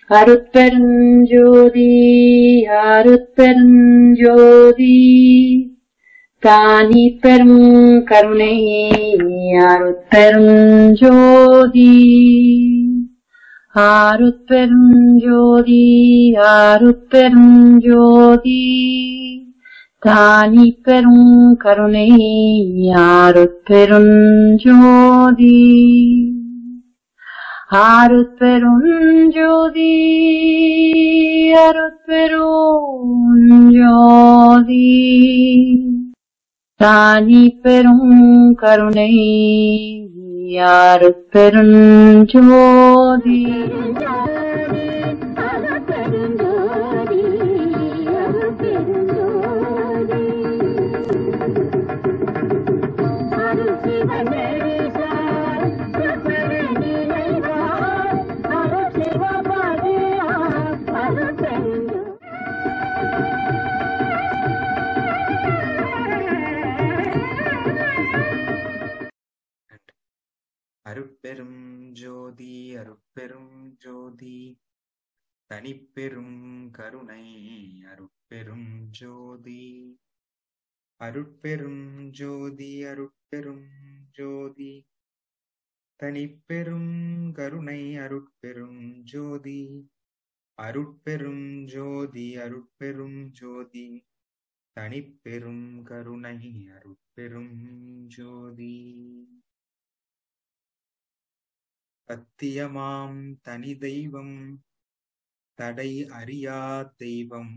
அருட்பெருஞ்சோதி அருட்பெருஞ்சோதி தானி பெரும் கருணை அருட்பெருஞ்சோதி அருட்பெருஞ்சோதி அருட்பெருஞ்சோதி தானி பெரும் கருணை அருட்பெருஞ்சோதி அருட்பெருஞ்சோதி அருட்பெருஞ்சோதி தானி பெரும் கருணை அருட்பெருஞ்சோதி அருட்பெரும் ஜோதி அருட்பெரும் ஜோதி தனிப்பெரும் கருணை அருட்பெரும் ஜோதி அருட்பெரும் ஜோதி அருட்பெரும் ஜோதி தனிப்பெரும் கருணை அருட்பெரும் ஜோதி அருட்பெரும் ஜோதி அருட்பெரும் ஜோதி தனிப்பெரும் கருணை அருட்பெரும் ஜோதி சத்தியமாம் தனி தெய்வம் தடை அறியா தெய்வம்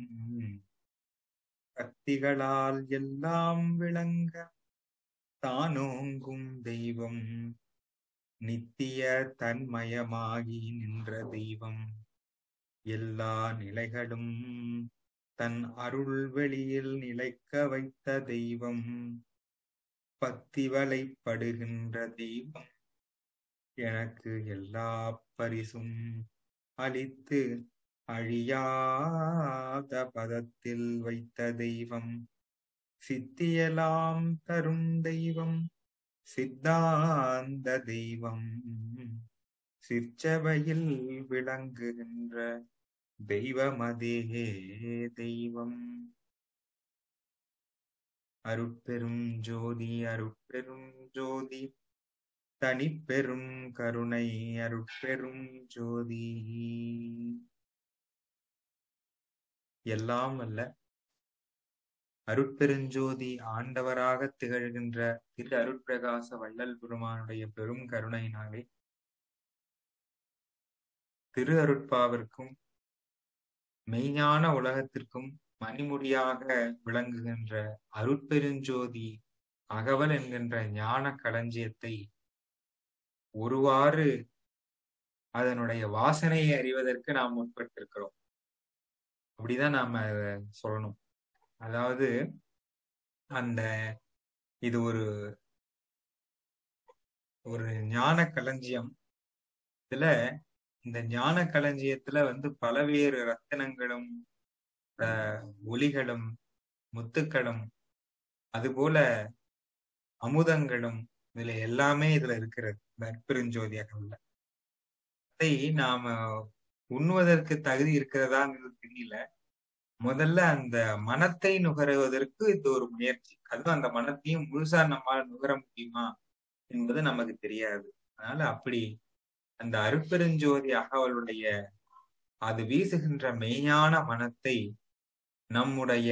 சக்திகளால் எல்லாம் விளங்க தானோங்கும் தெய்வம் நித்திய தன்மயமாகி நின்ற தெய்வம் எல்லா நிலைகளும் தன் அருள் வெளியில் நிலைக்க வைத்த தெய்வம் பத்திவலைப்படுகின்ற தெய்வம் எனக்கு எல்லா பரிசும் அளித்து அழியாத பதத்தில் வைத்த தெய்வம் சித்தியலாம் தரும் தெய்வம் சித்தாந்த தெய்வம் சிற்சபையில் விளங்குகின்ற தெய்வமதே தெய்வம் அருட்பெரும் ஜோதி அருட்பெரும் ஜோதி தனிப்பெரும் கருணை அருட்பெரும் ஜோதி. எல்லாம் அல்ல அருட்பெருஞ்சோதி ஆண்டவராக திகழ்கின்ற திரு அருட்பிரகாச வள்ளல் பெருமானுடைய பெரும் கருணையினாலே திரு அருட்பாவிற்கும் மெய்ஞான உலகத்திற்கும் மணிமுடியாக விளங்குகின்ற அருட்பெருஞ்சோதி அகவல் என்கின்ற ஞான களஞ்சியத்தை ஒருவாறு அதனுடைய வாசனையை அறிவதற்கு நாம் முற்பட்டிருக்கிறோம். அப்படிதான் நாம சொல்லணும். அதாவது இது ஒரு ஞான களஞ்சியம். இதுல இந்த ஞான களஞ்சியத்துல பலவேறு ரத்தினங்களும் ஒலிகளும் முத்துக்களும் அதுபோல அமுதங்களும் இதுல எல்லாமே இதுல இருக்கிறது. இந்த அருட்பெருஞ்சோதி அகவல்ல அதை நாம உண்ணுவதற்கு தகுதி இருக்கிறதாங்கிறது தெரியல. முதல்ல அந்த மனத்தை நுகருவதற்கு இது ஒரு முயற்சி. அதுவும் அந்த மனத்தையும் முழுசா நம்மால் நுகர முடியுமா என்பது நமக்கு தெரியாது. அதனால அப்படி அந்த அருட்பெருஞ்சோதி அகவலுடைய அது வீசுகின்ற மெய்ஞான மனத்தை நம்முடைய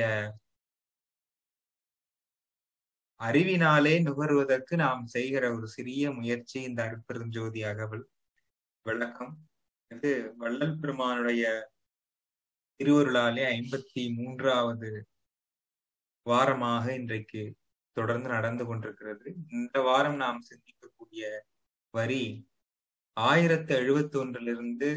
அறிவினாலே நுகருவதற்கு நாம் செய்கிற ஒரு சிறிய முயற்சி இந்த அருட்பெருஞ்சோதி அகவல் விளக்கம். இது வள்ளல் பெருமானுடைய திருவருளாலே 53வது வாரமாக இன்றைக்கு தொடர்ந்து நடந்து கொண்டிருக்கிறது. இந்த வாரம் நாம் சிந்திக்கக்கூடிய வரி 1071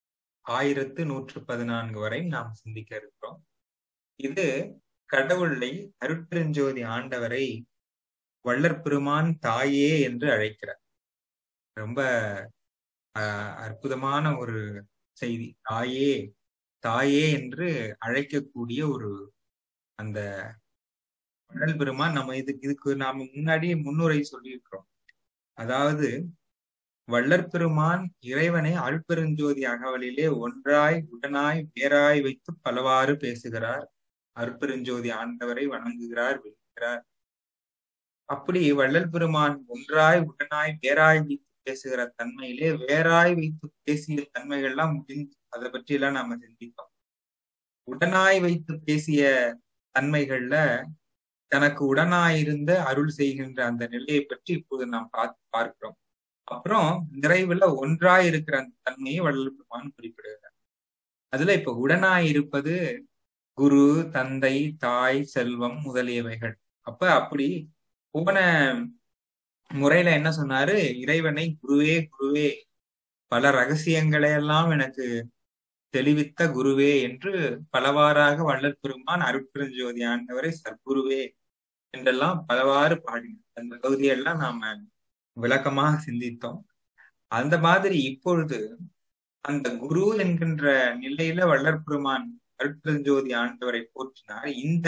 1114 வரை நாம் சிந்திக்க இருக்கிறோம். இது கடவுளை அருட்பெருஞ்சோதி ஆண்டவரை வள்ளற் பெருமான் தாயே என்று அழைக்கிறார். ரொம்ப அற்புதமான ஒரு செய்தி. தாயே தாயே என்று அழைக்கக்கூடிய ஒரு அந்த வள்ளல் பெருமான் நம்ம இதுக்கு நாம முன்னாடியே முன்னுரை சொல்லியிருக்கிறோம். அதாவது வள்ளற் பெருமான் இறைவனை அருட்பெருஞ்சோதி அகவலிலே ஒன்றாய் உடனாய் வேறாய் வைத்து பலவாறு பேசுகிறார். அருட்பெருஞ்சோதி ஆண்டவரை வணங்குகிறார், விழுகிறார். அப்படி வள்ளல் பெருமான் ஒன்றாய் உடனாய் வேறாய் வைத்து பேசுகிற தன்மையிலே வேறாய் வைத்து பேசிய தன்மைகள்லாம் முடிஞ்சு அதை பற்றி எல்லாம் நாம சிந்திப்போம். உடனாய் வைத்து பேசிய தன்மைகள்ல தனக்கு உடனாயிருந்த அருள் செய்கின்ற அந்த நிலையை பற்றி இப்போது நாம் பார்க்கிறோம். அப்புறம் நிறைவுல ஒன்றாய் இருக்கிற அந்த தன்மையை வள்ளல் பெருமான் குறிப்பிடுகிறார். அதுல இப்ப உடனாய் இருப்பது குரு, தந்தை, தாய், செல்வம் முதலியவைகள். அப்படி போன முறையில என்ன சொன்னாரு? இறைவனை குருவே குருவே, பல ரகசியங்களை எல்லாம் எனக்கு தெளிவித்த குருவே என்று பலவாறாக வள்ளல் பெருமான் அருட்பெருஞ்சோதி ஆண்டவரை சத்குருவே என்றெல்லாம் பலவாறு பாடினார். அந்த பகுதியெல்லாம் நாம விளக்கமாக சிந்தித்தோம். அந்த மாதிரி இப்பொழுது அந்த குரு என்கின்ற நிலையில வள்ளல் பெருமான் அருட்பெருஞ்சோதி ஆண்டவரை போற்றினார். இந்த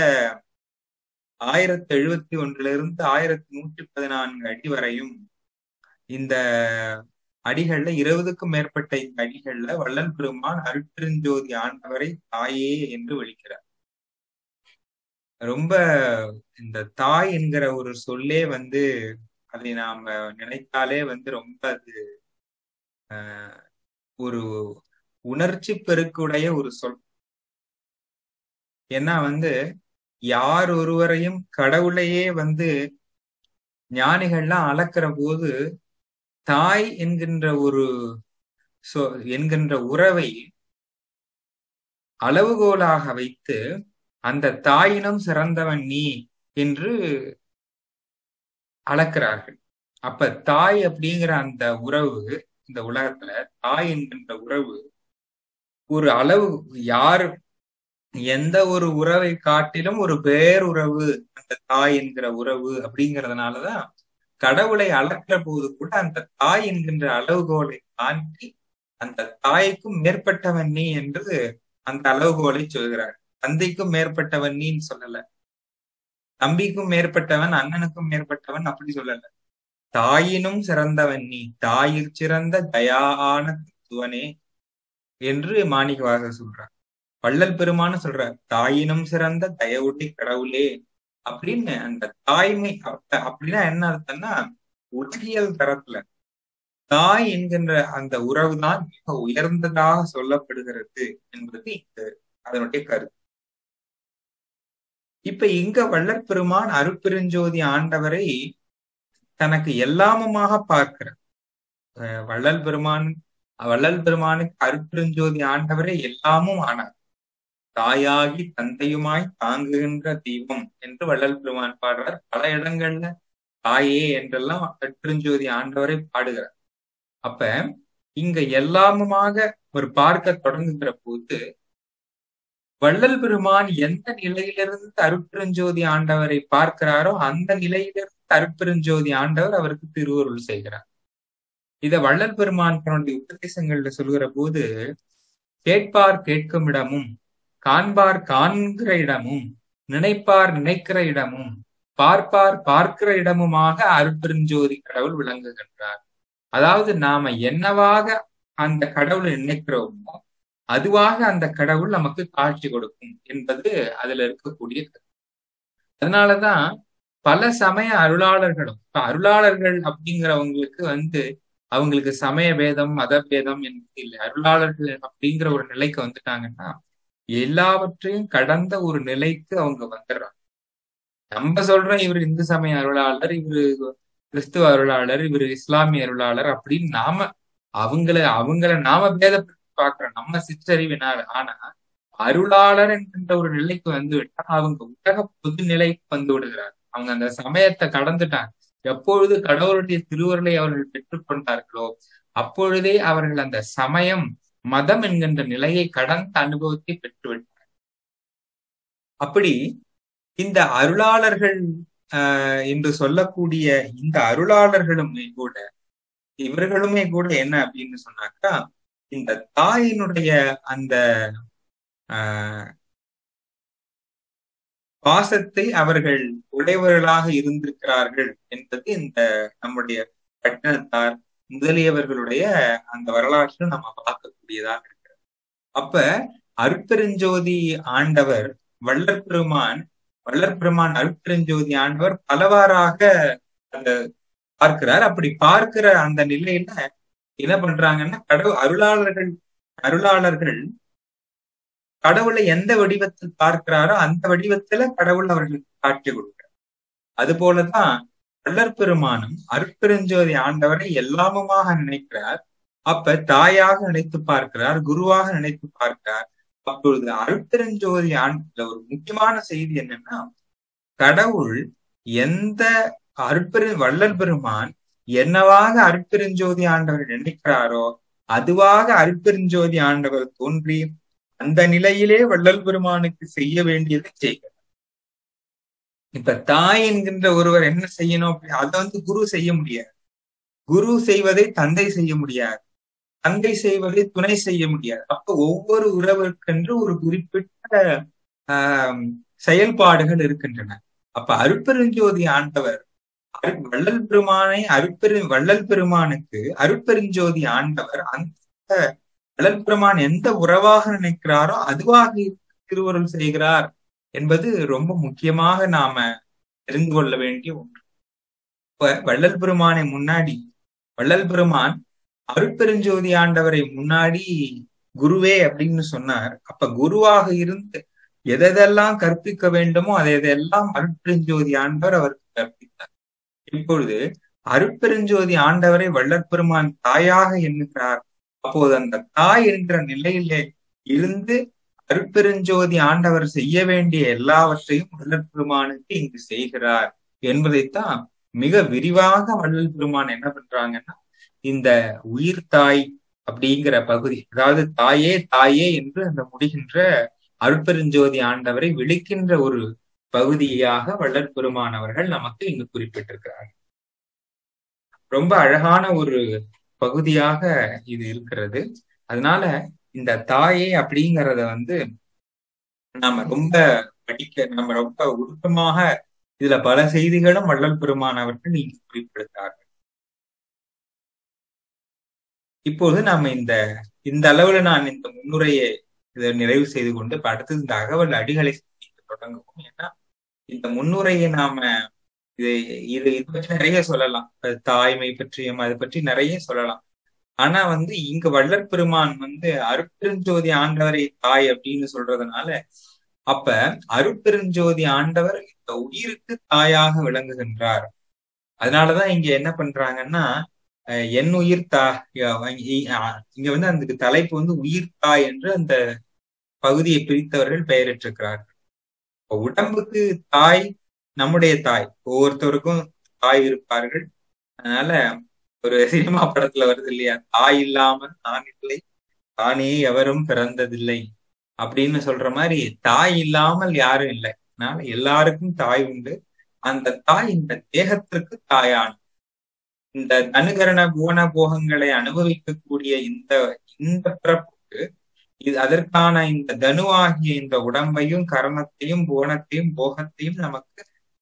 1071 1114 அடி வரையும் இந்த அடிகள்ல 20க்கும் மேற்பட்ட இந்த அடிகள்ல வள்ளல் பெருமான் அருட்பெருஞ்சோதி ஆண்டவரை தாயே என்று விളിக்கிறார். ரொம்ப இந்த தாய் என்கிற ஒரு சொல்லே அதை நாம நினைத்தாலே ரொம்ப அது ஒரு உணர்ச்சி பெருக்குடைய ஒரு சொல். ஏன்னா யார் ஒருவரையும் கடவுளையே ஞானிகள்லாம் அளக்கிற போது தாய் என்கின்ற என்கின்ற உறவை அளவுகோலாக வைத்து அந்த தாயினும் சிறந்தவன் நீ என்று அளக்கிறார்கள். அப்ப தாய் அப்படிங்கிற அந்த உறவு, இந்த உலகத்துல தாய் என்கின்ற உறவு ஒரு அளவு, யார் எந்த ஒரு உறவை காட்டிலும் ஒரு பேருறவு அந்த தாய் என்கிற உறவு. அப்படிங்கிறதுனாலதான் கடவுளை அளக்கிற போது கூட அந்த தாய் என்கின்ற அளவுகோலை தாண்டி அந்த தாய்க்கும் மேற்பட்டவன் நீ என்று அந்த அளவுகோலை சொல்கிறார். தந்தைக்கும் மேற்பட்டவன் நீன்னு சொல்லல, தம்பிக்கும் மேற்பட்டவன், அண்ணனுக்கும் மேற்பட்டவன் அப்படி சொல்லல. தாயினும் சிறந்தவன் நீ, தாயிற் சிறந்த தயான தத்துவனே என்று மாணிக்கவாசகர் சொல்றார். வள்ளல் பெருமான்னு சொல்றார், தாயினும் சிறந்த தயவுடைய கடவுளே அப்படின்னு. அந்த தாய்மை அப்படின்னா என்ன அர்த்தம்னா, உலகியல் தரத்துல தாய் என்கின்ற அந்த உறவுதான் மிக உயர்ந்ததாக சொல்லப்படுகிறது என்பது அதனுடைய கருத்து. இப்ப இங்க வள்ளல் பெருமான் அருட்பெருஞ்சோதி ஆண்டவரை தனக்கு எல்லாமுமாக பார்க்கிறார். வள்ளல் பெருமானுக்கு அருட்பெருஞ்சோதி ஆண்டவரை எல்லாமும் ஆனார். தாயாகி தந்தையுமாய் தாங்குகின்ற தெய்வம் என்று வள்ளல் பெருமான் பாடுறார். பல இடங்கள்ல தாயே என்றெல்லாம் அருட்பெருஞ்சோதி ஆண்டவரை பாடுகிறார். அப்ப இங்க எல்லாமுமாக ஒரு பார்க்க தொடங்குகிற போது வள்ளல் பெருமான் எந்த நிலையிலிருந்து அருட்பெருஞ்சோதி ஆண்டவரை பார்க்கிறாரோ அந்த நிலையிலிருந்து அருட்பெருஞ்சோதி ஆண்டவர் அவருக்கு திருவருள் செய்கிறார். இத வள்ளல் பெருமான் தன்னுடைய உபதேசங்கள்ல சொல்கிற போது, கேட்பார் கேட்கும் இடமும், காண்பார் காண்கிற இடமும், நினைப்பார் நினைக்கிற இடமும், பார்ப்பார் பார்க்கிற இடமுமாக அருட்பெருஞ்சோதி கடவுள் விளங்குகின்றார். அதாவது நாம என்னவாக அந்த கடவுளை நினைக்கிறோமோ அதுவாக அந்த கடவுள் நமக்கு காட்சி கொடுக்கும் என்பது அதுல இருக்கக்கூடிய கருத்து. அதனாலதான் பல சமய அருளாளர்களும், அருளாளர்கள் அப்படிங்கிறவங்களுக்கு அவங்களுக்கு சமய பேதம் மத பேதம் என்பது இல்லை. அருளாளர்கள் அப்படிங்கிற ஒரு நிலைக்கு வந்துட்டாங்கன்னா எல்லாவற்றையும் கடந்த ஒரு நிலைக்கு அவங்க வந்துடுறாங்க. நம்ம சொல்றோம் இவர் இந்து சமய அருளாளர், இவரு கிறிஸ்துவ அருளாளர், இவரு இஸ்லாமிய அருளாளர் அப்படின்னு அவங்கள நாம பேதப்படுத்தி பார்க்கிறோம் நம்ம சிற்றறிவினால. ஆனா அருளாளர் என்கின்ற ஒரு நிலைக்கு விட்டா அவங்க உலக பொது நிலைக்கு வந்து விடுகிறார். அவங்க அந்த சமயத்தை கடந்துட்டாங்க. எப்பொழுது கடவுளுடைய திருவருளை அவர்கள் பெற்றுக்கொண்டார்களோ அப்பொழுதே அவர்கள் அந்த சமயம் மதம் என்கின்ற நிலையை கடந்த அனுபவத்தை பெற்றுவிட்டார். அப்படி இந்த அருளாளர்கள் என்று சொல்லக்கூடிய இந்த அருளாளர்களுமே கூட, இவர்களுமே கூட என்ன அப்படின்னு சொன்னாக்கா, இந்த தாயினுடைய அந்த பாசத்தை அவர்கள் உடையவர்களாக இருந்திருக்கிறார்கள் என்பது இந்த நம்முடைய பட்டினத்தார், முதலியவர்களுடைய அந்த வரலாற்று நம்ம பார்க்கக்கூடியதாக இருக்கு. அப்ப அருட்பெருஞ்சோதி ஆண்டவர் வள்ளற்பெருமான் அருட்பெருஞ்சோதி ஆண்டவர் பலவாறாக அந்த பார்க்கிறார். அப்படி பார்க்கிற அந்த நிலையில என்ன பண்றாங்கன்னா, அருளாளர்கள் கடவுளை எந்த வடிவத்தில் பார்க்கிறாரோ அந்த வடிவத்துல கடவுள் அவர்களுக்கு காட்சி கொடுக்கிறார். அது போலதான் வள்ளற்பெருமானும் அருட்பெருஞ்சோதி ஆண்டவரை எல்லாமுமாக நினைக்கிறார். அப்ப தாயாக நினைத்து பார்க்கிறார், குருவாக நினைத்து பார்க்கிறார். அப்பொழுது அருட்பெருஞ்சோதி ஆண்டவர்ல ஒரு முக்கியமான செய்தி என்னன்னா, கடவுள் எந்த வள்ளல் பெருமான் என்னவாக அருட்பெருஞ்சோதி ஆண்டவர் நினைக்கிறாரோ அதுவாக அருட்பெருஞ்சோதி ஆண்டவர் தோன்றி அந்த நிலையிலே வள்ளல் பெருமானுக்கு செய்ய வேண்டியதை செய்கிறார். இப்ப தாய் என்கின்ற ஒருவர் என்ன செய்யணும், அதை குரு செய்ய முடியாது. குரு செய்வதை தந்தை செய்ய முடியாது, தந்தை செய்வதை துணை செய்ய முடியாது. அப்ப ஒவ்வொரு உறவுக்கென்று ஒரு குறிப்பிட்ட செயல்பாடுகள் இருக்கின்றன. அப்ப அருட்பெருஞ்சோதி ஆண்டவர் வள்ளல் பெருமானுக்கு அருட்பெருஞ்சோதி ஆண்டவர் அந்த வள்ளல் பெருமான் எந்த உறவாக நினைக்கிறாரோ அதுவாக திருவருள் செய்கிறார் என்பது ரொம்ப முக்கியமாக நாம தெரிந்து கொள்ள வேண்டிய ஒன்று. இப்ப வள்ளல் பெருமான் அருட்பெருஞ்சோதி ஆண்டவரை முன்னாடி குருவே அப்படின்னு சொன்னார். அப்ப குருவாக இருந்து எதெல்லாம் கற்பிக்க வேண்டுமோ அதையெல்லாம் அருட்பெருஞ்சோதி ஆண்டவர் அவருக்கு கற்பித்தார். இப்பொழுது அருட்பெருஞ்சோதி ஆண்டவரை வள்ளல் பெருமான் தாயாக எண்ணுகிறார். அப்போது அந்த தாய் என்ற நிலையிலே இருந்து அருட்பெருஞ்சோதி ஆண்டவர் செய்ய வேண்டிய எல்லாவற்றையும் வள்ளல் பெருமானுக்கு இங்கு செய்கிறார் என்பதைத்தான் மிக விரிவாக வள்ளல் பெருமான் என்ன பண்றாங்கன்னா, இந்த உயிர் தாய் அப்படிங்கிற பகுதி, அதாவது தாயே தாயே என்று அந்த முடிகின்ற அருட்பெருஞ்சோதி ஆண்டவரை விழிக்கின்ற ஒரு பகுதியாக வள்ளல் பெருமான் அவர்கள் நமக்கு இங்கு குறிப்பிட்டிருக்கிறார். ரொம்ப அழகான ஒரு பகுதியாக இது இருக்கிறது. அதனால இந்த தாயே அப்படிங்கிறத நம்ம ரொம்ப உருக்கமாக இதுல பல செய்திகளும் வள்ளல் பெருமான் அவர்கள் இங்கு குறிப்பிடுகிறார்கள். இப்போது நாம இந்த அளவுல நான் இந்த முன்னுரையை இதை நிறைவு செய்து கொண்டு அடுத்தது இந்த அகவல் அடிகளை சிந்திக்க தொடங்குவோம். ஏன்னா இந்த முன்னுரையை நாம இது பற்றி நிறைய சொல்லலாம், தாய்மை பற்றியும் அது பற்றி நிறைய சொல்லலாம். ஆனா இங்க வள்ளல் பெருமான் அருட்பெருஞ்சோதி ஆண்டவரை தாய் அப்படின்னு சொல்றதுனால, அப்ப அருட்பெருஞ்சோதி ஆண்டவர் இந்த உயிருக்கு தாயாக விளங்குகின்றார். அதனாலதான் இங்க என்ன பண்றாங்கன்னா, என் உயிர் இங்க அந்த தலைப்பு உயிர் தாய் என்று அந்த பகுதியை பிரித்தவர்கள் பெயரிட்டிருக்கிறார்கள். உடம்புக்கு தாய் நம்முடைய தாய், ஒவ்வொருத்தருக்கும் தாய் இருப்பார்கள். அதனால ஒரு சினிமா படத்துல வருது இல்லையா, தாய் இல்லாமல் நான் இல்லை, தானே எவரும் பிறந்ததில்லை அப்படின்னு சொல்ற மாதிரி தாய் இல்லாமல் யாரும் இல்லை. அதனால எல்லாருக்கும் தாய் உண்டு. அந்த தாய் இந்த தேகத்திற்கு தாயான இந்த தனுகரண புவன போகங்களை அனுபவிக்கக்கூடிய இந்த பிறப்புக்கு அதற்கான இந்த தனுவாகிய இந்த உடம்பையும் கரணத்தையும் புவனத்தையும் போகத்தையும் நமக்கு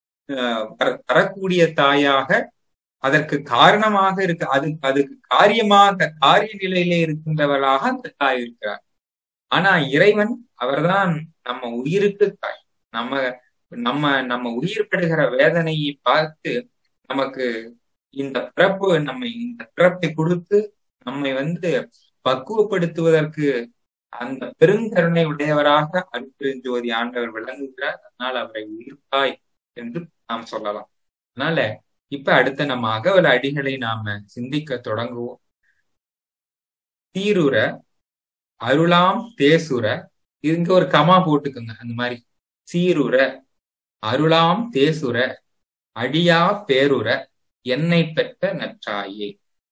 தரக்கூடிய தாயாக, அதற்கு காரணமாக இருக்கு, அதுக்கு காரிய நிலையிலே இருக்கின்றவளாக அந்த தாய் இருக்கிறார். ஆனா இறைவன் அவர்தான் நம்ம உயிருக்கு தாய். நம்ம உயிர் படுகிற வேதனையை பார்த்து நமக்கு இந்த பிறப்பை கொடுத்து நம்மை பக்குவப்படுத்துவதற்கு அந்த பெருங்கருணை உடையவராக அருட்பெருஞ்சோதி ஆண்டவர் விளங்குகிறார். அதனால் அவரை உயிர்த்தாய் என்று நாம் சொல்லலாம். அதனால இப்ப அடுத்த நம்ம அகவல் அடிகளை நாம சிந்திக்க தொடங்குவோம். தீருற அருளாம் தேசுர, இங்க ஒரு கமா போட்டுக்குங்க, அந்த மாதிரி சீருற அருளாம் தேசுர அடியா பேருற என்னை பெற்ற நற்றாயே.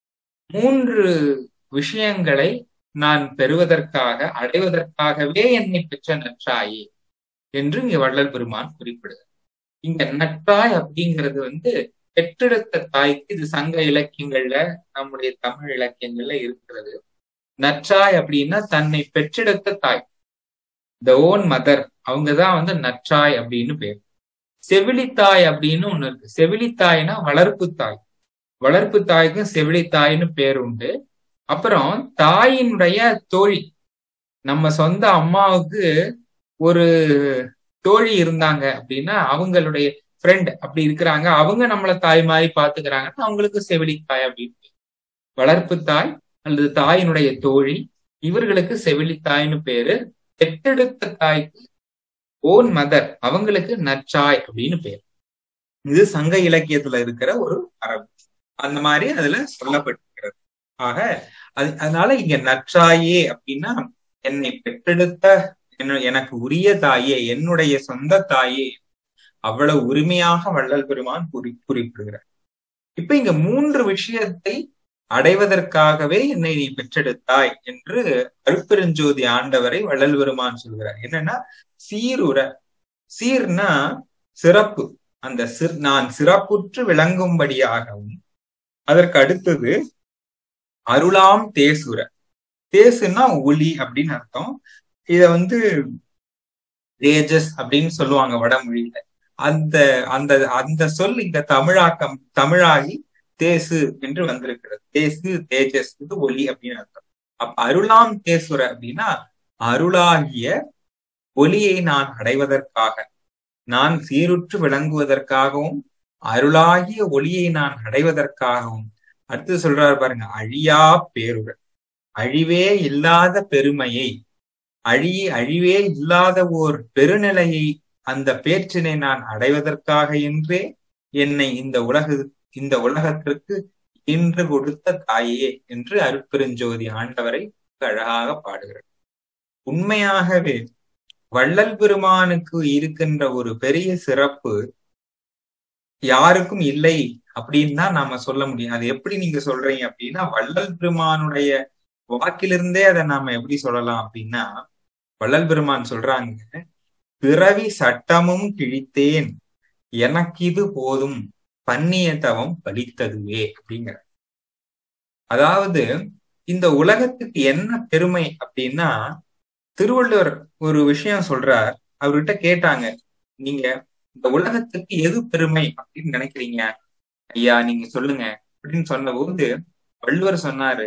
3 விஷயங்களை நான் பெறுவதற்காக அடைவதற்காகவே என்னை பெற்ற நற்றாயே என்று இங்க வள்ளல் பெருமான் குறிப்பிடுது. இங்க நற்றாய் அப்படிங்கிறது பெற்றெடுத்த தாய்க்கு, இது சங்க இலக்கியங்கள்ல நம்முடைய தமிழ் இலக்கியங்கள்ல இருக்கிறது. நற்றாய் அப்படின்னா தன்னை பெற்றெடுத்த தாய், த ஓன் மதர், அவங்கதான் நற்றாய் அப்படின்னு பேர். செவிலித்தாய் அப்படின்னு ஒண்ணு இருக்கு. செவிலித்தாய்னா வளர்ப்பு தாய். வளர்ப்பு தாய்க்கும் செவிலி தாயின்னு பேர் உண்டு. அப்புறம் தாயினுடைய தோழி, நம்ம சொந்த அம்மாவுக்கு ஒரு தோழி இருந்தாங்க அப்படின்னா அவங்களுடைய ஃப்ரெண்ட் அப்படி இருக்கிறாங்க, அவங்க நம்மள தாய் மாதிரி பாத்துக்கிறாங்கன்னா அவங்களுக்கு செவிலி தாய் அப்படின்னு. வளர்ப்பு தாய் அல்லது தாயினுடைய தோழி, இவர்களுக்கு செவிலி தாய்னு பேரு. பெற்றெடுத்த தாய்க்கு ஓன் மதர், அவங்களுக்கு நற்சாய் அப்படின்னு பேர். இது சங்க இலக்கியத்துல இருக்கிற ஒரு மரபு, அந்த மாதிரி அதுல சொல்லப்பட்டிருக்கிறது. ஆக அதனால இங்க நற்றாயே அப்படின்னா என்னை பெற்றெடுத்த எனக்கு உரிய தாயே, என்னுடைய சொந்த தாயே, அவ்வளவு உரிமையாக வள்ளல் பெருமான் குறிப்பிடுகிறார். இப்ப இங்க 3 விஷயத்தை அடைவதற்காகவே என்னை நீ பெற்றெடுத்தாய் என்று அருட்பெருஞ்சோதி ஆண்டவரை வள்ளல் பெருமான் சொல்கிறார். என்னன்னா சீருற, சீர்னா சிறப்பு, அந்த நான் சிறப்புற்று விளங்கும்படியாகவும், அதற்கு அடுத்தது அருளாம் தேசுர, தேசுன்னா ஒளி அப்படின்னு அர்த்தம். இத தேஜஸ் அப்படின்னு சொல்லுவாங்க வடமொழியில. அந்த அந்த அந்த சொல் இங்க தமிழாகி தேசு என்று வந்திருக்கிறது. தேசு தேஜஸ், இது ஒளி அப்படின்னு அர்த்தம். அப்ப அருளாம் தேசுர அப்படின்னா அருளாகிய ஒளியை நான் அடைவதற்காக, நான் சீருற்று விளங்குவதற்காகவும், அருளாகிய ஒளியை நான் அடைவதற்காகவும். அடுத்து சொல்றாரு பாருங்க, அழியா பேருடன், அழிவே இல்லாத பெருமையை, அழிவே இல்லாத ஓர் பெருநிலையை, அந்த பேற்றினை நான் அடைவதற்காக என்றே என்னை இந்த உலகத்திற்கு இன்று கொடுத்த தாயே என்று அருட்பெருஞ்சோதி ஆண்டவரை அழகாக பாடுகிறார். உண்மையாகவே வள்ளல் பெருமானுக்கு இருக்கின்ற ஒரு பெரிய சிறப்பு யாருக்கும் இல்லை அப்படின்னு தான் நாம சொல்ல முடியும். அது எப்படி நீங்க சொல்றீங்க அப்படின்னா, வள்ளல் பெருமானுடைய வாக்கிலிருந்தே அதை நாம எப்படி சொல்லலாம் அப்படின்னா, வள்ளல் பெருமான் சொல்றாங்க, பிறவி சட்டமும் கிழித்தேன் எனக்கு இது போதும் பண்ணிய தவம் பலித்ததுவே அப்படிங்கிற. அதாவது இந்த உலகத்துக்கு என்ன பெருமை அப்படின்னா, திருவள்ளுவர் ஒரு விஷயம் சொல்றார். அவர்கிட்ட கேட்டாங்க, நீங்க இந்த உலகத்துக்கு எது பெருமை அப்படின்னு நினைக்கிறீங்க ஐயா, நீங்க சொல்லுங்க அப்படின்னு சொன்ன போது வள்ளுவர் சொன்னாரு,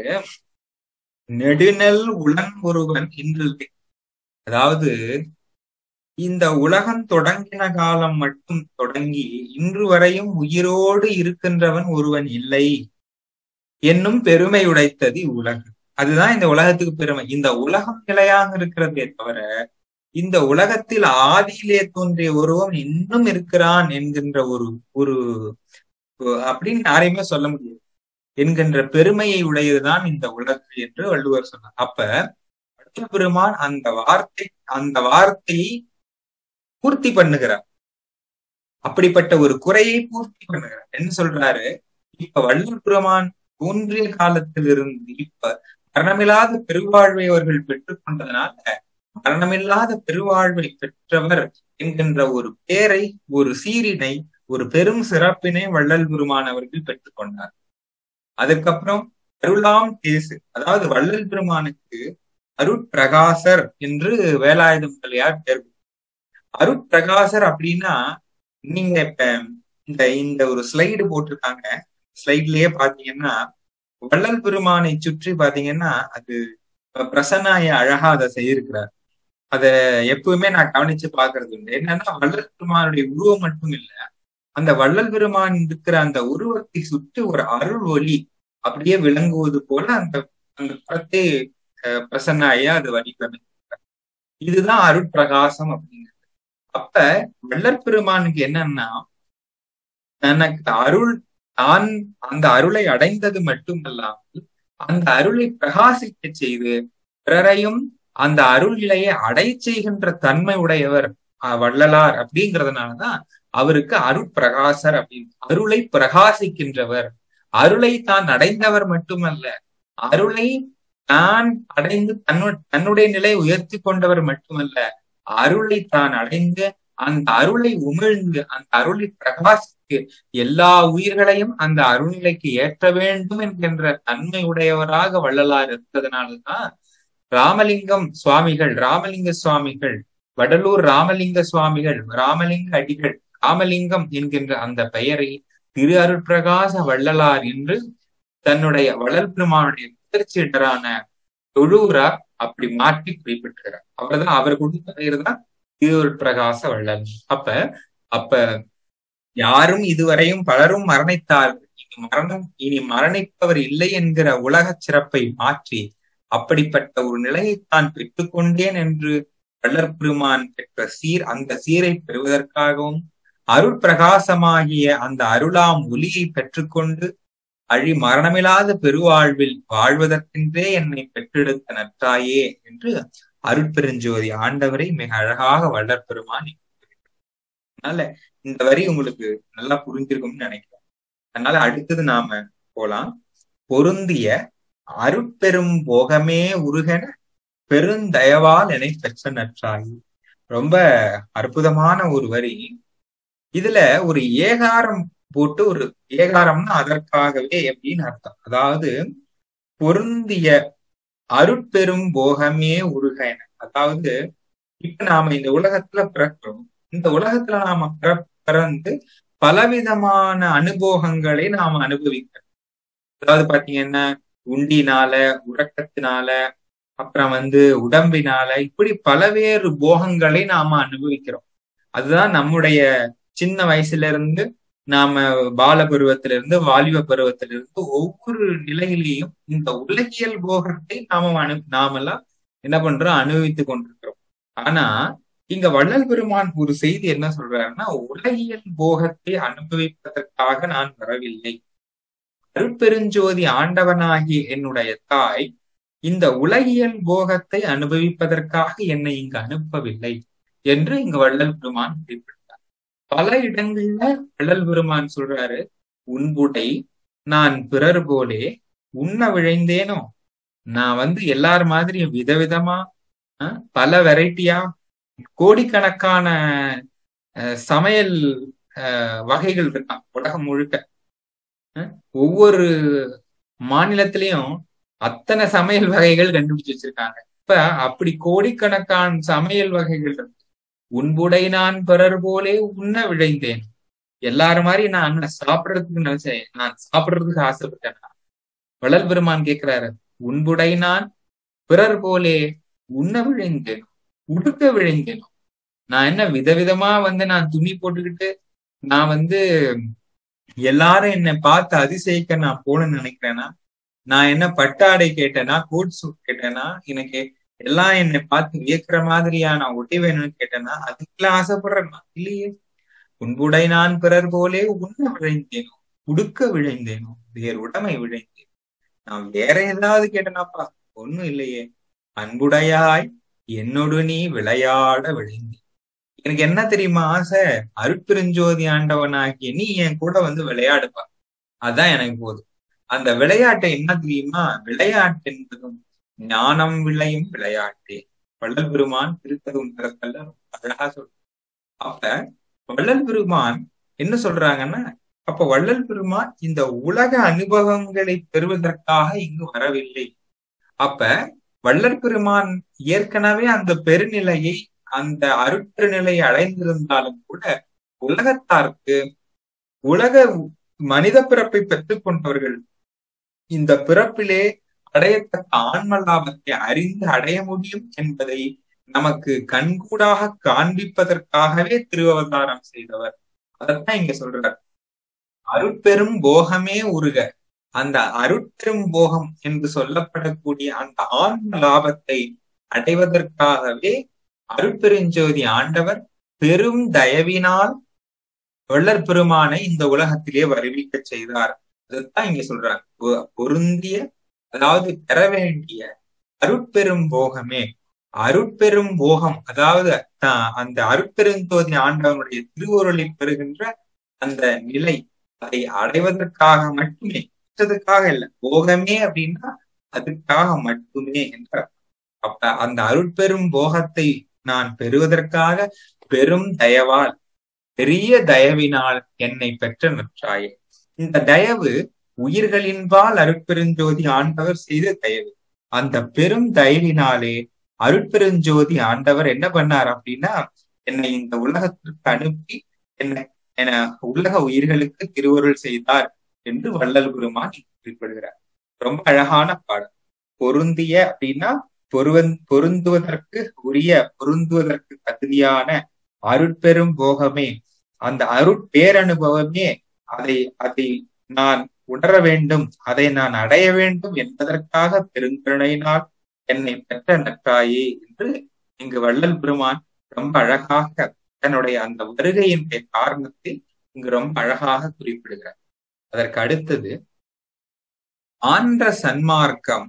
நெடுநெல் உளன் ஒருவன் இன்று. அதாவது இந்த உலகம் தொடங்கின காலம் மட்டும் தொடங்கி இன்று வரையும் உயிரோடு இருக்கின்றவன் ஒருவன் இல்லை என்னும் பெருமை உடைத்தது உலகம். அதுதான் இந்த உலகத்துக்கு பெருமை. இந்த உலகம் நிலையாக இருக்கிறதே தவிர இந்த உலகத்தில் ஆதியிலே தோன்றிய ஒருவன் இன்னும் இருக்கிறான் என்கின்ற ஒரு அப்படின்னு யாரையுமே சொல்ல முடியாது என்கின்ற பெருமையை உடையதுதான் இந்த உலகம் என்று வள்ளுவர் சொன்னார். அப்ப வள்ளல் பெருமான் அந்த வார்த்தையை பூர்த்தி பண்ணுகிறார். அப்படிப்பட்ட ஒரு குறையை பூர்த்தி பண்ணுகிறார். என்ன சொல்றாரு, இப்ப வள்ளல் பெருமான் தோன்றிய காலத்திலிருந்து இப்ப மரணமில்லாத பெருவாழ்வை அவர்கள் பெற்றுக் கொண்டதனால மரணமில்லாத பெருவாழ்வை பெற்றவர் என்கின்ற ஒரு பேரை, ஒரு சீரினை, ஒரு பெரும் சிறப்பினை வள்ளல் பெருமான் அவர்கள் பெற்றுக் கொண்டார். அதுக்கப்புறம் அருளாம் தேசு, அதாவது வள்ளல் பெருமானுக்கு அருட்பிரகாசர் என்று வேலாயுதம் பிள்ளையார் பேர். அருட்பிரகாசர் அப்படின்னா, நீங்க இப்ப இந்த ஒரு ஸ்லைடு போட்டிருக்காங்க, ஸ்லைட்லயே பாத்தீங்கன்னா வள்ளல் பெருமானை சுற்றி பாத்தீங்கன்னா அது பிரசன்னாய அழகா அதை செய்திருக்கிறார். அத எப்பவுமே நான் கவனிச்சு பாக்குறது உண்டு. என்னன்னா, வள்ளல் பெருமானுடைய உருவம் மட்டும் இல்ல, அந்த வள்ளல் பெருமான் இருக்கிற அந்த உருவத்தை சுற்றி ஒரு அருள் ஒளி அப்படியே விளங்குவது போல அந்த படத்தை பிரசன்னாயா அது வடிவமைக்கிறார். இதுதான் அருட்பிரகாசம் அப்படிங்கிறது. அப்ப வள்ளல் பெருமானுக்கு என்னன்னா, தனக்கு அருள், தான் அந்த அருளை அடைந்தது மட்டுமல்லாமல் அந்த அருளை பிரகாசிக்க செய்து பிறரையும் அந்த அருள் நிலையை அடை செய்கின்ற தன்மை உடையவர் வள்ளலார். அப்படிங்கிறதுனாலதான் அவருக்கு அருட்பிரகாசர் அப்படின்னு. அருளை பிரகாசிக்கின்றவர், அருளை தான் அடைந்தவர் மட்டுமல்ல, அருளை தான் அடைந்து தன்னுடைய நிலை உயர்த்தி கொண்டவர் மட்டுமல்ல, அருளை தான் அடைந்து அந்த அருளை உமிழ்ந்து அந்த அருளை பிரகாசித்து எல்லா உயிர்களையும் அந்த அருள்நிலைக்கு ஏற்ற வேண்டும் என்கின்ற தன்மை உடையவராக வள்ளலார் இருந்ததுனாலதான் ராமலிங்க சுவாமிகள், வடலூர் ராமலிங்க சுவாமிகள், ராமலிங்க அடிகள், ராமலிங்கம் என்கின்ற அந்த பெயரை திரு அருட்பிரகாச வள்ளலார் என்று தன்னுடைய வள்ளல் பெருமானுடைய முதிர்ச்சீட்டரான தொழூரார் அப்படி மாற்றி குறிப்பிட்டிருக்கிறார். அவர் கொடுத்த பெயர் தான் திரு அருட்பிரகாச வள்ளல். அப்ப யாரும் இதுவரையும் பலரும் மரணித்தார்கள், இனி மரணிப்பவர் இல்லை என்கிற உலக சிறப்பை மாற்றி அப்படிப்பட்ட ஒரு நிலையை தான் பெற்றுக்கொண்டேன் என்று வள்ளற் பெருமான் பெற்ற அந்த சீரை பெறுவதற்காகவும் அருட்பிரகாசமாகிய அந்த அருளாம் ஒளியை பெற்றுக்கொண்டு மரணமில்லாத பெருவாழ்வில் வாழ்வதற்கென்றே என்னை பெற்றெடுத்த நற்றாயே என்று அருட்பெருஞ்சோதி ஆண்டவரை மிக அழகாக வள்ளற் பெருமான். அதனால இந்த வரி உங்களுக்கு நல்லா புரிஞ்சிருக்கும்னு நினைக்கிறேன். அதனால அடுத்தது நாம போலாம். பொருந்திய அருட்பெரும் போகமே உருகென பெருந்தயவால் என்னை பெற்ற நற்றாயே. ரொம்ப அற்புதமான ஒரு வரி. இதுல ஒரு ஏகாரம் போட்டு, ஒரு ஏகாரம்னா அதற்காகவே அப்படின்னு அர்த்தம். அதாவது பொருந்திய அருட்பெரும் போகமே உருகென, அதாவது இப்ப நாம இந்த உலகத்துல பிறக்கிறோம். இந்த உலகத்துல நாம பிறந்து பலவிதமான அனுபவங்களை நாம அனுபவிக்கிறோம். அதாவது பாத்தீங்கன்னா உண்டினால, உறக்கத்தினால, அப்புறம் உடம்பினால, இப்படி பலவேறு போகங்களை நாம அனுபவிக்கிறோம். அதுதான் நம்முடைய சின்ன வயசுல இருந்து, நாம பால பருவத்திலிருந்து வாலிப பருவத்திலிருந்து ஒவ்வொரு நிலையிலையும் இந்த உலகியல் போகத்தை நாமெல்லாம் என்ன பண்றோம், அனுபவித்துக் கொண்டிருக்கிறோம். ஆனா இங்க வள்ளல் பெருமான் ஒரு செய்தி என்ன சொல்றாருன்னா, உலகியல் போகத்தை அனுபவிப்பதற்காக நான் வரவில்லை. அருட்பெருஞ்சோதி ஆண்டவனாகி என்னுடைய தாய் இந்த உலகியல் போகத்தை அனுபவிப்பதற்காக என்னை இங்கு அனுப்பவில்லை என்று இங்கு வள்ளல் பெருமான் குறிப்பிட்டார். பல இடங்கள்ல வள்ளல் பெருமான் சொல்றாரு, உன்புடை நான் பிறர் போலே உண்ண விழைந்தேனோ. நான் எல்லார் மாதிரியும் விதவிதமா பல வெரைட்டியா கோடிக்கணக்கான சமையல் வகைகள் இருக்கான் உலகம் முழுக்க. ஒவ்வொரு மாநிலத்திலையும் அத்தனை சமையல் வகைகள் கண்டுபிடிச்சு வச்சிருக்காங்க. இப்ப அப்படி கோடிக்கணக்கான சமையல் வகைகள் இருக்கு. உன்புடை நான் பிறர் போலே உண்ண விழைந்தேன். எல்லாரும் மாதிரி நான் சாப்பிடுறதுக்கு நினைச்சேன், நான் சாப்பிடுறதுக்கு ஆசைப்பட்டேனா? வள்ளல் பெருமான் கேட்கிறாரு, உன்புடை நான் பிறர் போலே உண்ண விழைந்தேன், உடுக்க விழைந்தேன். நான் என்ன விதவிதமா நான் துணி போட்டுக்கிட்டு நான் எல்லாரும் என்னை பார்த்து அதிசயிக்க நான் போகணும்னு நினைக்கிறேன்னா? நான் என்ன பட்டாடை கேட்டேனா, கோட் சூட் கேட்டேனா, எனக்கு எல்லாம் என்னை பார்த்து வியக்கிற மாதிரியான ஒட்டி வேணும்னு கேட்டேனா? அதுக்கெல்லாம் ஆசைப்படுறேன்னா? இல்லையே. உன்புடை நான் பிறர் போலே உண்ண விழைந்தேனோ, உடுக்க விழைந்தேனோ, வேறு உடைமை விழைந்தேன். நான் வேற ஏதாவது கேட்டேனாப்பா? ஒண்ணும் இல்லையே. அன்புடையாய் என்னோடு நீ விளையாட விழைந்தேன். எனக்கு என்ன தெரியுமா ஆசை? அருட்பெருஞ்சோதி ஆண்டவனாகிய நீ என் கூட விளையாடுப்பா, அதான் எனக்கு போதும். அந்த விளையாட்டை என்ன தெரியுமா? விளையாட்டு என்பதும் ஞானம் விளையும் விளையாட்டே. வள்ளல் பெருமான் திருத்தகுந்தரத்துல அழகா சொல்ற. அப்ப வள்ளல் பெருமான் என்ன சொல்றாங்கன்னா, அப்ப வள்ளல் பெருமான் இந்த உலக அனுபவங்களை பெறுவதற்காக இங்கு வரவில்லை. அப்ப வள்ளல் பெருமான் ஏற்கனவே அந்த பெருநிலையை, அந்த அருட்பெருநிலையை அடைந்திருந்தாலும் கூட உலகத்தாருக்கு, உலக மனித பிறப்பை பெற்றுக் கொண்டவர்கள் இந்த பிறப்பிலே அடையத்தக்க ஆன்ம லாபத்தை அறிந்து அடைய முடியும் என்பதை நமக்கு கண்கூடாக காண்பிப்பதற்காகவே திருவவதாரம் செய்தவர். அதைத்தான் இங்க சொல்றார். அருட்பெரும் போகமே உருக. அந்த அருட்பெரும் போகம் என்று சொல்லப்படக்கூடிய அந்த ஆன்ம லாபத்தை அடைவதற்காகவே அருட்பெருஞ்சோதி ஆண்டவர் பெரும் தயவினால் வள்ளற் பெருமானை இந்த உலகத்திலே வருவிக்க செய்தார். அதைத்தான் இங்க சொல்றார். பொருந்திய, அதாவது பெற வேண்டிய அருட்பெரும் போகமே. அருட்பெரும் போகம், அதாவது அந்த அருட்பெருஞ்சோதி ஆண்டவனுடைய திருவுருளை பெறுகின்ற அந்த நிலை, அதை அடைவதற்காக மட்டுமே, மற்றதுக்காக இல்லை. போகமே அப்படின்னா அதுக்காக மட்டுமே என்றார். அப்ப அந்த அருட்பெரும் போகத்தை நான் பெறுவதற்காக பெரும் தயவால், பெரிய தயவினால் என்னை பெற்ற நற்றாயே. இந்த தயவு உயிர்களின்பால் அருட்பெருஞ்சோதி ஆண்டவர் செய்த தயவு. அந்த பெரும் தயவினாலே அருட்பெருஞ்சோதி ஆண்டவர் என்ன பண்ணார் அப்படின்னா, என்னை இந்த உலகத்திற்கு அனுப்பி என்னை என உலக உயிர்களுக்கு திருவருள் செய்தார் என்று வள்ளல் பெருமான் குறிப்பிடுகிறார். ரொம்ப அழகான பாடல். பொருந்திய அப்படின்னா பொருந்துவதற்கு உரிய, பொருந்துவதற்கு தகுதியான அருட்பெரும் போகமே, அந்த அருட்பேரனுபவமே, அதை நான் உணர வேண்டும், அதை நான் அடைய வேண்டும் என்பதற்காக பெருங்கருணையினால் என்னை பெற்ற நற்றாயே என்று இங்கு வள்ளல் பெருமான் ரொம்ப அழகாக தன்னுடைய அந்த வருகையினுடைய காரணத்தை இங்கு ரொம்ப அழகாக குறிப்பிடுகிறார். அதற்கு அடுத்தது, ஆன்ற சன்மார்க்கம்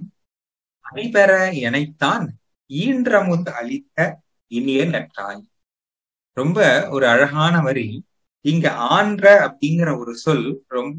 அணிபெற எனைத்தான் ஈன்றமுது அளித்த இனிய நற்றாய். ரொம்ப ஒரு அழகான வரி. இங்க ஆன்ற அப்படிங்கிற ஒரு சொல் ரொம்ப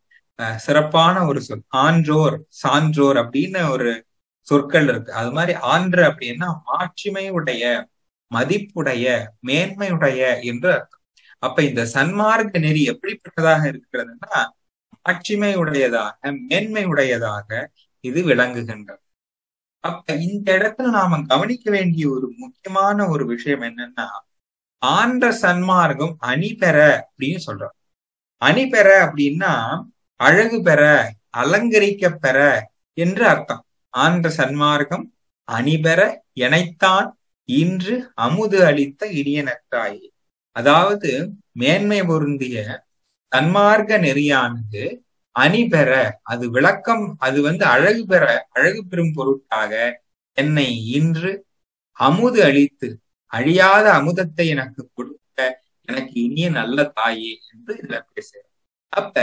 சிறப்பான ஒரு சொல். ஆன்றோர், சான்றோர் அப்படின்னு ஒரு சொற்கள் இருக்கு. அது மாதிரி ஆன்ற அப்படின்னா மாட்சிமை உடைய, மதிப்புடைய, மேன்மையுடைய என்று அர்த்தம். அப்ப இந்த சன்மார்க்க நெறி எப்படிப்பட்டதாக இருக்கிறதுன்னா மாட்சிமை உடையதாக, மேன்மை உடையதாக இது விளங்குகின்றது. அப்ப இந்த இடத்துல நாம கவனிக்க வேண்டிய ஒரு முக்கியமான ஒரு விஷயம் என்னன்னா, ஆன்ற சன்மார்க்கம் அணி பெற அப்படின்னு சொல்றோம். அணி பெற அப்படின்னா அழகு பெற, அலங்கரிக்க பெற என்று அர்த்தம். ஆன்ற சன்மார்க்கம் அணிபெற எனைத்தான் இன்று அமுது அளித்த இனிய நற்றாயே. அதாவது மேன்மை பொருந்திய சன்மார்க்க நெறியானது அணிபெற, அது விளக்கம், அது அழகு பெற, அழகு பெறும் பொருட்டாக என்னை இன்று அமுது அளித்து, அழியாத அமுதத்தை எனக்கு கொடுத்த எனக்கு இனிய நல்ல தாயே என்று இதுல பேசுறேன். அப்ப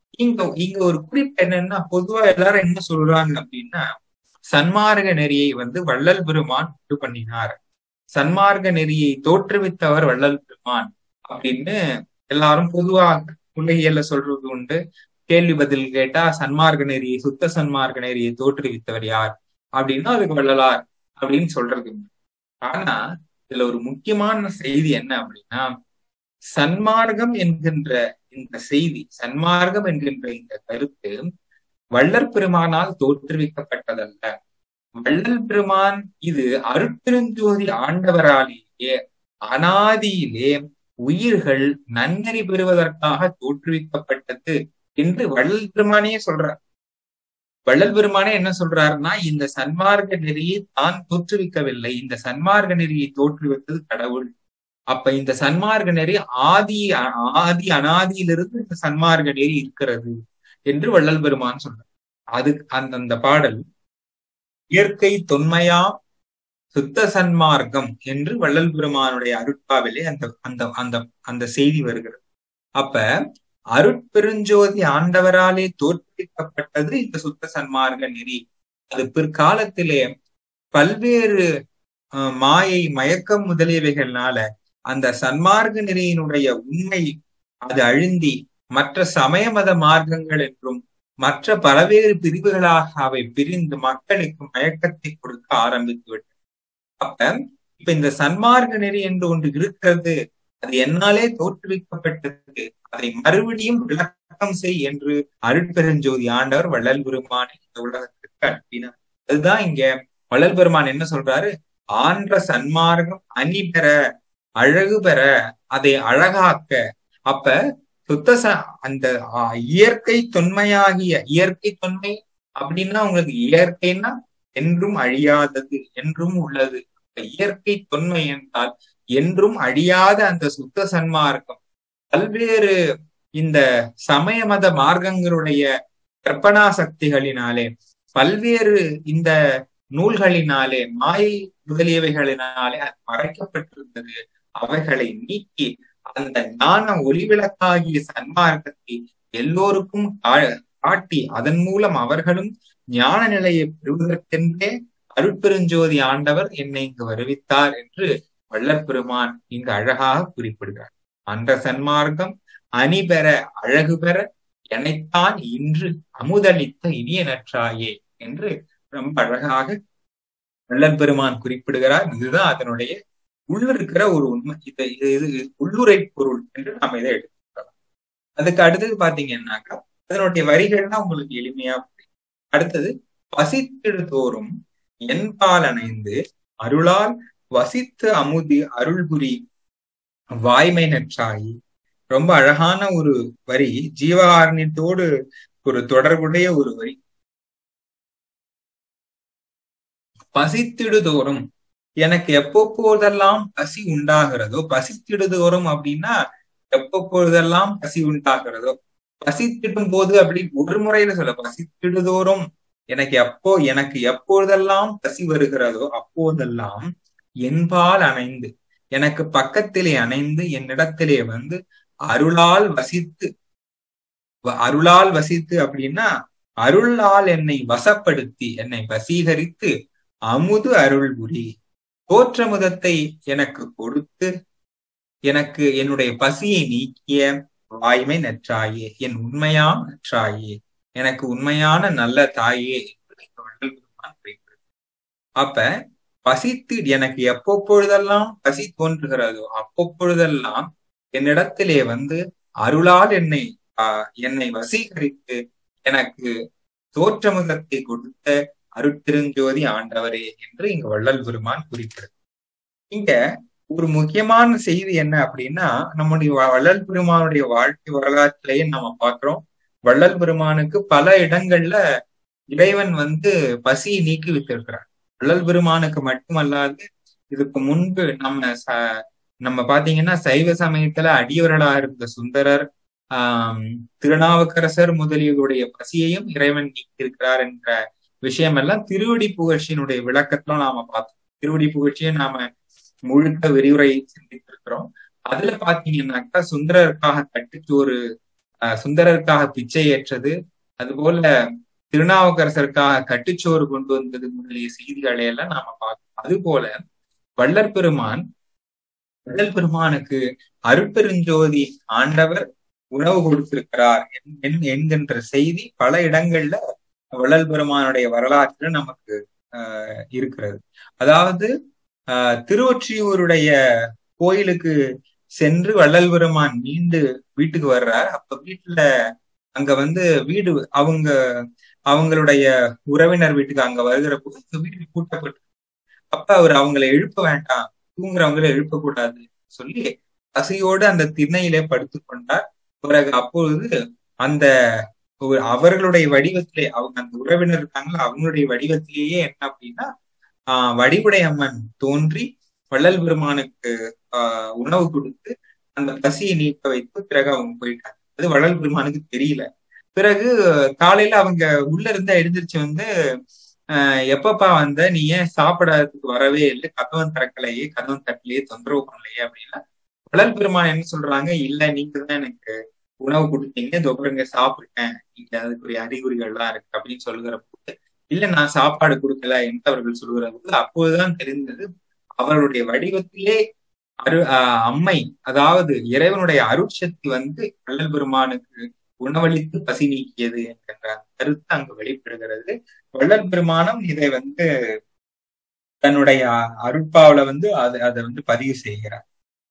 இங்க ஒரு குறிப்பு என்னன்னா, பொதுவா எல்லாரும் என்ன சொல்றாங்க அப்படின்னா, சன்மார்க்க நெறியை வள்ளல் பெருமான் உண்டு பண்ணினார், சன்மார்க்க நெறியை தோற்றுவித்தவர் வள்ளல் பெருமான் அப்படின்னு எல்லாரும் பொதுவாக உலகியல்ல சொல்றது உண்டு. கேள்வி பதில் கேட்டா சன்மார்க்க நெறியை, சுத்த சன்மார்க்க நெறியை தோற்றுவித்தவர் யார் அப்படின்னா அதுக்கு வள்ளலார் அப்படின்னு சொல்றது உண்டு. ஆனா இதுல ஒரு முக்கியமான செய்தி என்ன அப்படின்னா, சன்மார்க்கம் என்கின்ற இந்த செய்தி, சன்மார்க்கம் என்கின்ற இந்த கருத்து வள்ளற் பெருமானால் தோற்றுவிக்கப்பட்டதல்ல. வள்ளல் பெருமான் இது அருட்பெருஞ்சோதி ஆண்டவராலேயே அனாதியிலே உயிர்கள் நன்னறி பெறுவதற்காக தோற்றுவிக்கப்பட்டது என்று வள்ளல் பெருமானே சொல்றார். வள்ளல் பெருமானே என்ன சொல்றாருன்னா, இந்த சன்மார்க்க நெறியை தான் தோற்றுவிக்கவில்லை, இந்த சன்மார்க்க நெறியை தோற்றுவித்தது கடவுள். அப்ப இந்த சன்மார்க்க நெறி ஆதி அனாதியிலிருந்து இந்த சன்மார்க்க நெறி இருக்கிறது என்று வள்ளல் பெருமான் சொல்றார். அது அந்த பாடல் இயற்கை தொன்மையா சுத்த சன்மார்க்கம் என்று வள்ளல் பெருமானுடைய அருட்பாவிலே அந்த செய்தி வருகிறது. அப்ப அருட்பெருஞ்சோதி ஆண்டவராலே தோற்றுவிக்கப்பட்டது இந்த சுத்த சன்மார்க்க நெறி. அது பிற்காலத்திலே பல்வேறு மாயை, மயக்கம் முதலியவைகள்னால அந்த சன்மார்க்க நெறியினுடைய உண்மை அது அழுந்தி மற்ற சமய மத மார்க்கங்கள் என்றும் மற்ற பல்வேறு பிரிவுகளாக அவை பிரிந்து மக்களுக்கு மயக்கத்தை கொடுக்க ஆரம்பித்து விட்டது. அப்ப இப்ப இந்த சன்மார்க்க நெறி என்று ஒன்று இருக்கிறது, அது என்னாலே தோற்றுவிக்கப்பட்டது, அதை மறுபடியும் விளக்கம் செய் என்று அருட்பெருஞ்சோதி ஆண்டவர் வள்ளல் பெருமான் இந்த உலகத்திற்கு அனுப்பினார். அதுதான் இங்க வள்ளல் பெருமான் என்ன சொல்றாரு, ஆன்ற சன்மார்க்கம் அணி பெற, அழகு பெற, அதை அழகாக்க. அப்ப அந்த இயற்கை தொன்மையாகிய, இயற்கை தொன்மை அப்படின்னா உங்களுக்கு இயற்கைன்னா என்றும் அழியாதது, என்றும் உள்ளது. இயற்கை தொன்மை என்றால் என்றும் அழியாத அந்த சுத்த சன்மார்க்கம் பல்வேறு இந்த சமய மத மார்க்கங்களுடைய கற்பனா சக்திகளினாலே, பல்வேறு இந்த நூல்களினாலே, மாயை முதலியவைகளினாலே அது மறைக்கப்பட்டிருந்தது. அவைகளை நீக்கி அந்த ஞான ஒளிவிளக்காகிய சன்மார்க்கத்தை எல்லோருக்கும் காட்டி அதன் மூலம் அவர்களும் ஞான நிலையை பெறுவதற்கென்றே அருட்பெருஞ்சோதி ஆண்டவர் என்னை இங்கு வருவித்தார் என்று வள்ளற் பெருமான் இங்கு அழகாக குறிப்பிடுகிறார். அந்த சன்மார்க்கம் அணி பெற, அழகு பெற எனைத்தான் இன்று அமுதளித்த இனிய நற்றாயே என்று ரொம்ப அழகாக வள்ளல் பெருமான் குறிப்பிடுகிறார். இதுதான் அதனுடைய உள்ளிருக்கிற ஒரு உண்மை. இது உள்ளுரை பொருள் என்று நாம இதை எடுத்துக்கலாம். அதுக்கு அடுத்தது பாத்தீங்கன்னாக்கா அதனுடைய வரிகள்லாம் உங்களுக்கு எளிமையா புரியும். அடுத்தது, பசித்திடு தோறும் என்பால் அணைந்து அருளால் வசித்து அமுதி அருள்புரி வாய்மை நற்றாயி. ரொம்ப அழகான ஒரு வரி, ஜீவகாருண்யத்தோடு ஒரு தொடர்புடைய ஒரு வரி. பசித்திடுதோறும் எனக்கு எப்பப்போதெல்லாம் பசி உண்டாகிறதோ, பசித்திடுதோறும் அப்படின்னா எப்பப்பொழுதெல்லாம் பசி உண்டாகிறதோ, பசித்திடும் போது அப்படி ஒரு முறையில சொல்ல, பசித்திடுதோறும் எனக்கு எப்பொழுதெல்லாம் பசி வருகிறதோ அப்போதெல்லாம் என்பால் அணைந்து, எனக்கு பக்கத்திலே அணைந்து என்னிடத்திலே வந்து அருளால் வசித்து அப்படின்னா அருளால் என்னை வசப்படுத்தி என்னை வசீகரித்து அமுது அருள் புரி, தோற்றமுதத்தை எனக்கு கொடுத்து எனக்கு என்னுடைய பசியை நீக்கிய வாய்மை நற்றாயே, என் உண்மையான நற்றாயே, எனக்கு உண்மையான நல்ல தாயே என்று வள்ளல் பெருமான் குறிப்பிடுகிறார். அப்ப பசித்து எனக்கு எப்பப்பொழுதெல்லாம் பசி தோன்றுகிறதோ அப்பப்பொழுதெல்லாம் என்னிடத்திலே வந்து அருளால் என்னை வசீகரித்து எனக்கு தோற்றமுதத்தை கொடுத்த அருட்பெருஞ்சோதி ஆண்டவரே என்று இங்க வள்ளல் பெருமான் குறிப்பிடுறார். இங்க ஒரு முக்கியமான செய்தி என்ன அப்படின்னா, நம்முடைய வள்ளல் பெருமானுடைய வாழ்க்கை வரலாற்றிலேயே நம்ம பார்க்கிறோம். வள்ளல் பெருமானுக்கு பல இடங்கள்ல இறைவன் வந்து பசியை நீக்கி விட்டிருக்கிறார். வள்ளல் பெருமானுக்கு மட்டுமல்லாது இதுக்கு முன்பு நம்ம பாத்தீங்கன்னா சைவ சமயத்துல அடியவர்களா இருந்த சுந்தரர், திருநாவுக்கரசர் முதலியோருடைய பசியையும் இறைவன் நீக்கி இருக்கிறார் என்ற விஷயம் எல்லாம் திருவடி புகழ்ச்சியினுடைய விளக்கத்துல நாம பார்த்தோம். திருவடி புகழ்ச்சியை நாம முழுக்க விரிவுரை சிந்தித்திருக்கிறோம். அதுல பாத்தீங்கன்னாக்கா சுந்தரருக்காக கட்டுச்சோறு, சுந்தரருக்காக பிச்சை ஏற்றது, அதுபோல திருநாவுக்கரசருக்காக கட்டுச்சோறு கொண்டு வந்தது முதலிய செய்திகளை எல்லாம் நாம பார்க்கணும். அது போல வள்ளல் பெருமானுக்கு அருட்பெருஞ்சோதி ஆண்டவர் உணவு கொடுத்திருக்கிறார் என்கின்ற செய்தி பல இடங்கள்ல வள்ளல் பெருமானுடைய வரலாற்றுல நமக்கு இருக்கிறது. அதாவது திருவொற்றியூருடைய கோயிலுக்கு சென்று வள்ளல் பெருமான் மீண்டு வீட்டுக்கு வர்றார். அப்ப வீட்டுல அங்க வந்து வீடு அவங்களுடைய உறவினர் வீட்டுக்கு அங்க வருகிற போது வீட்டுக்கு கூட்டப்பட்டு, அப்ப அவர் அவங்களை எழுப்ப வேண்டாம், தூங்குறவங்களை எழுப்பக்கூடாது சொல்லி பசியோடு அந்த திண்ணையிலே படுத்து கொண்டார். பிறகு அப்பொழுது அந்த அவர்களுடைய வடிவத்திலே அந்த உறவினர் இருக்காங்களா அவங்களுடைய வடிவத்திலேயே என்ன அப்படின்னா வடிவுடை அம்மன் தோன்றி வள்ளல் பெருமானுக்கு உணவு கொடுத்து அந்த பசியை நீக்க வைத்து பிறகு அவங்க போயிட்டாங்க. அது வள்ளல் பெருமானுக்கு தெரியல. பிறகு காலையில அவங்க உள்ள இருந்தா எழுந்திருச்சு வந்து எப்பப்பா வந்த, நீ ஏன் சாப்பிடறதுக்கு வரவே இல்லை, கதவன் திறக்கலையே, கதவன் தட்டலையே, தொந்தரவு பண்ணலையே அப்படின்னா வள்ளல் பெருமான் என்ன சொல்றாங்க, இல்ல நீங்க தான் எனக்கு உணவு கொடுத்தீங்க, தொகுங்க சாப்பிட்டேன், இங்க அதுக்குரிய அறிகுறிகள்லாம் இருக்கு அப்படின்னு சொல்லுகிற போது, இல்ல நான் சாப்பாடு கொடுக்கல என்று அவர்கள் சொல்லுகிற போது அப்போதுதான் தெரிந்தது அவருடைய வடிவத்திலே அம்மை, அதாவது இறைவனுடைய அருட்சக்தி வந்து வள்ளல் பெருமானுக்கு உணவளித்து பசி நீக்கியது என்கின்ற கருத்து அங்கு வெளிப்படுகிறது. வள்ளல் பெருமானும் இதை வந்து தன்னுடைய அருட்பாவில வந்து அதை வந்து பதிவு செய்கிறார்.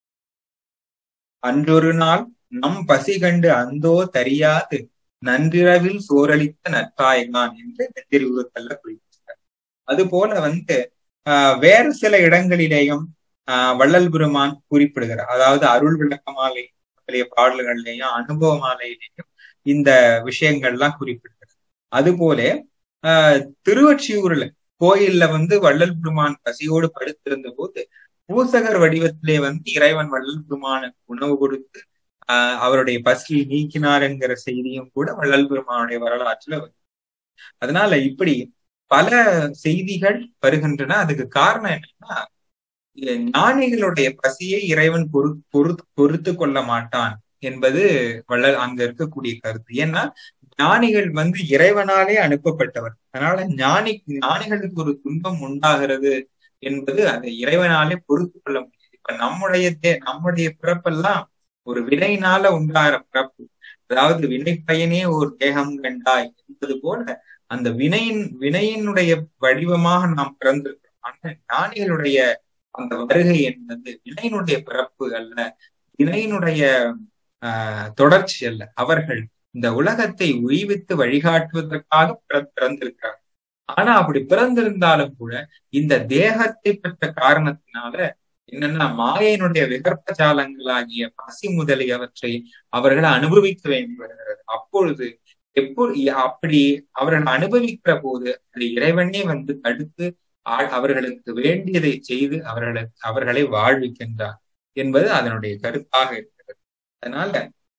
அன்றொரு நாள் நம் பசி கண்டு அந்தோ தரியாது நன்றிரவில் சோரளித்த நற்றாய்கான் என்று திருவுருத்தல்ல குறிப்பிட்டார். அது போல வந்து வேறு சில இடங்களிலேயும் வள்ளல் பெருமான் குறிப்பிடுகிறார். அதாவது அருள் விளக்க மாலை பாடல்கள்லையும் அனுபவ மாலையிலையும் இந்த விஷயங்கள்லாம் குறிப்பிடுகிறது. அது போல திருவொற்றியூர்ல கோயில்ல வந்து வள்ளல் பெருமான் பசியோடு படுத்திருந்த போது பூசகர் வடிவத்திலே வந்து இறைவன் வள்ளல் பெருமானுக்கு உணவு கொடுத்து அவருடைய பசியை நீக்கினார் என்கிற செய்தியும் கூட வள்ளல் பெருமானுடைய வரலாற்றுல வருது. அதனால இப்படி பல செய்திகள் வருகின்றன. அதுக்கு காரணம் என்னன்னா, ஞானிகளுடைய பசியை இறைவன் பொறுத்து கொள்ள மாட்டான் என்பது அங்க இருக்கக்கூடிய கருத்து. ஏன்னா ஞானிகள் வந்து இறைவனாலே அனுப்பப்பட்டவர். அதனால ஞானிகளுக்கு ஒரு துன்பம் உண்டாகிறது என்பது அதை இறைவனாலே பொறுத்து கொள்ள முடியாது. இப்ப நம்முடைய பிறப்பெல்லாம் ஒரு வினையினால உண்டாகிற பிறப்பு. அதாவது வினை பயனே ஒரு தேகம் கண்டாய் என்பது போல அந்த வினையினுடைய வடிவமாக நாம் பிறந்திருக்கிறோம். ஆனா ஞானிகளுடைய அந்த வருகை என்பது வினையினுடைய பிறப்பு அல்ல, வினையினுடைய தொடர்ச்சி அல்ல. அவர்கள் இந்த உலகத்தை உய்வித்து வழிகாட்டுவதற்காக பிறந்திருக்கிறார்கள். ஆனா அப்படி பிறந்திருந்தாலும் கூட இந்த தேகத்தை பெற்ற காரணத்தினால என்னன்னா மாயையினுடைய விகற்ப ஜாலங்களாகிய பசி முதலியவற்றை அவர்கள் அனுபவிக்க வேண்டி வருகிறது. அப்பொழுது அப்படி அவர்கள் அனுபவிக்கிற போது அது இறைவனே வந்து தடுத்து அவர்களுக்கு வேண்டியதை செய்து அவர்களை வாழ்விக்கின்றார் என்பது அதனுடைய கருத்தாக இருக்கிறது. அதனால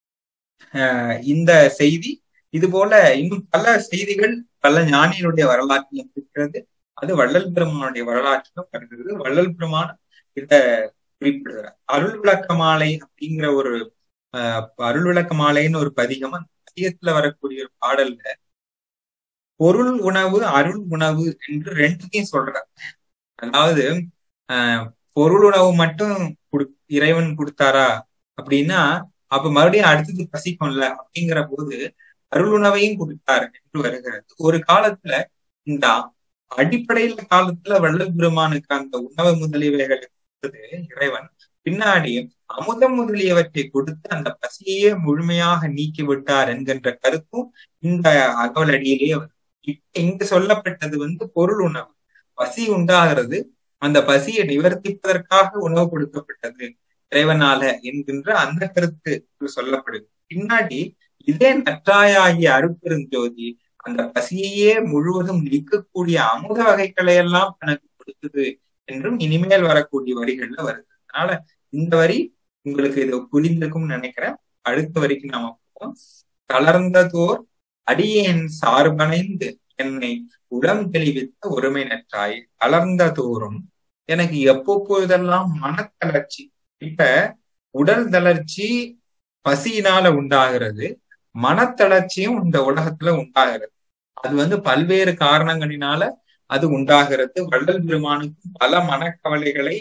இந்த செய்தி இது போல இன்னும் பல செய்திகள் பல ஞானிகளுடைய வரலாற்றிலும் இருக்கிறது. அது வள்ளல் பெருமானுடைய வரலாற்றிலும் வருகிறது. வள்ளல் பெருமான் இத குறிப்பிடுகிறார். அருள் விளக்க மாலை அப்படிங்கிற ஒரு அருள் விளக்க மாலைன்னு ஒரு பதிகம். அந்த பதிகத்துல வரக்கூடிய ஒரு பாடல்ல பொருள் உணவு அருள் உணவு என்று ரெண்டுத்தையும் சொல்றார். அதாவது பொருள் உணவு மட்டும் இறைவன் கொடுத்தாரா அப்படின்னா அப்ப மறுபடியும் அடுத்தது பசிக்கும்ல. அப்படிங்கிற போது அருள் உணவையும் கொடுத்தார் என்று வருகிறது. ஒரு காலத்துல இந்த அடிப்படையில காலத்துல வள்ளல் பெருமானுக்கு அந்த உணவு முதலியவைகளை கொடுத்தது இறைவன். பின்னாடி அமுதம் முதலியவற்றை கொடுத்து அந்த பசியே முழுமையாக நீக்கி விட்டார் என்கின்ற கருத்தும் இந்த அகவலடியிலேயே இங்கு சொல்லப்பட்டது வந்து பொருள் உணவு. பசி உண்டாகிறது, அந்த பசியை நிவர்த்திப்பதற்காக உணவு கொடுக்கப்பட்டது இறைவனால என்கின்ற அந்த கருத்து சொல்லப்படுது. பின்னாடி இதே நற்றாயாகிய அருட்பெருஞ்சோதி அந்த பசியையே முழுவதும் நீக்கக்கூடிய அமுத வகைகளை எல்லாம் தனக்கு கொடுத்தது என்றும் இனிமேல் வரக்கூடிய வரிகள்ல வருது. அதனால இந்த வரி உங்களுக்கு இது புரிந்திருக்கும்னு நினைக்கிறேன். அடுத்த வரிக்கு நாம போவோம். தளர்ந்ததோர் அடியேன் சார்பணைந்து என்னை உளம் தெளிவித்த ஒருமை நற்றாய். தளர்ந்த தோறும் எனக்கு எப்பொழுதெல்லாம் மனத்தளர்ச்சி, இப்ப உடல் தளர்ச்சி பசியினால உண்டாகிறது, மனத்தளர்ச்சியும் இந்த உலகத்துல உண்டாகிறது. அது வந்து பல்வேறு காரணங்களினால அது உண்டாகிறது. வள்ளல் பெருமானுக்கும் பல மனக்கவலைகளை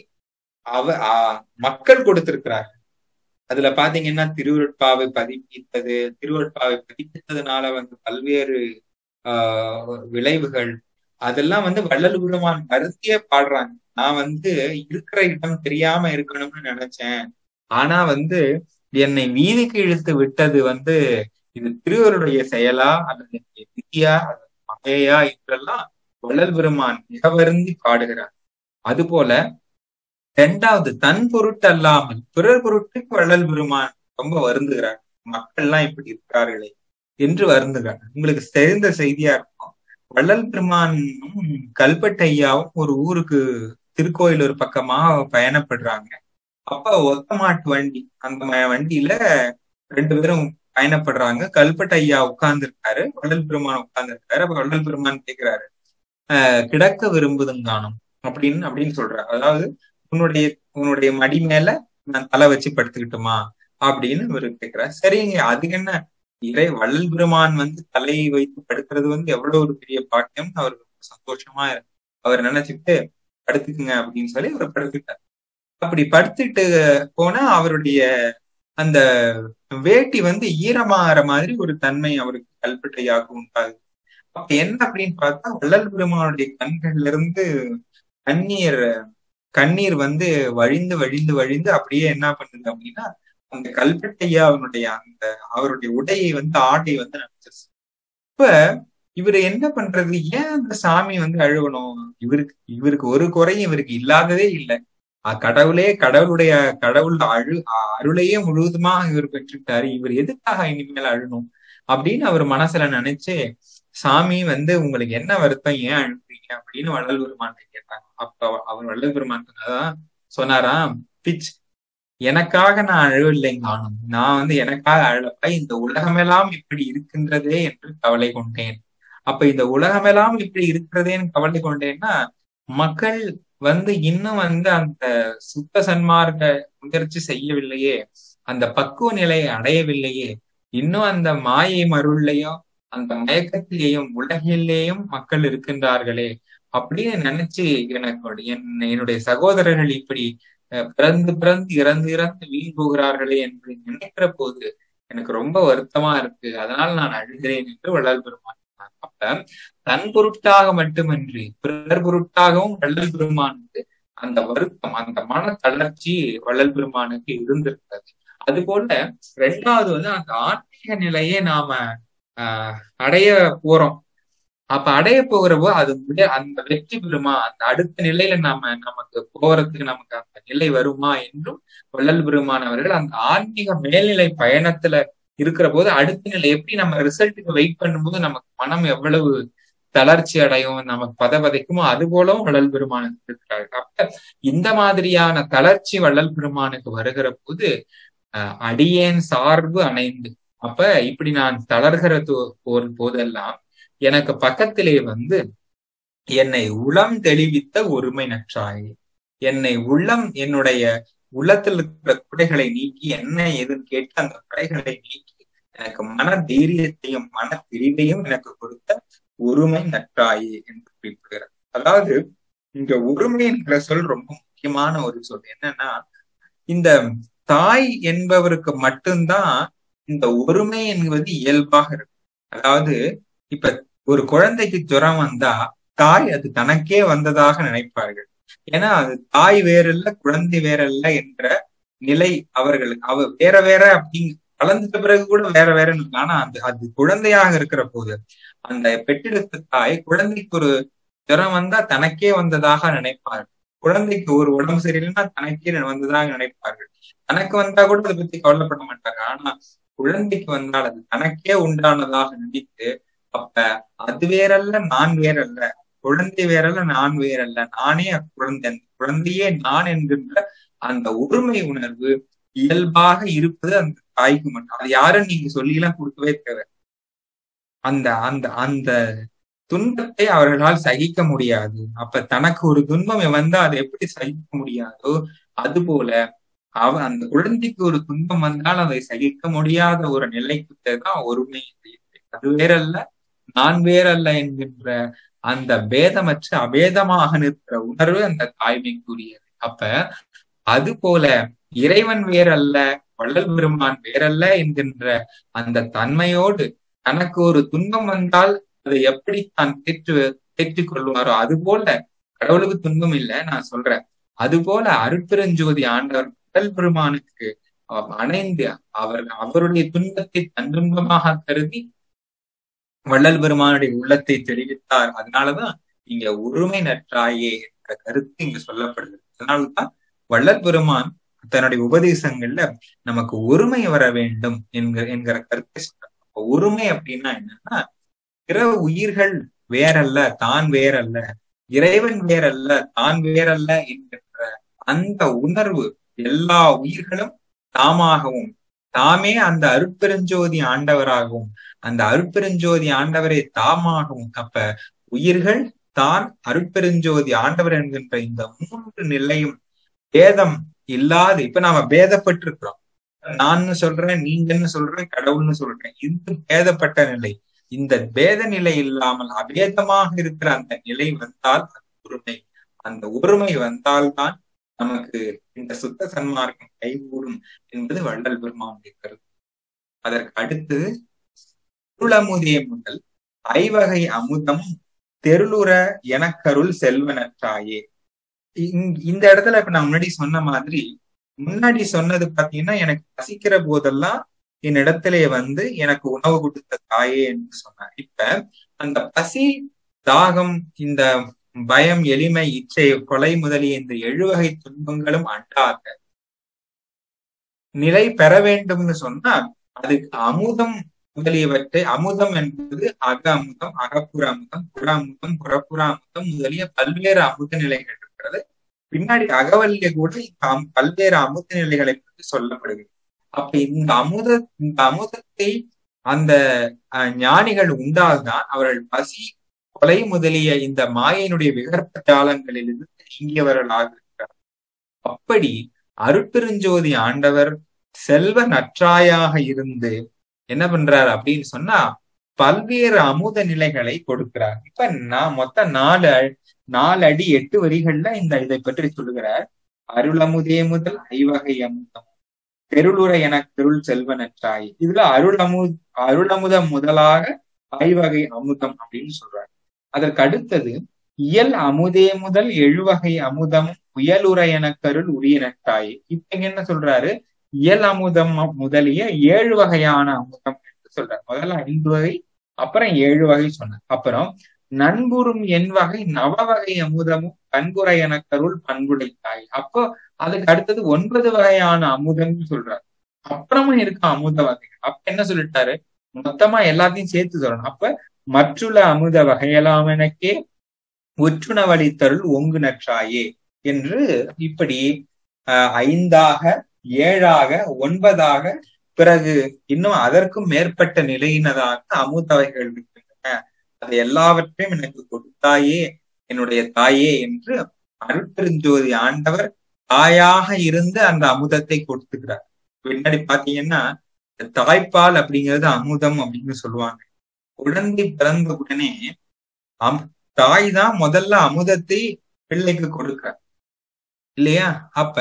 மக்கள் கொடுத்திருக்கிறார்கள். அதுல பாத்தீங்கன்னா திருவருட்பாவை பதிப்பித்ததுனால வந்து பல்வேறு விளைவுகள் அதெல்லாம் வந்து வள்ளல் பெருமான் கருத்தியே பாடுறாங்க. நான் வந்து இருக்கிற இடம் தெரியாம இருக்கணும்னு நினைச்சேன், ஆனா வந்து என்னை வீதிக்கு இழுத்து விட்டது வந்து இது திருவருடைய செயலா அல்லது விதியா அல்லது மாயையா என்றெல்லாம் வள்ளல் பெருமான் மிக வருந்தி பாடுகிறார். அதுபோல இரண்டாவது தன் பொருட்டு அல்லாமல் பிறர் பொருட்டுக்கு வள்ளல் பெருமான் ரொம்ப வருந்துகிறார். மக்கள்லாம் இப்படி இருக்கிறார்களே என்று வருந்துகிறார். உங்களுக்கு தெரிந்த செய்தியா இருக்கும். வள்ளல் பெருமானும் கல்பட்டையாவும் ஒரு ஊருக்கு திருக்கோயிலூர் பக்கமா பயணப்படுறாங்க. அப்ப ஒத்த மாட்டு வண்டி, அந்த வண்டியில ரெண்டு பேரும் பயணப்படுறாங்க. கல்பட்டையா உட்கார்ந்து இருக்காரு, வள்ளல் பெருமான் உட்கார்ந்து இருக்காரு. அப்ப வள்ளல் பெருமான் கேட்கிறாரு, கிடக்க விரும்புதுங்கானும் அப்படின்னு சொல்றாரு. அதாவது உன்னுடைய மடி மேல நான் தலை வச்சு படுத்துக்கிட்டுமா அப்படின்னு இவரு கேட்கிறார். சரிங்க, அதுக்கு என்ன, வள்ளல் பெருமான் வந்து தலையை வைத்து படுக்கிறது வந்து எவ்வளவு ஒரு பெரிய பாக்கியம். அவருக்கு சந்தோஷமா அவர் நினைச்சுட்டு படுத்துக்குங்க அப்படின்னு சொல்லி அவர் படுத்துட்டார். அப்படி படுத்துட்டு போனா அவருடைய அந்த வேட்டி வந்து ஈரமாகிற மாதிரி ஒரு தன்மை அவருக்கு கல்பட்டையாக உண்டாகுது. அப்ப என்ன அப்படின்னு பார்த்தா வள்ளல் பெருமானுடைய கண்கள்ல இருந்து கண்ணீர் வந்து வழிந்து வழிந்து வழிந்து அப்படியே என்ன பண்ணுது அப்படின்னா அந்த கல்பட்டையா அவருடைய உடையை வந்து ஆடை வந்து நினைச்சிருச்சு. இப்ப இவரு என்ன பண்றது, ஏன் அந்த சாமி வந்து அழுவணும்? இவருக்கு ஒரு குறையும் இவருக்கு இல்லாததே இல்லை. கடவுள் அருளையே முழுவதுமா இவர் பெற்றுட்டாரு, இவர் எதுக்காக இனிமேல் அழணும் அப்படின்னு அவர் மனசுல நினைச்சு, சாமி வந்து உங்களுக்கு என்ன வருத்தம், ஏன் அழுறீங்க அப்படின்னு வள்ளல் பெருமான் கேட்டாங்க. அப்ப அவர் வள்ளல் பெருமான் சொன்னாராம், பிச் எனக்காக நான் அழவில்லைங்க, நான் வந்து எனக்காக அழப்ப இந்த உலகமெல்லாம் இப்படி இருக்கின்றதே என்று கவலை கொண்டேன். அப்ப இந்த உலகமெல்லாம் இப்படி இருக்கிறதேன்னு கவலை கொண்டேன்னா மக்கள் வந்து இன்னும் வந்து அந்த சுத்த சன்மார்க்க முயற்சி செய்யவில்லையே, அந்த பக்குவ நிலையை அடையவில்லையே, இன்னும் அந்த மாயை மருள்ளையும் அந்த மயக்கத்திலேயும் உலகிலேயும் மக்கள் இருக்கின்றார்களே அப்படின்னு நினைச்சு என்னுடைய சகோதரர்கள் இப்படி பிறந்து இறந்து வீண் போகிறார்களே என்று நினைக்கிற போது எனக்கு ரொம்ப வருத்தமா இருக்கு, அதனால் நான் அழுகிறேன் என்று வள்ளல் பெருமான். அப்ப தன் பொருட்டாக மட்டுமின்றி பிறர் பொருட்டாகவும் வள்ளல் பெருமானுக்கு அந்த வருத்தம், அந்த மன தளர்ச்சி வள்ளல் பெருமானுக்கு இருந்திருக்கிறது. அது போல ரெண்டாவது வந்து அந்த ஆன்மீக நிலையை நாம அடைய போறோம். அப்ப அடைய போகிறப்போ அது அந்த வெற்றி பெறுமா, அந்த அடுத்த நிலையில நமக்கு போறதுக்கு நமக்கு அந்த நிலை வருமா என்றும் வள்ளல் பெருமானவர்கள் அந்த ஆன்மீக மேல்நிலை பயணத்துல இருக்கிற போது அடுத்த நிலை எப்படி நம்ம ரிசல்ட்டுக்கு வெயிட் பண்ணும்போது நமக்கு மனம் எவ்வளவு தளர்ச்சி அடையும், நமக்கு பதைக்குமோ அது போலவும் வள்ளல் பெருமானுக்கு இருக்கிறார்கள். அப்ப இந்த மாதிரியான தளர்ச்சி வள்ளல் பெருமானுக்கு வருகிற போது அடியேன் சார்பு அணைந்து, அப்ப இப்படி நான் தளர்கிற போதெல்லாம் எனக்கு பக்கத்திலே வந்து என்னை உளம் தெளிவித்த ஒருமை நற்றாயே, என்னை என்னுடைய உள்ளத்தில் இருக்கிற குறைகளை நீக்கி என்ன ஏதுன்னு கேட்டு அந்த குறைகளை நீக்கி எனக்கு மன தைரியத்தையும் மன தெளிவையும் எனக்கு கொடுத்த ஒருமை நற்றாயே என்று குறிப்பிடுகிறார். அதாவது இங்க ஒருமை என்கிற சொல் ரொம்ப முக்கியமான ஒரு சொல். என்னன்னா, இந்த தாய் என்பவருக்கு மட்டும்தான் இந்த ஒருமை என்பது இயல்பாக இருக்கு. அதாவது இப்ப ஒரு குழந்தைக்கு ஜுரம் வந்தா தாய் அது தனக்கே வந்ததாக நினைப்பார்கள். ஏன்னா அது தாய் வேறல்ல குழந்தை வேறல்ல என்ற நிலை அவர்களுக்கு வேற வேற அப்படிங்க கலந்துட்ட பிறகு கூட வேற வேறன்னு, ஆனா அது குழந்தையாக இருக்கிற போது அந்த பெற்றெடுத்த தாய் குழந்தைக்கு ஒரு ஜுரம் வந்தா தனக்கே வந்ததாக நினைப்பார்கள். குழந்தைக்கு ஒரு உடம்பு சரியில்லைன்னா தனக்கே வந்ததாக நினைப்பார்கள். தனக்கு வந்தா கூட அதை பத்தி கவலைப்பட மாட்டாங்க. ஆனா குழந்தைக்கு வந்தால் அது தனக்கே உண்டானதாக நினைத்து, அப்ப அது வேறல்ல நான் வேறல்ல, குழந்தை வேறல்ல நான் வேறல்ல, நானே அக்குழந்தை, அந்த குழந்தையே நான் என்கின்ற அந்த ஒருமை உணர்வு இயல்பாக இருப்பது அந்த தாய்க்கு மட்டும். அது யாரும் நீங்க சொல்லிலாம் கொடுக்கவே தேவை. அந்த அந்த அந்த துன்பத்தை அவர்களால் சகிக்க முடியாது. அப்ப தனக்கு ஒரு துன்பம் வந்தா அதை எப்படி சகிக்க முடியாதோ அது போல அந்த குழந்தைக்கு ஒரு துன்பம் வந்தால் அதை சகிக்க முடியாத ஒரு நிலைக்கு தான் ஒருமை. அது வேறல்ல நான் வேறல்ல என்கின்ற அந்த பேதமற்ற அபேதமாக நிற்கிற உணர்வு அந்த தாய்மைக்குரியது. அப்ப அது போல இறைவன் வேறல்ல, வள்ளல் பெருமான் வேறல்ல என்கின்ற அந்த தன்மையோடு தனக்கு ஒரு துன்பம் வந்தால் அதை எப்படி தான் தேற்றிக் கொள்வாரோ அது போல கடவுளுக்கு துன்பம் இல்லை நான் சொல்றேன். அது போல அருட்பெருஞ்சோதி ஆண்டவர் வள்ளல் பெருமானுக்கு அணைந்து அவருடைய துன்பத்தை தன் துன்பமாக கருதி வள்ளல் பெருமானுடைய உள்ளத்தை தெரிவித்தார். அதனாலதான் இங்க ஒருமை நற்றாயே என்ற கருத்து இங்க சொல்லப்படுது. அதனால்தான் வள்ளல் பெருமான் தன்னுடைய உபதேசங்கள்ல நமக்கு ஒருமை வர வேண்டும் என்கிற கருத்தை சொல்றார். ஒருமை அப்படின்னா என்னன்னா, பிற உயிர்கள் வேறல்ல தான் வேறல்ல, இறைவன் வேறல்ல தான் வேறல்ல என்கின்ற அந்த உணர்வு எல்லா உயிர்களும் தாமாகவும் தாமே அந்த அருட்பெருஞ்சோதி ஆண்டவராகவும் அந்த அருட்பெருஞ்சோதி ஆண்டவரை தாமாகவும், அப்ப உயிர்கள் தான் அருட்பெருஞ்சோதி ஆண்டவர் என்கின்ற இந்த மூன்று நிலையும் பேதம் இல்லாது, இப்ப நாம பேதப்பட்டிருக்கிறோம். நான் சொல்றேன், நீங்கன்னு சொல்றேன், கடவுள்னு சொல்றேன். இது பேதப்பட்ட நிலை. இந்த பேத நிலை இல்லாமல் அபேதமாக இருக்கிற அந்த நிலை வந்தால் அது ஒருமை. அந்த ஒருமை வந்தால்தான் நமக்கு இந்த சுத்த சன்மார்க்கம் கைகூடும் என்பது வள்ளல் பெருமானுடைய கருத்து. அதற்கு அடுத்து அருளமுதே முதல் ஐவகை அமுதம் தெருளுற எனக்கருள் செல்வனற்றாயே. இந்த இடத்துல இப்ப நான் முன்னாடி சொன்னது பாத்தீங்கன்னா, எனக்கு பசிக்கிற போதெல்லாம் என்னிடத்திலே வந்து எனக்கு உணவு கொடுத்த தாயே என்று சொன்னார். இப்ப அந்த பசி, தாகம், இந்த பயம், எளிமை, இச்சை, கொலை முதலிய இந்த 7 வகை துன்பங்களும் அண்டாத நிலை பெற வேண்டும்னு சொன்னா அதுக்கு அமுதம் முதலியவற்றை, அமுதம் என்பது அக அமுதம், அகப்புற அமுதம், புற அமுதம், புறப்புற அமுதம் முதலிய பல்வேறு அமுத நிலைகள் இருக்கிறது. பின்னாடி அகவல்லிய கூட பல்வேறு அமுத நிலைகளை பற்றி சொல்லப்படுகிறது. அப்ப இந்த அமுதத்தை அந்த ஞானிகள் உண்டால்தான் அவர்கள் பசி, கொலை முதலிய இந்த மாயினுடைய விகற்ப ஜாலங்களிலிருந்து நீங்கியவர்களாக இருக்கிறார். அப்படி அருட்பெருஞ்சோதி ஆண்டவர் செல்வ நற்றாயாக இருந்து என்ன பண்றார் அப்படின்னு சொன்னா பல்வேறு அமுத நிலைகளை கொடுக்கிறார். இப்ப நான் மொத்தம் 4 அடி 8 வரிகள்ல இதை பற்றி சொல்லுகிறார். அருளமுதே முதல் ஐவகை அமுதம் தெருளுற எனக்கருள் செல்வ நற்றாய். இதுல அருளமுதம் முதலாக ஐவகை அமுதம் அப்படின்னு சொல்றாரு. அதற்கு அடுத்தது இயல் அமுதே முதல் 7 வகை அமுதம் புயலுற எனக்கருள் உரிய நற்றாய். இப்ப என்ன சொல்றாரு? இயல் அமுதம் முதலிய 7 வகையான அமுதம் என்று சொல்றாரு. முதல்ல 5 வகை, அப்புறம் 7 வகை சொன்னார். அப்புறம் நண்புறும் என் வகை நவவகை அமுதமும் பண்புரை எனக்கருள் பண்புடைத்தாய். அப்போ அதுக்கு அடுத்தது 9 வகையான அமுதம்னு சொல்றாரு. அப்புறமும் இருக்கு அமுத வகைகள். அப்ப என்ன சொல்லிட்டாரு, மொத்தமா எல்லாத்தையும் சேர்த்து சொல்லணும். அப்ப மற்றுள்ள அமுத வகையெல்லாம் எனக்கே ஒற்றுணவளித்தருள் ஒங்கு நற்றாயே என்று இப்படி 5ஆக 7ஆக 9ஆக பிறகு இன்னும் அதற்கும் மேற்பட்ட நிலையினதாக அமுத வகைகள் இருக்கின்றன. அது எல்லாவற்றையும் எனக்கு கொடுத்தாயே என்னுடைய தாயே என்று அருட்பெருஞ்சோதி ஆண்டவர் தாயாக இருந்து அந்த அமுதத்தை கொடுத்துக்கிறார். பின்னாடி பாத்தீங்கன்னா தாய்ப்பால் அப்படிங்கிறது அமுதம் அப்படின்னு சொல்லுவாங்க. குழந்தை பிறந்த உடனே தாய் தான் முதல்ல அமுதத்தை பிள்ளைக்கு கொடுக்கிறார் இல்லையா? அப்ப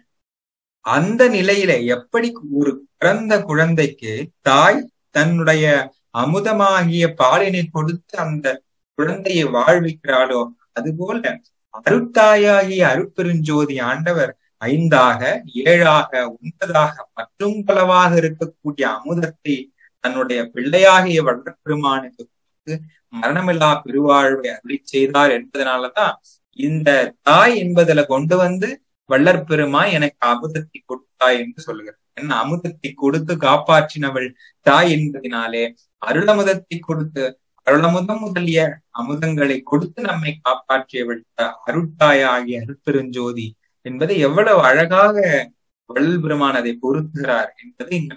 அந்த நிலையில எப்படி ஒரு பிறந்த குழந்தைக்கு தாய் தன்னுடைய அமுதமாகிய பாலினை கொடுத்து அந்த குழந்தையை வாழ்விக்கிறாளோ, அதுபோல அருட்தாயாகிய அருட்பெருஞ்சோதி ஆண்டவர் 5ஆக 7ஆக 9ஆக மற்றும் பலவாக இருக்கக்கூடிய அமுதத்தை தன்னுடைய பிள்ளையாகிய வள்ளற்பெருமானுக்கு மரணமில்லா பெருவாழ்வை அருளி செய்தார் என்பதனாலதான் இந்த தாய் என்பதுல கொண்டு வந்து வள்ளற்பெருமான் எனக்கு அமுதத்தை கொடுத்தாய் என்று சொல்லுகிறார். என்ன அமுதத்தை கொடுத்து காப்பாற்றினவள் தாய் என்பதினாலே அருளமுதத்தை கொடுத்து அருளமுதம் முதலிய அமுதங்களை கொடுத்து நம்மை காப்பாற்றியவள் அருட்தாயாகிய அருட்பெருஞ்சோதி என்பதை எவ்வளவு அழகாக வள்ளல் பெருமான் அதை பொருத்துகிறார் என்பதை இங்க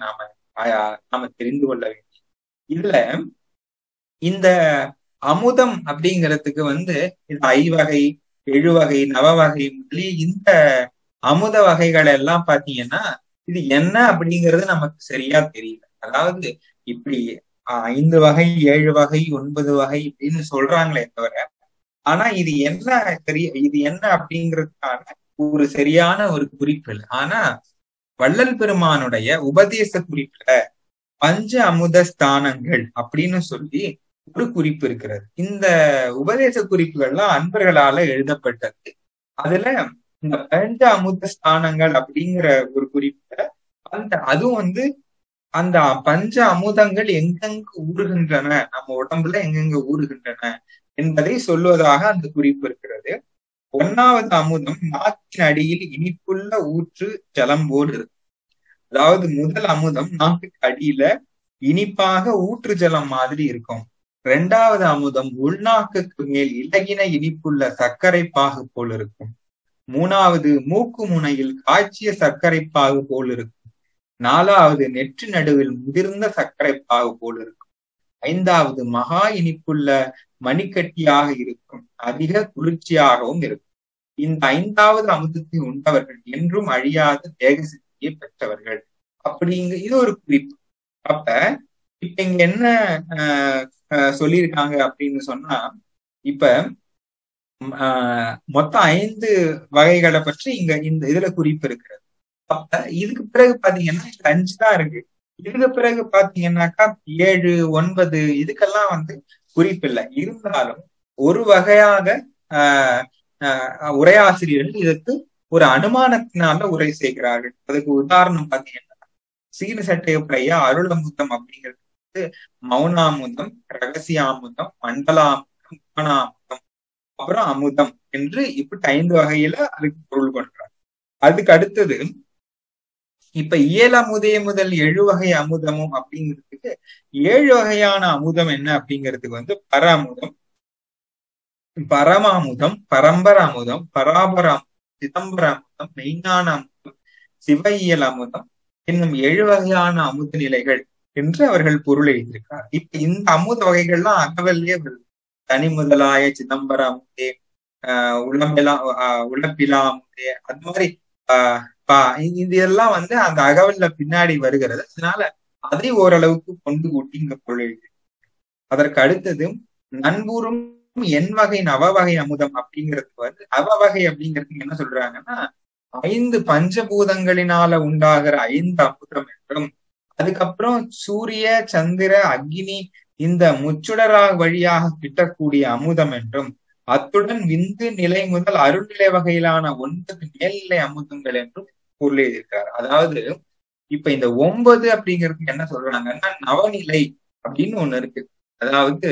நாம தெரிந்து கொள்ள வேண்டும். இதுல இந்த அமுதம் அப்படிங்கிறதுக்கு இது 5 வகை 7 வகை நவவகை முதலிய இந்த அமுத வகைகள் எல்லாம் பாத்தீங்கன்னா இது என்ன அப்படிங்கிறது நமக்கு சரியா தெரியல. அதாவது இப்படி 5 வகை 7 வகை 9 வகை அப்படின்னு சொல்றாங்களே தவிர, ஆனா இது என்ன அப்படிங்கிறதுக்கான ஒரு சரியான ஒரு குறிப்பு இல்லை. ஆனா வள்ளல் பெருமானுடைய உபதேச குறிப்புல பஞ்ச அமுத ஸ்தானங்கள் அப்படின்னு சொல்லி ஒரு குறிப்பு இருக்கிறது. இந்த உபதேச குறிப்புகள்லாம் அன்பர்களால எழுதப்பட்டது. அதுல இந்த பஞ்ச அமுத ஸ்தானங்கள் அப்படிங்கிற ஒரு குறிப்புல அதுவும் அந்த பஞ்ச அமுதங்கள் எங்கெங்கு ஊறுகின்றன, நம்ம உடம்புல எங்கெங்க ஊறுகின்றன என்பதை சொல்வதாக அந்த குறிப்பு இருக்கிறது. 1வது அமுதம் நாக்கின் அடியில் இனிப்புள்ள ஊற்று ஜலம் போல் இருக்கு. அதாவது முதல் அமுதம் நாக்குக்கு அடியில இனிப்பாக ஊற்று ஜலம் மாதிரி இருக்கும். 2வது அமுதம் உள்நாக்குக்கு மேல் இலகின இனிப்புள்ள சர்க்கரை பாகு போல் இருக்கும். 3வது மூக்கு முனையில் காய்ச்சிய சர்க்கரை பாகு போல் இருக்கும். 4வது நெற்றி நடுவில் முதிர்ந்த சர்க்கரை பாகு போல் இருக்கும். 5வது மகா இனிப்புள்ள மணிக்கட்டியாக இருக்கும். அதிக குளிர்ச்சியாகவும் இருக்கும். இந்த 5வது அமுதத்தை உண்டவர்கள் என்றும் அழியாத தேக சித்தியை பெற்றவர்கள் அப்படிங்க இது ஒரு குறிப்பு. அப்ப இப்ப இங்க என்ன சொல்லியிருக்காங்க அப்படின்னு சொன்னா, இப்ப மொத்தம் 5 வகைகளை பற்றி இங்க இந்த இதுல குறிப்பு இருக்கிறது. அப்ப இதுக்கு பிறகு பாத்தீங்கன்னா 5 தான் இருக்கு. இதுக்கு பிறகு பாத்தீங்கன்னாக்கா 7 9 இதுக்கெல்லாம் குறிப்பு இல்லை. இருந்தாலும் ஒரு வகையாக உரையாசிரியர்கள் இதற்கு ஒரு அனுமானத்தினால உரை செய்கிறார்கள். அதுக்கு உதாரணம் பாத்தீங்கன்னா சீன சட்டையுடைய அருளமுதம் அப்படிங்கிறது மௌனாமுதம், ரகசியாமுதம், மண்டலாமுதம், உபனாமுதம், அப்புறம் அமுதம் என்று இப்படி 5 வகையில அதுக்கு பொருள் பண்றாங்க. அதுக்கு அடுத்தது இப்ப 7 அமுதே முதல் 7 வகை அமுதமும் அப்படிங்கிறதுக்கு 7 வகையான அமுதம் என்ன அப்படிங்கிறதுக்கு பர அமுதம், பரமாமுதம், பரம்பர அமுதம், பராபர அமுதம், சிதம்பர அமுதம், மெய்ஞான அமுதம், சிவ இயல் அமுதம் என்னும் 7 வகையான அமுத நிலைகள் என்று அவர்கள் பொருள் எழுதியிருக்கார். இப்ப இந்த அமுத வகைகள்லாம் அகவல்லே வருது. தனி முதலாய சிதம்பர அமுதே, உழப்பிலா அமுதே, அது மாதிரி இது எல்லாம் அந்த அகவல்ல பின்னாடி வருகிறது. அதனால அதை ஓரளவுக்கு கொண்டு கூட்டி இங்க பொருள் எழுதி. அதற்கு அடுத்தது நண்பூரும் என் வகை நவவகை அமுதம் அப்படிங்கிறதுக்கு நவவகை அப்படிங்கிறதுக்கு என்ன சொல்றாங்கன்னா 5 பஞ்சபூதங்களினால உண்டாகிற 5 அமுதம் என்றும், அதுக்கப்புறம் சூரிய சந்திர அக்னி இந்த முச்சுடரா வழியாக கிட்டக்கூடிய அமுதம் என்றும், அத்துடன் விந்து நிலை முதல் அருள்நிலை வகையிலான 9 மேல்நிலை அமுதங்கள் என்றும் பொருள் எழுதியிருக்கிறார். அதாவது இப்ப இந்த 9 அப்படிங்கிறதுக்கு என்ன சொல்றாங்கன்னா நவநிலை அப்படின்னு ஒண்ணு இருக்கு. அதாவது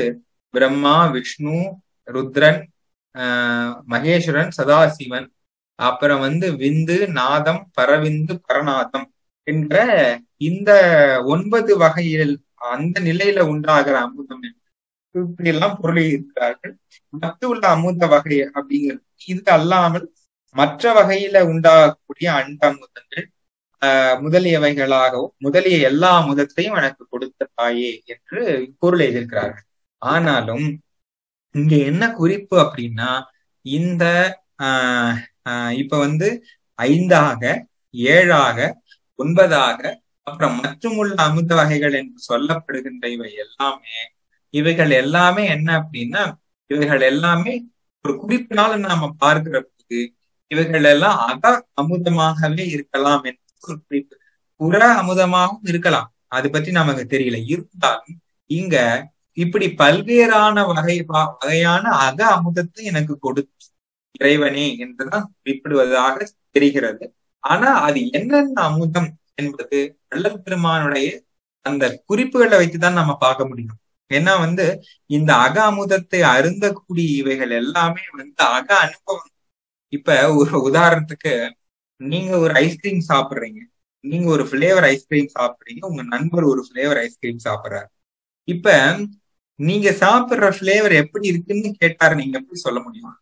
பிரம்மா, விஷ்ணு, ருத்ரன், மகேஸ்வரன், சதாசிவன், அப்புறம் விந்து, நாதம், பரவிந்து, பரநாதம் என்ற இந்த 9 வகையில் அந்த நிலையில உண்டாகிற அமுதம் இப்படி எல்லாம் பொருளை இருக்கிறார்கள். மற்ற உள்ள அமுத வகை அப்படிங்கிறது இது அல்லாமல் மற்ற வகையில உண்டாகக்கூடிய அண்ட அமுதங்கள் முதலியவைகளாகவும் முதலிய எல்லா அமுதத்தையும் எனக்கு கொடுத்த தாயே என்று பொருள் எழுதியிருக்கிறார்கள். ஆனாலும் இங்க என்ன குறிப்பு அப்படின்னா, இந்த இப்ப 5ஆக 7ஆக 9ஆக அப்புறம் மற்றும் உள்ள அமுத வகைகள் என்று சொல்லப்படுகின்ற இவைகள் எல்லாமே என்ன அப்படின்னா, இவைகள் எல்லாமே ஒரு குறிப்பினால நாம பார்க்கிற போது இவைகள் எல்லாம் அக அமுதமாகவே இருக்கலாம் என்று ஒரு குறிப்பு. புற அமுதமாகவும் இருக்கலாம், அது பற்றி நமக்கு தெரியல. இருந்தாலும் இங்க இப்படி பல்வேறான வகையான அக அமுதத்தை எனக்கு கொடுத்து இறைவனே என்றுதான் குறிப்பிடுவதாக தெரிகிறது. ஆனா அது என்னென்ன அமுதம் என்பது வள்ளல் பெருமானுடைய அந்த குறிப்புகளை வைத்துதான் நம்ம பார்க்க முடியும். ஏன்னா இந்த அக அமுதத்தை அருந்தக்கூடிய இவைகள் எல்லாமே அக அனுபவம். இப்ப ஒரு உதாரணத்துக்கு, நீங்க ஒரு ஐஸ்கிரீம் சாப்பிடுறீங்க, நீங்க ஒரு பிளேவர் ஐஸ்கிரீம் சாப்பிடுறீங்க, உங்க நண்பர் ஒரு பிளேவர் ஐஸ்கிரீம் சாப்பிடுறாரு. இப்ப நீங்க சாப்பிடுற பிளேவர் எப்படி இருக்குன்னு கேட்டாரு, நீங்க எப்படி சொல்ல முடியும்?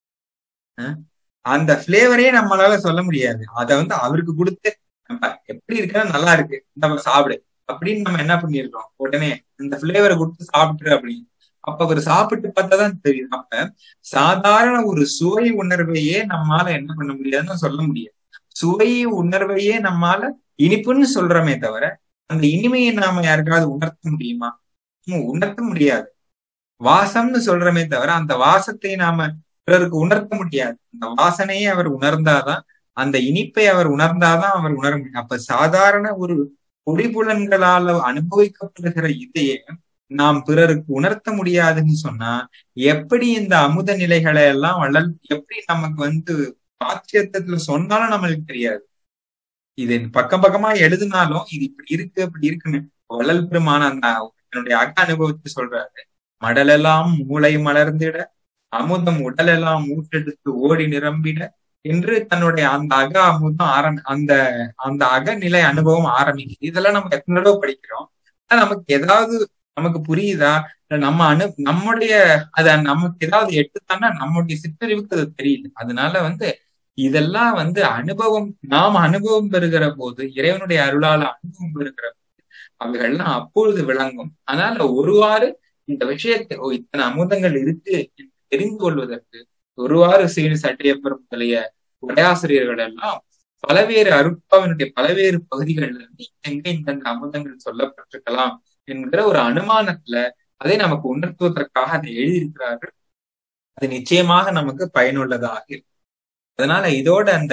அந்த பிளேவரே நம்மளால சொல்ல முடியாது. அத அவருக்கு கொடுத்து எப்படி இருக்குன்னா நல்லா இருக்கு, நம்ம சாப்பிடு அப்படின்னு நம்ம என்ன பண்ணிருக்கோம், உடனே இந்த பிளேவரை கொடுத்து சாப்பிட்டுரு அப்படின்னு. அப்ப அவர் சாப்பிட்டு பார்த்தாதான் தெரியுது. அப்ப சாதாரண ஒரு சுவை உணர்வையே நம்மால என்ன பண்ண முடியாதுன்னு சொல்ல முடியாது. சுவை உணர்வையே நம்மால இனிப்புன்னு சொல்றோமே தவிர அந்த இனிமையை நாம யாருக்காவது உணர்த்த முடியுமா? உணர்த்த முடியாது. வாசம்னு சொல்றமே தவிர அந்த வாசத்தை நாம பிறருக்கு உணர்த்த முடியாது. அந்த வாசனையை அவர் உணர்ந்தாதான், அந்த இனிப்பை அவர் உணர்ந்தாதான் அவர் உணர முடியும். அப்ப சாதாரண ஒரு பொடிபுலன்களால அனுபவிக்கப்படுகிற இதையே நாம் பிறருக்கு உணர்த்த முடியாதுன்னு சொன்னா, எப்படி இந்த அமுத நிலைகளை எல்லாம் வள்ளல் எப்படி நமக்கு பாட்சியத்துல சொன்னாலும் நம்மளுக்கு தெரியாது. இது பக்கம் பக்கமா எழுதினாலும் இது இப்படி இருக்கு அப்படி இருக்குன்னு வள்ளல் பெருமான அந்த என்னுடைய அக அனுபவத்தை சொல்றாரு. மடலெல்லாம் மூளை மலர்ந்திட, அமுதம் உடலெல்லாம் ஊற்றெடுத்து ஓடி நிரம்பிட என்று தன்னுடைய அந்த அக அமுதம் அந்த அகநிலை அனுபவம் ஆரம்பிக்குது. இதெல்லாம் நம்ம எத்தனை தடவை படிக்கிறோம். நமக்கு ஏதாவது நமக்கு புரியுதா? நம்முடைய நமக்கு ஏதாவது எட்டுத்தானா நம்முடைய சிற்றறிவுக்கு அது தெரியுது. அதனால இதெல்லாம் அனுபவம், நாம் அனுபவம் பெறுகிற போது, இறைவனுடைய அருளால அனுபவம் பெறுகிற போது அவைகள்லாம் அப்பொழுது விளங்கும். அதனால ஒருவாறு இந்த விஷயத்தை இத்தனை அமுதங்கள் இருக்கு என்று தெரிந்து கொள்வதற்கு ஒருவாறு சீனி சட்டையப்பர் முதலிய உரையாசிரியர்கள் எல்லாம் பலவேறு அருட்பாவினுடைய பல்வேறு பகுதிகள்ல எங்க இந்த அமுதங்கள் சொல்லப்பட்டிருக்கலாம் என்கிற ஒரு அனுமானத்துல அதை நமக்கு உணர்த்துவதற்காக அதை எழுதியிருக்கிறார்கள். அது நிச்சயமாக நமக்கு பயனுள்ளதாக இருக்கு. அதனால இதோட அந்த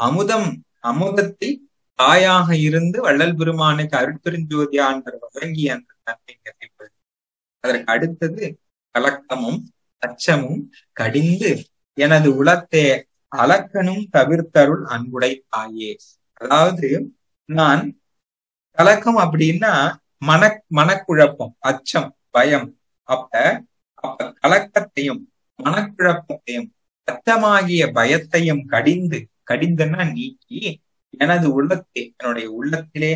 அமுதத்தை தாயாக இருந்து வள்ளல் பெருமானுக்கு அருட்பெருஞ்சோதியாண்டர் வழங்கிய அந்த தன்மை நிறைப்பது. அதற்கு அடுத்தது கலக்கமும் அச்சமும் கடிந்து எனது உளத்தே அலக்கனும் தவிர்த்தருள் அன்புடை தாயே. அதாவது நான் கலக்கம் அப்படின்னா மனக்குழப்பம், அச்சம், பயம். அப்ப கலக்கத்தையும் மனக்குழப்பத்தையும் அச்சமாகிய பயத்தையும் கடிந்துன்னா நீக்கி எனது உள்ளத்தே, என்னுடைய உள்ளத்திலே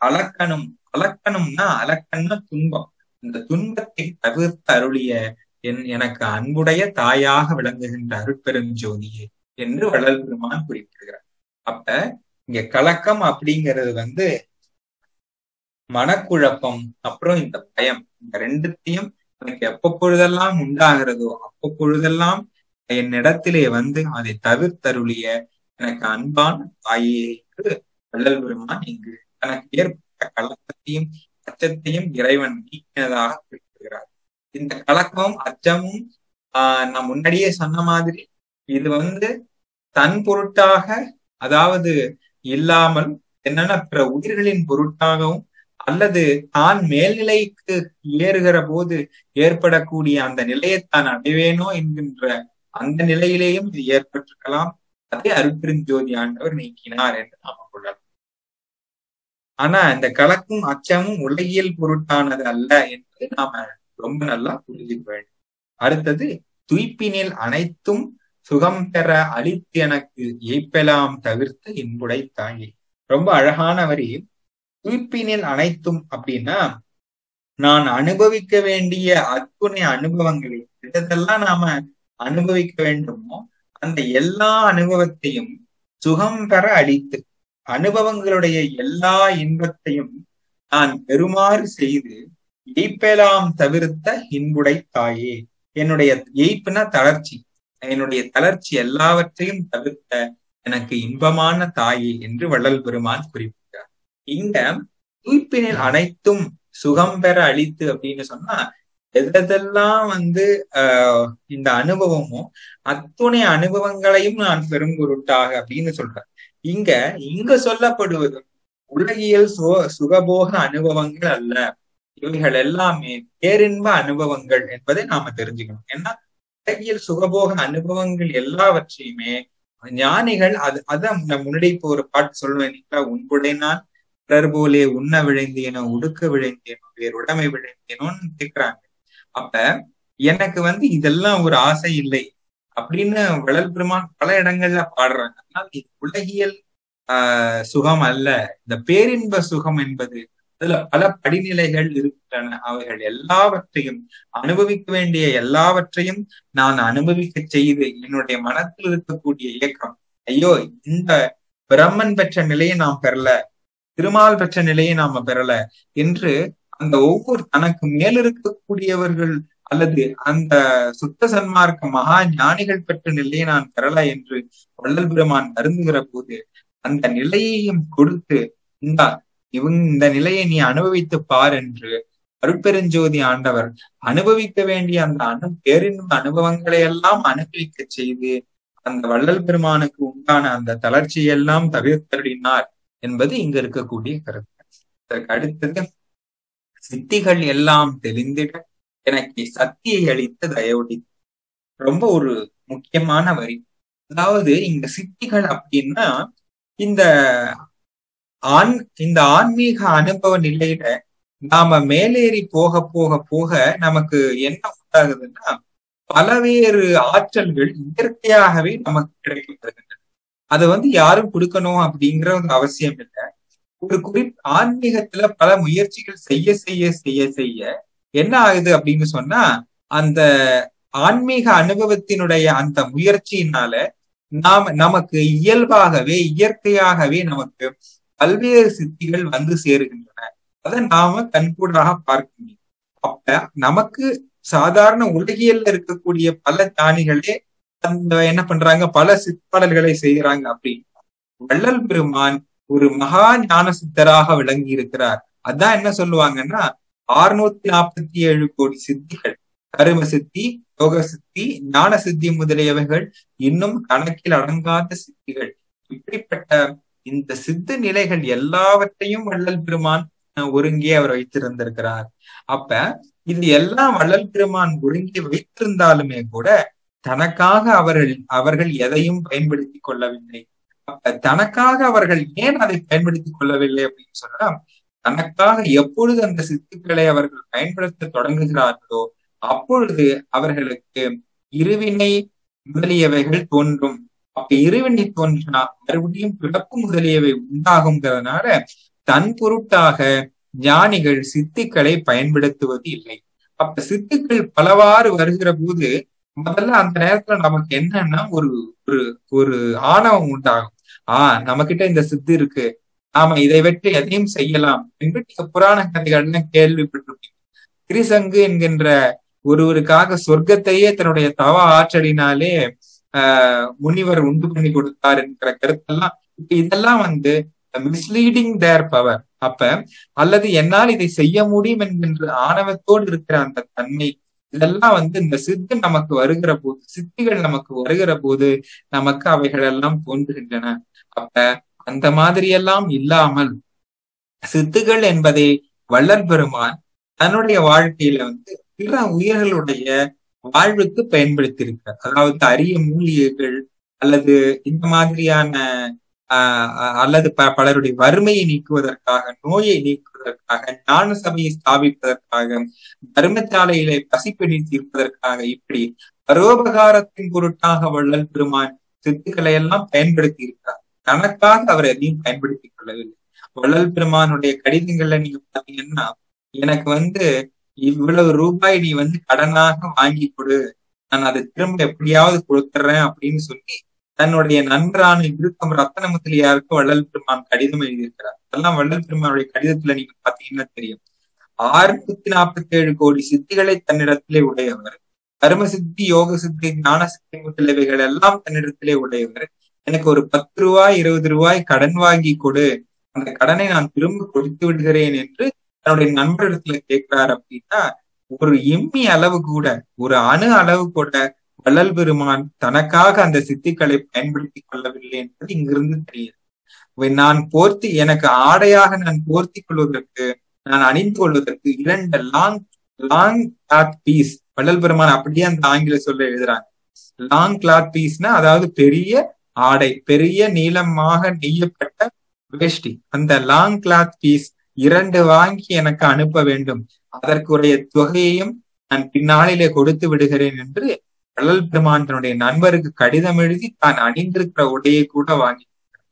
அலக்கணும்னா துன்பம், இந்த துன்பத்தை தவிர்த்து அருளிய எனக்கு அன்புடைய தாயாக விளங்குகின்ற அருட்பெருஞ்சோதியே என்று வள்ளல் பெருமான் குறிப்பிடுகிறார். அப்ப இங்க கலக்கம் அப்படிங்கிறது மனக்குழப்பம், அப்புறம் இந்த பயம், இந்த ரெண்டுத்தையும் எனக்கு எப்பொழுதெல்லாம் உண்டாகிறதோ அப்பொழுதெல்லாம் என்னிடத்திலே அதை தவிர்த்தருளிய எனக்கு அன்பான தாயே என்று வள்ளல் பெருமான் இங்கு தனக்கு ஏற்பட்ட கலக்கத்தையும் அச்சத்தையும் இறைவன் நீக்கினதாக குறிப்பிடுகிறார். இந்த கலக்கமும் அச்சமும் நான் முன்னாடியே சொன்ன மாதிரி இது தன் பொருட்டாக, அதாவது இல்லாமல் என்னன்னா பிற உயிர்களின் பொருட்டாகவும் அல்லது தான் மேல்நிலைக்கு ஏறுகிற போது ஏற்படக்கூடிய அந்த நிலையை தான் அடைவேனோ என்கின்ற அந்த நிலையிலேயும் இது ஏற்பட்டிருக்கலாம். அதை அருட்பெருஞ்சோதி ஆண்டவர் நீக்கினார் என்று நாம கொள்ளலாம். ஆனா இந்த கலக்கும் அச்சமும் உலகியல் பொருட்டானது அல்ல என்பதை நாம ரொம்ப நல்லா புரிஞ்சுக்க வேண்டும். அடுத்தது, துய்ப்பினில் அனைத்தும் சுகம் பெற அளித்து எனக்கு ஏய்ப்பெலாம் தவிர்த்து இன்புடை தாயே. ரொம்ப அழகான வரி. துய்ப்பினில் அனைத்தும் அப்படின்னா, நான் அனுபவிக்க வேண்டிய அத்துணை அனுபவங்களை எதெல்லாம் நாம அனுபவிக்க வேண்டுமோ அந்த எல்லா அனுபவத்தையும் சுகம் பெற அளித்து, அனுபவங்களுடைய எல்லா இன்பத்தையும் நான் பெறுமாறு செய்து எய்ப்பெலாம் தவிர்த்த இன்புடை தாயே. என்னுடைய எய்ப்புனா தளர்ச்சி, என்னுடைய தளர்ச்சி எல்லாவற்றையும் தவிர்த்த எனக்கு இன்பமான தாயே என்று வள்ளல் பெருமான் குறிப்பிட்டார். இங்க துய்ப்பினில் அனைத்தும் சுகம் பெற அளித்து அப்படின்னு சொன்னா, எதெல்லாம் இந்த அனுபவமோ அத்துணை அனுபவங்களையும் நான் பெரும் பொருட்டாக அப்படின்னு சொல்றேன். இங்க சொல்லப்படுவது உலகியல் சுகபோக அனுபவங்கள் அல்ல, இவைகள் எல்லாமே பேரின்ப அனுபவங்கள் என்பதை நாம தெரிஞ்சுக்கணும். ஏன்னா உலகியல் சுகபோக அனுபவங்கள் எல்லாவற்றையுமே ஞானிகள் அதான் முன்னாடி இப்போ ஒரு பாட்டு சொல்லுவேன், உன்புடைனான் பிறர் போலே உண்ண விழைந்தேனோ உடுக்க விழைந்தேனோ வேறுடைமை விழைந்தேனோன்னு கேட்கிறாங்க. அப்ப எனக்கு இதெல்லாம் ஒரு ஆசை இல்லை அப்படின்னு வள்ளல் பெருமான் பல இடங்கள்ல பாடுறாங்க. அதனால இது உலகியல் சுகம் அல்ல, இந்த பேரின்ப சுகம் என்பது அதுல பல படிநிலைகள் இருக்கின்றன. அவைகள் எல்லாவற்றையும் அனுபவிக்க வேண்டிய எல்லாவற்றையும் நான் அனுபவிக்க செய்து என்னுடைய மனத்தில் இருக்கக்கூடிய இயக்கம், ஐயோ இந்த பிரம்மன் பெற்ற நிலையை நாம் பெறல, திருமால் பெற்ற நிலையை நாம பெறல என்று அந்த ஒவ்வொரு தனக்கு மேல் இருக்கக்கூடியவர்கள் அல்லது அந்த சுத்த சன்மார்க்க மகா ஞானிகள் பெற்ற நிலையை நான் பெறல என்று வள்ளல் பெருமான் அருந்துகிற போது அந்த நிலையையும் கொடுத்து இந்த நிலையை நீ அனுபவித்து பார் என்று அருட்பெருஞ்சோதி ஆண்டவர் அனுபவிக்க வேண்டிய அந்த பேரின்ப அனுபவங்களை எல்லாம் அனுபவிக்க செய்து அந்த வள்ளல் பெருமானுக்கு உண்டான அந்த தளர்ச்சியெல்லாம் தவிர்த்தருளினார் என்பது இங்க இருக்கக்கூடிய கருத்து. அதற்கு அடுத்தது, சித்திகள் எல்லாம் தெரிந்திட எனக்கு சக்தியை அளித்த தயவுடி. ரொம்ப ஒரு முக்கியமான வரி. அதாவது இங்க சித்திகள் அப்படின்னா இந்த ஆன்மீக அனுபவ நிலையில நாம மேலேறி போக போக போக நமக்கு என்ன உண்டாகுதுன்னா பலவேறு ஆற்றல்கள் இயற்கையாகவே நமக்கு கிடைக்கப்படுகின்றன. அதை யாரும் கொடுக்கணும் அப்படிங்கிற ஒரு அவசியம் இல்லை. ஒரு ஆன்மீகத்துல பல முயற்சிகள் செய்ய செய்ய செய்ய செய்ய என்ன ஆகுது அப்படின்னு சொன்னா, அந்த ஆன்மீக அனுபவத்தினுடைய அந்த முயற்சியினால நமக்கு இயல்பாகவே இயற்கையாகவே நமக்கு பல்வேறு சித்திகள் சேருகின்றன. அதை நாம கண்கூடாக பார்க்க முடியும். அப்ப நமக்கு சாதாரண உலகியல்ல இருக்கக்கூடிய பல ஞானிகளே என்ன பண்றாங்க, பல சிற்பாடல்களை செய்கிறாங்க. அப்படி வள்ளல் பெருமான் ஒரு மகா ஞான சித்தராக விளங்கி இருக்கிறார். அதான் என்ன சொல்லுவாங்கன்னா 647 கோடி சித்திகள், கரும சித்தி, யோக சித்தி, ஞான சித்தி முதலியவைகள் இன்னும் கணக்கில் அடங்காத சித்திகள். இப்படிப்பட்ட இந்த சித்து நிலைகள் எல்லாவற்றையும் வள்ளல் பெருமான் ஒருங்கே அவர் வைத்திருந்திருக்கிறார். அப்ப இது எல்லாம் வள்ளல் பெருமான் ஒருங்கே வைத்திருந்தாலுமே கூட தனக்காக அவர்கள் எதையும் பயன்படுத்தி கொள்ளவில்லை. அப்ப தனக்காக அவர்கள் ஏன் அதை பயன்படுத்தி கொள்ளவில்லை அப்படின்னு சொன்னா, தனக்காக எப்பொழுது அந்த சித்துக்களை அவர்கள் பயன்படுத்த தொடங்குகிறார்களோ அப்பொழுது அவர்களுக்கு இருவினை முதலியவைகள் தோன்றும். அப்ப இருவினை தோன்றினா மறுபடியும் பிறப்பு முதலியவை உண்டாகுங்கிறதுனால தன் பொருட்டாக ஞானிகள் சித்துக்களை பயன்படுத்துவது இல்லை. அப்ப சித்துக்கள் பலவாறு வருகிற போது முதல்ல அந்த நேரத்துல நமக்கு என்னன்னா ஒரு ஒரு ஆணவம் உண்டாகும். நம்ம கிட்ட இந்த சித்து இருக்கு, நாம இதை வெற்றி எதையும் செய்யலாம் என்று புராண கதைகள்ல கேள்விப்பட்டிருக்கீங்க. திரிசங்கு என்கின்ற ஒருவருக்காக சொர்க்கத்தையே தன்னுடைய தவ ஆற்றலினாலே முனிவர் உண்டு பண்ணி கொடுத்தார் என்கிற கருத்தெல்லாம் இப்ப இதெல்லாம் மிஸ்லீடிங் தேர் பவர். அப்ப அல்லது என்னால் இதை செய்ய முடியும் என்கின்ற ஆணவத்தோடு இருக்கிற அந்த தன்மை இதெல்லாம் இந்த சித்து நமக்கு வருகிற போது, சித்திகள் நமக்கு வருகிற போது நமக்கு அவைகள் எல்லாம் தோன்றுகின்றன. அப்ப அந்த மாதிரி எல்லாம் இல்லாமல் சித்துகள் என்பதை வள்ளல் பெருமான் தன்னுடைய வாழ்க்கையில பிற உயிர்களுடைய வாழ்வுக்கு பயன்படுத்தி இருக்கிறார். அதாவது அரிய மூலிகைகள் அல்லது இந்த மாதிரியான அல்லது பலருடைய வறுமையை நீக்குவதற்காக, நோயை நீக்குவதற்காக, ஞான சபையை ஸ்தாபிப்பதற்காக, தர்மசாலையிலே பசிப்பிணி தீர்ப்பதற்காக, இப்படி பரோபகாரத்தின் பொருட்டாக வள்ளல் பெருமான் சித்துக்களை எல்லாம் பயன்படுத்தி இருக்கிறார். தனக்காக அவர் எதையும் பயன்படுத்திக் கொள்ளவில்லை. வள்ளல் பெருமானுடைய கடிதங்கள்ல நீங்க பாத்தீங்கன்னா, எனக்கு இவ்வளவு ரூபாய் நீ கடனாக வாங்கி கொடு, நான் அதை திரும்ப எப்படியாவது கொடுத்துறேன் அப்படின்னு சொல்லி தன்னுடைய நண்பரான இறுக்கம் ரத்தனமுத்திலியாருக்கு வள்ளல் பெருமான் கடிதம் எழுதியிருக்கிறார். அதெல்லாம் வள்ளல் பெருமானுடைய கடிதத்துல நீங்க பாத்தீங்கன்னா தெரியும். 647 கோடி சித்திகளை தன்னிடத்திலே உடையவர், கர்ம சித்தி, யோக சித்தி, ஞான சித்தி முதலியவைகள் எல்லாம் தன்னிடத்திலே உடையவர். எனக்கு ஒரு 10 ரூபாய் 20 ரூபாய் கடன் வாங்கி கொடு, அந்த கடனை நான் திரும்ப கொடுத்து விடுகிறேன் என்று தன்னுடைய நண்பரிடத்துல கேட்கிறார். அப்படின்னா ஒரு எம்மி அளவு கூட, ஒரு அணு அளவு கூட வள்ளல் பெருமான் தனக்காக அந்த சித்திகளை பயன்படுத்தி கொள்ளவில்லை என்பது இங்கிருந்து தெரியுது. நான் எனக்கு ஆடையாக நான் போர்த்தி கொள்வதற்கு, நான் அணிந்து கொள்வதற்கு 2 long cloth piece, Vallal Peruman அப்படியே அந்த ஆங்கில சொல்ல எழுதுறாங்க. லாங் கிளாத் பீஸ்னா அதாவது பெரிய ஆடை, பெரிய நீளமாக நெய்யப்பட்ட வேஷ்டி. அந்த லாங் கிளாத் பீஸ் 2 வாங்கி எனக்கு அனுப்ப வேண்டும், அதற்குரிய தொகையையும் நான் பின்னாளிலே கொடுத்து விடுகிறேன் என்று வள்ளல் பெருமான் தன்னுடைய நண்பருக்கு கடிதம் எழுதி தான் அணிந்திருக்கிற உடையை கூட வாங்கி.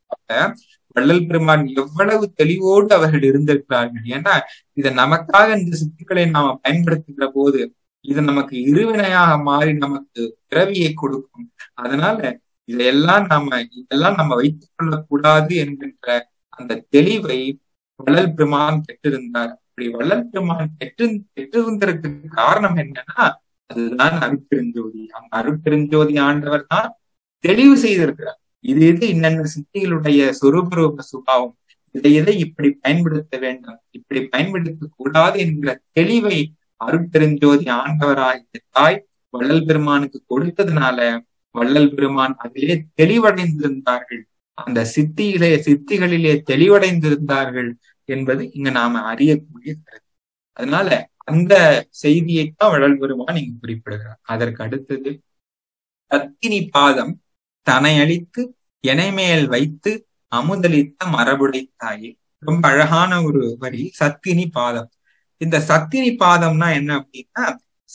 வள்ளல் பெருமான் எவ்வளவு தெளிவோடு அவர்கள் இருந்திருக்கிறார்கள். ஏன்னா இதை நமக்காக இந்த சித்துக்களை நாம பயன்படுத்துகிற போது இது நமக்கு இருவினையாக மாறி நமக்கு பிறவியை கொடுக்கும். அதனால இதெல்லாம் நம்ம வைத்துக் கொள்ளக்கூடாது என்கின்ற அந்த தெளிவை வள்ளல் பெருமான் பெற்றிருந்தார். அப்படி வள்ளல் பெருமான் பெற்றிருந்ததற்கு காரணம் என்னன்னா, அதுதான் அருட்பெருஞ்சோதி. அந்த அருட்பெருஞ்சோதி ஆண்டவர் தான் தெளிவு செய்திருக்கிறார். இது இன்னென்ன சித்திகளுடைய சொரூபரூப சுபாவம், இதை இப்படி பயன்படுத்த வேண்டும், இப்படி பயன்படுத்த கூடாது என்கிற தெளிவை அருட்பெருஞ்சோதி ஆண்டவராகிய தாய் வள்ளல் பெருமானுக்கு கொடுத்ததுனால வள்ளல் பெருமான் அதிலே தெளிவடைந்திருந்தார்கள், அந்த சித்திகளிலே தெளிவடைந்திருந்தார்கள் என்பது இங்க நாம அறியக்கூடிய கருத்து. அதனால அந்த செய்தியைத்தான் வள்ளல் பெருமான் இங்கு குறிப்பிடுகிறார். அதற்கு அடுத்தது, சத்தினி பாதம் தனை அளித்து எனைமேல் வைத்து அமுதளித்த மரபுடைத்தாயே. ரொம்ப அழகான ஒரு வரி, சத்தினி பாதம். இந்த சத்தினி பாதம்னா என்ன அப்படின்னா,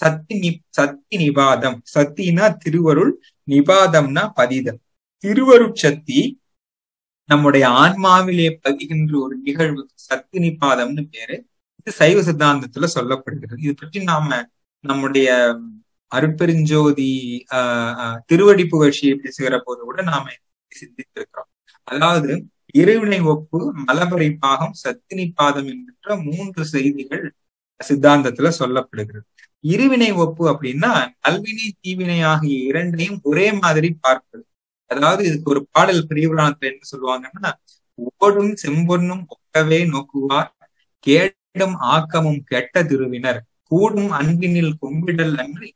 சத்தி நிபாதம். சத்தினா திருவருள், நிபாதம்னா பதிதம். திருவருட்சத்தி நம்முடைய ஆன்மாவிலே பதிகின்ற ஒரு நிகழ்வு சத்தி நிபாதம்னு பேரு. இது சைவ சித்தாந்தத்துல சொல்லப்படுகிறது. இது பற்றி நாம நம்முடைய அருட்பெருஞ்சோதி திருவடி புகழ்ச்சியை பேசுகிற போது கூட நாம சிந்தித்திருக்கிறோம். அதாவது இருவினை ஒப்பு, மலபரிப்பாகம், சத்தினி பாதம் என்கின்ற 3 செய்திகள் சித்தாந்தத்துல சொல்லப்படுகிறது. இருவினை ஒப்பு அப்படின்னா நல்வினை தீவினை ஆகிய இரண்டையும் ஒரே மாதிரி பார்ப்பது. அதாவது இதுக்கு ஒரு பாடல் பிரிவுராணத்துல என்ன சொல்லுவாங்கன்னா, ஓடும் செம்பொன்னும் ஒக்கவே நோக்குவார், கேடும் ஆக்கமும் கெட்ட திருவினர், கூடும் அன்பினில் கும்பிடல் அன்றி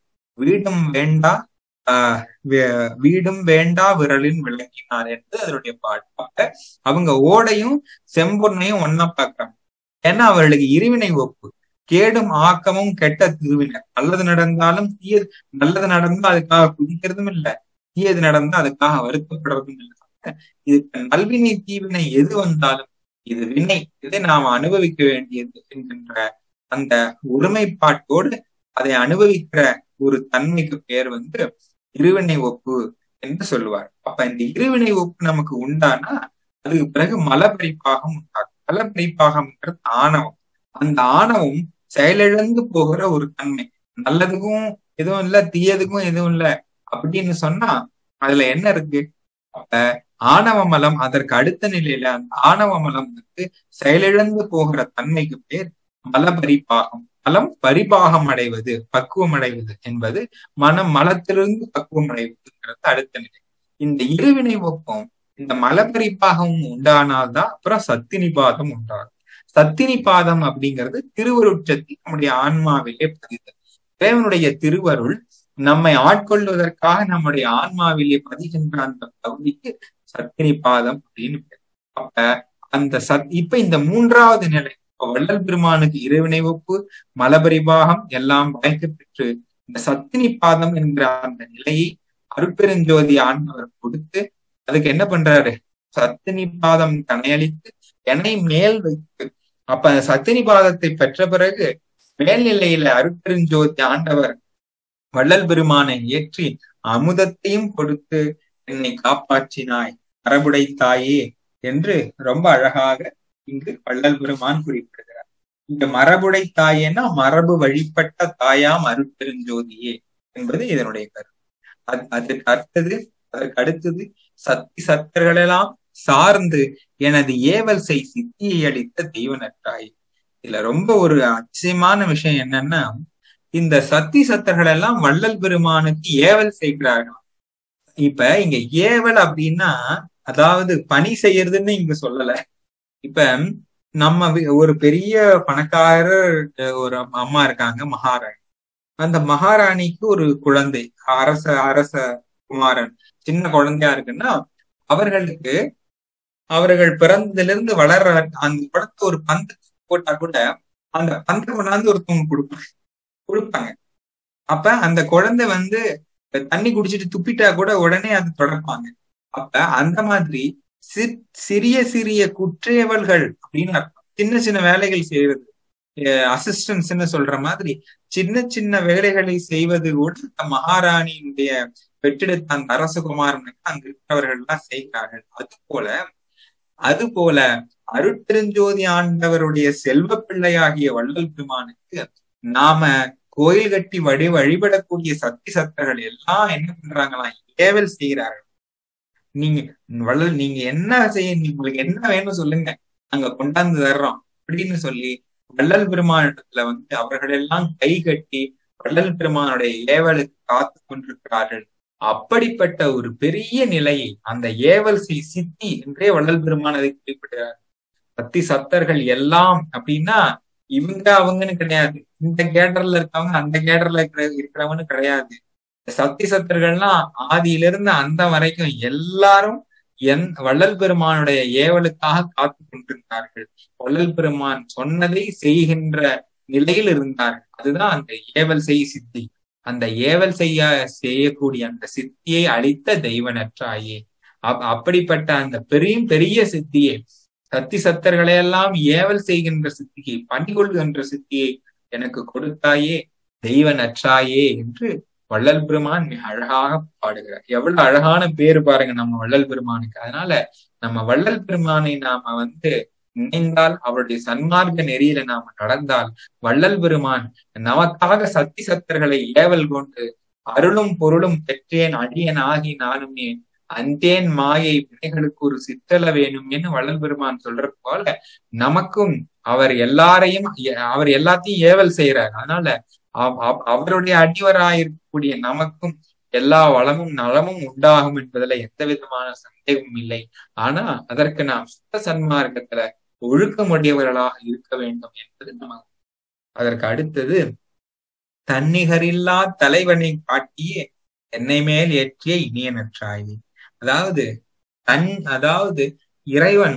வீடும் வேண்டா விரலின் விளக்கினார் என்று அதனுடைய பாட்டு. அவங்க ஓடையும் செம்பொன்னையும் ஒன்னா பாக்குறாங்க. ஏன்னா அவர்களுக்கு இருவினை ஒப்பு. கேடும் ஆக்கமும் கெட்ட திருவினர். நல்லது நடந்தாலும் நல்லது நடந்தா அதுக்காக குதிக்கிறதும் இல்லை, தீயது நடந்தா அதுக்காக வருத்தப்படுறதும் இல்லை. இதுக்கு நல்வினை தீவினை எது வந்தாலும் இது வினை, இதை நாம் அனுபவிக்க வேண்டியது என்கின்ற அந்த ஒருமைப்பாட்டோடு அதை அனுபவிக்கிற ஒரு தன்மைக்கு பெயர் இருவினை ஒப்பு என்று சொல்லுவார். அப்ப இந்த இருவினை ஒப்பு நமக்கு உண்டானா அதுக்கு பிறகு மலபரிப்பாகம் உண்டாகும். மலபரிப்பாகம்ன்றது ஆணவம். அந்த ஆணவம் செயலிழந்து போகிற ஒரு தன்மை. நல்லதுக்கும் எதுவும் இல்லை, தீயதுக்கும் எதுவும் இல்லை அப்படின்னு சொன்னா அதுல என்ன இருக்கு? அப்ப ஆணவ மலம் அதற்கு அடுத்த நிலையில அந்த ஆணவ மலம் செயலிழந்து போகிற தன்மைக்கு பேர் மலபரிப்பாகம். மலம் பரிபாகம் அடைவது, பக்குவம் அடைவது என்பது மலத்திலிருந்து பக்குவம் அடைவதுங்கிறது அடுத்த நிலை. இந்த இருவினை ஒப்பம் இந்த மலபரிப்பாகம் உண்டானால்தான் அப்புறம் சத்தினிபாதம் உண்டாகும். சத்தினிபாதம் அப்படிங்கிறது திருவருட்சத்தி நம்முடைய ஆன்மாவிலே பதிதல். இறைவனுடைய திருவருள் நம்மை ஆட்கொள்வதற்காக நம்முடைய ஆன்மாவிலே பதிகின்ற அந்த பகுதிக்கு சத்தினிபாதம் அப்படின்னு பேர். அப்ப அந்த இப்ப இந்த 3வது நிலை வள்ளல் பெருமானுக்கு இறைவினை ஒப்பு, மலபரிபாகம் எல்லாம் வாய்க்க பெற்று இந்த சத்தினி பாதம் என்கிற அந்த நிலையை அருட்பெருஞ்சோதி ஆண்டவர் கொடுத்து அதுக்கு என்ன பண்றாரு? சத்தினிபாதம் தனையளித்து என்னை மேல் வைத்து. அப்ப சத்தினிபாதத்தை பெற்ற பிறகு மேல்நிலையில அருட்பெருஞ்சோதி ஆண்டவர் வள்ளல் பெருமானை ஏற்றி அமுதத்தையும் கொடுத்து என்னை காப்பாற்றினாய் மரபுடை தாயே என்று ரொம்ப அழகாக இங்கு வள்ளல் பெருமான் குறிப்பிடுகிறார். இங்க மரபுடை தாயேன்னா மரபு வழிபட்ட தாயாம் அருட்பெருஞ்சோதியே என்பது இதனுடைய கருத்து. அதற்கு அடுத்தது சக்தி சத்தர்களெல்லாம் சார்ந்து எனது ஏவல் செய் சித்தியை அளித்த தெய்வ நற்றாய். இதுல ரொம்ப ஒரு அதிசயமான விஷயம் என்னன்னா, இந்த சக்தி சத்தர்கள் எல்லாம் வள்ளல் பெருமானுக்கு ஏவல் செய்கிறார்கள். இப்ப இங்க ஏவல் அப்படின்னா அதாவது பணி செய்யறதுன்னு இங்க சொல்லல. இப்ப நம்ம ஒரு பெரிய பணக்காரர் ஒரு அம்மா இருக்காங்க, மகாராணி. அந்த மகாராணிக்கு ஒரு குழந்தை, அரச குமாரன் சின்ன குழந்தையா இருக்குன்னா, அவர்கள் பிறந்ததிலிருந்து வளர்ற அந்த குழந்தை ஒரு பந்து போட்டா கூட அந்த பந்தை கொண்டாந்து ஒருத்தவங்க கொடுப்பாங்க. அப்ப அந்த குழந்தை தண்ணி குடிச்சிட்டு துப்பிட்டா கூட உடனே அது தொடப்பாங்க. அப்ப அந்த மாதிரி சிறிய சிறிய குற்றேவல்கள் அப்படின்னு சின்ன சின்ன வேலைகள் செய்யறது, அசிஸ்டன்ஸ்ன்னு சொல்ற மாதிரி சின்ன சின்ன வேலைகளை செய்வது கூட மகாராணியினுடைய பெற்றெடுத்த அந்த அரசகுமாரனுக்கு அங்க இருக்கிறவர்கள் எல்லாம் செய்கிறார்கள். அது போல அருட்பெருஞ்சோதி ஆண்டவருடைய செல்வ பிள்ளையாகிய வள்ளல் பெருமானுக்கு நாம கோயில் கட்டி வழிபடக்கூடிய சக்தி சத்தர்கள் எல்லாம் என்ன பண்றாங்களாம், ஏவல் செய்கிறார்கள். நீங்க என்ன செய்ய, உங்களுக்கு என்ன வேணும் சொல்லுங்க, நாங்க கொண்டாந்து தர்றோம் அப்படின்னு சொல்லி வள்ளல் பெருமானிடத்துல அவர்கள் எல்லாம் கை கட்டி வள்ளல் பெருமானுடைய ஏவலுக்கு காத்து கொண்டிருக்கிறார்கள். அப்படிப்பட்ட ஒரு பெரிய நிலையை அந்த ஏவல் சித்தி என்றே வள்ளல் பெருமான் அதை குறிப்பிடுகிறார். சக்தி சத்தர்கள் எல்லாம் அப்படின்னா அவங்கன்னு கிடையாது, இந்த கேடர்ல இருக்கவங்க அந்த கேடர்ல இருக்கிறவன்னு கிடையாது. சக்தி சத்தர்கள்லாம் ஆதியிலிருந்து அந்த வரைக்கும் எல்லாரும் வள்ளல் பெருமானுடைய ஏவலுக்காக காத்து கொண்டிருந்தார்கள். வள்ளல் பெருமான் சொன்னதை செய்கின்ற நிலையில் இருந்தார்கள். அதுதான் அந்த ஏவல் செய் சித்தி. அந்த ஏவல் செய்யக்கூடிய அந்த சித்தியை அளித்த தெய்வ நற்றாயே. அப்படிப்பட்ட அந்த பெரிய சித்தியை, சக்தி சத்தர்களையெல்லாம் ஏவல் செய்கின்ற சித்தியை, பணிகொள்கின்ற சித்தியை எனக்கு கொடுத்தாயே தெய்வ நற்றாயே என்று வள்ளல் பெருமான் மிக அழகாக பாடுகிறார். எவ்வளவு அழகான பேரு பாருங்க நம்ம வள்ளல் பெருமானுக்கு. அதனால நம்ம வள்ளல் பெருமானை நாம நினைந்தால், அவருடைய சன்மார்க்க நெறியில நாம நடந்தால், வள்ளல் பெருமான் நமக்காக சக்தி சத்தர்களை ஏவல் கொண்டு அருளும் பொருளும் பெற்றேன் அடியன் ஆகி நானுமே அந்தேன் மாயை வினைகளுக்கு ஒரு சிற்றல வேணும் என்று வள்ளல் பெருமான் சொல்றது போல நமக்கும் அவர் எல்லாத்தையும் ஏவல் செய்யறார். அதனால அவருடைய அடிவராயிருக்கக்கூடிய நமக்கும் எல்லா வளமும் நலமும் உண்டாகும் என்பதுல எந்த விதமான சந்தேகமும் இல்லை. ஆனா அதற்கு நாம் சுத்த சன்மார்க்கத்துல ஒழுக்கமுடையவர்களாக இருக்க வேண்டும் என்பது நமக்கு. அதற்கு அடுத்தது தன்னிகரில்லா தலைவனை காட்டியே என்னை மேல் ஏற்றிய இனிய நற்றாயே. அதாவது இறைவன்,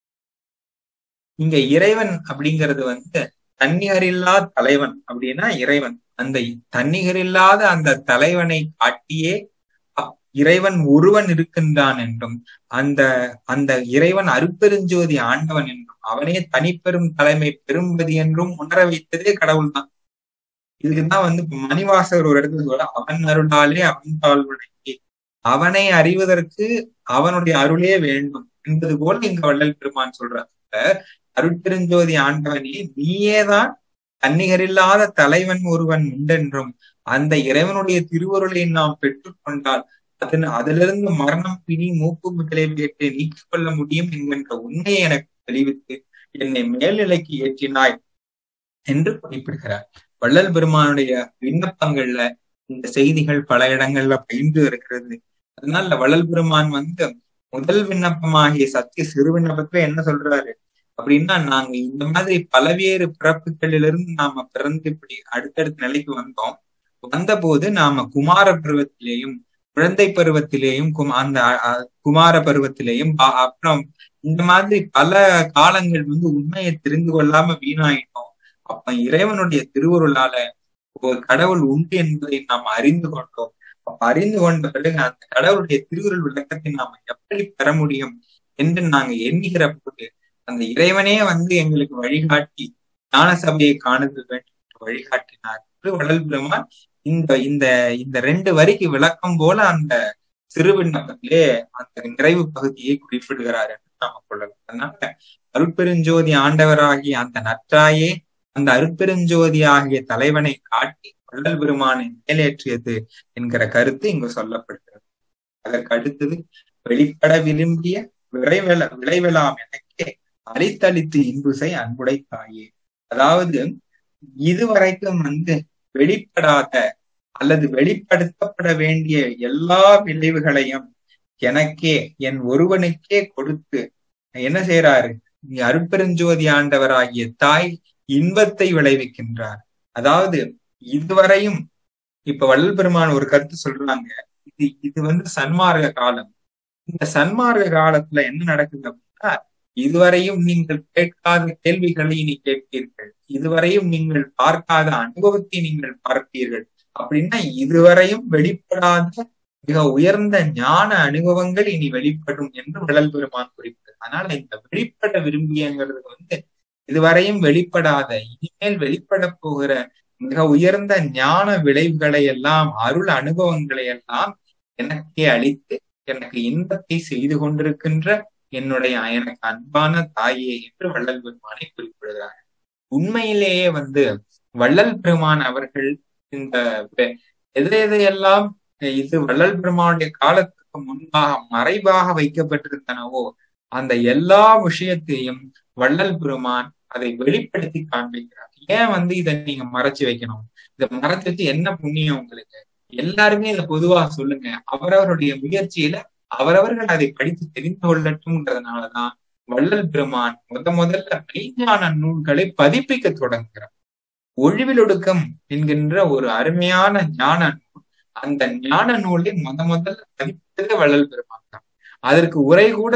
இங்க இறைவன் அப்படிங்கிறது தன்னிகரில்லா தலைவன் அப்படின்னா இறைவன். அந்த தன்னிகரில்லாத அந்த தலைவனை காட்டியே இறைவன் ஒருவன் இருக்கின்றான் என்றும், அந்த இறைவன் அருட்பெருஞ்சோதி ஆண்டவன் என்றும், அவனே தனிப்பெரும் தலைமை பெரும்பதி என்றும் உணர வைத்ததே கடவுள் தான். இதுக்குதான் மணிவாசகர் ஒரு இடத்துல சொல்ல, அவன் அருளாலே அவன் தாழ்வுடையே, அவனை அறிவதற்கு அவனுடைய அருளே வேண்டும் என்பது போல இங்க வள்ளல் பெருமான் சொல்றார். அருட்பெருஞ்சோதி ஆண்டவனே, நீயேதான் தன்னிகரில்லாத தலைவன் ஒருவன் உண்டென்றும், அந்த இறைவனுடைய திருவருளை நாம் பெற்றுக்கொண்டால் அதிலிருந்து மரணம், பிணி, மூப்பு முதலியவற்றை நீக்கிக் கொள்ள முடியும் என்கின்ற உண்மையை எனக்கு தெளிவித்து என்னை மேல்நிலைக்கு ஏற்றினாய் என்று குறிப்பிடுகிறார். வள்ளல் பெருமானுடைய விண்ணப்பங்கள்ல இந்த செய்திகள் பல இடங்கள்ல பயின்று இருக்கிறது. அதனால வள்ளல் பெருமான் முதல் விண்ணப்பமாகிய சத்திய சிறு விண்ணப்பத்துல என்ன சொல்றாரு அப்படின்னா, நாங்க இந்த மாதிரி பல்வேறு பிறப்புகளிலிருந்து நாம பிறந்து இப்படி அடுத்தடுத்த நிலைக்கு வந்த போது நாம குமார பருவத்திலேயும் குழந்தை பருவத்திலேயும் அந்த குமார பருவத்திலேயும் அப்புறம் இந்த மாதிரி பல காலங்கள் உண்மையை தெரிந்து கொள்ளாம வீணாயிட்டோம். அப்ப இறைவனுடைய திருவருளால ஒரு கடவுள் உண்டு என்பதை நாம் அறிந்து கொண்டோம். அப்ப அறிந்து கொண்ட பிறகு அந்த கடவுளுடைய திருவருள் விளக்கத்தை நாம எப்படி பெற முடியும் என்று நாங்க எண்ணுகிற போது அந்த இறைவனே வந்து எங்களுக்கு வழிகாட்டி ஞான சபையை காணுதல் வேண்டும் என்று வழிகாட்டினார் என்று வள்ளல் பெருமான் இந்த இந்த இந்த 2 வரிக்கு விளக்கம் போல அந்த சிறு விண்ணப்பத்திலே அந்த நிறைவு பகுதியை குறிப்பிடுகிறார் என்று நாம கொள்ளலாம். அதனால அருட்பெருஞ்சோதி ஆண்டவராகிய அந்த நற்றாயே அந்த அருட்பெருஞ்சோதி ஆகிய தலைவனை காட்டி வள்ளல் பெருமானை மேலேற்றியது என்கிற கருத்து இங்கு சொல்லப்படுகிறது. அதற்கு அடுத்தது வெளிப்பட விரும்பிய விளைவெலாம் எனக்கே அளித்தளித்து இன்புசை அன்புடை தாயே. அதாவது இதுவரைக்கும் வந்து வெளிப்படாத அல்லது வெளிப்படுத்தப்பட வேண்டிய எல்லா விளைவுகளையும் எனக்கே என் ஒருவனுக்கே கொடுத்து என்ன செய்யறாரு? அருட்பெருஞ்சோதி ஆண்டவராகிய தாய் இன்பத்தை விளைவிக்கின்றார். அதாவது இதுவரையும் இப்ப வள்ளல் பெருமான் ஒரு கருத்து சொல்றாங்க, இது வந்து சன்மார்க்க காலம். இந்த சன்மார்க்க காலத்துல என்ன நடக்குது அப்படின்னா, இதுவரையும் நீங்கள் கேட்காத கேள்விகளை நீ கேட்பீர்கள், இதுவரையும் நீங்கள் பார்க்காத அனுபவத்தை நீங்கள் பார்ப்பீர்கள். அப்படின்னா இதுவரையும் வெளிப்படாத மிக உயர்ந்த ஞான அனுபவங்கள் இனி வெளிப்படும் என்று வள்ளல் பெருமான் குறிப்பிடுது. அதனால இந்த வெளிப்பட விரும்பியங்கிறது வந்து இதுவரையும் வெளிப்படாத இனிமேல் வெளிப்பட போகிற மிக உயர்ந்த ஞான விளைவுகளை எல்லாம் அருள் அனுபவங்களை எல்லாம் எனக்கே அளித்து எனக்கு இன்பத்தை செய்து கொண்டிருக்கின்ற என்னுடைய எனக்கு அன்பான தாயே என்று வள்ளல் பெருமானை குறிப்பிடுகிறார். உண்மையிலேயே வந்து வள்ளல் பெருமான் அவர்கள் இந்த எதையெல்லாம் இது வள்ளல் பெருமானுடைய காலத்துக்கு முன்பாக மறைவாக வைக்கப்பட்டிருந்தனவோ அந்த எல்லா விஷயத்தையும் வள்ளல் பெருமான் அதை வெளிப்படுத்தி காண்பிக்கிறார். ஏன் வந்து இதை நீங்க மறைச்சு வைக்கணும்? இதை மறைச்சு வச்சு என்ன புண்ணியம் உங்களுக்கு? எல்லாருமே இதை பொதுவா சொல்லுங்க. அவரவருடைய முயற்சியில அவரவர்கள் அதை படித்து தெரிந்து கொள்ளட்டும்ன்றதுனாலதான் வள்ளல் பெருமான் முதல்ல மெய்ஞான நூல்களை பதிப்பிக்க தொடங்குகிறார். ஒழிவிலொடுக்கம் என்கின்ற ஒரு அருமையான ஞான நூல், அந்த ஞான நூலை முதல்ல பதிப்பித்ததே வள்ளல் பெருமான் தான். அதற்கு உரை கூட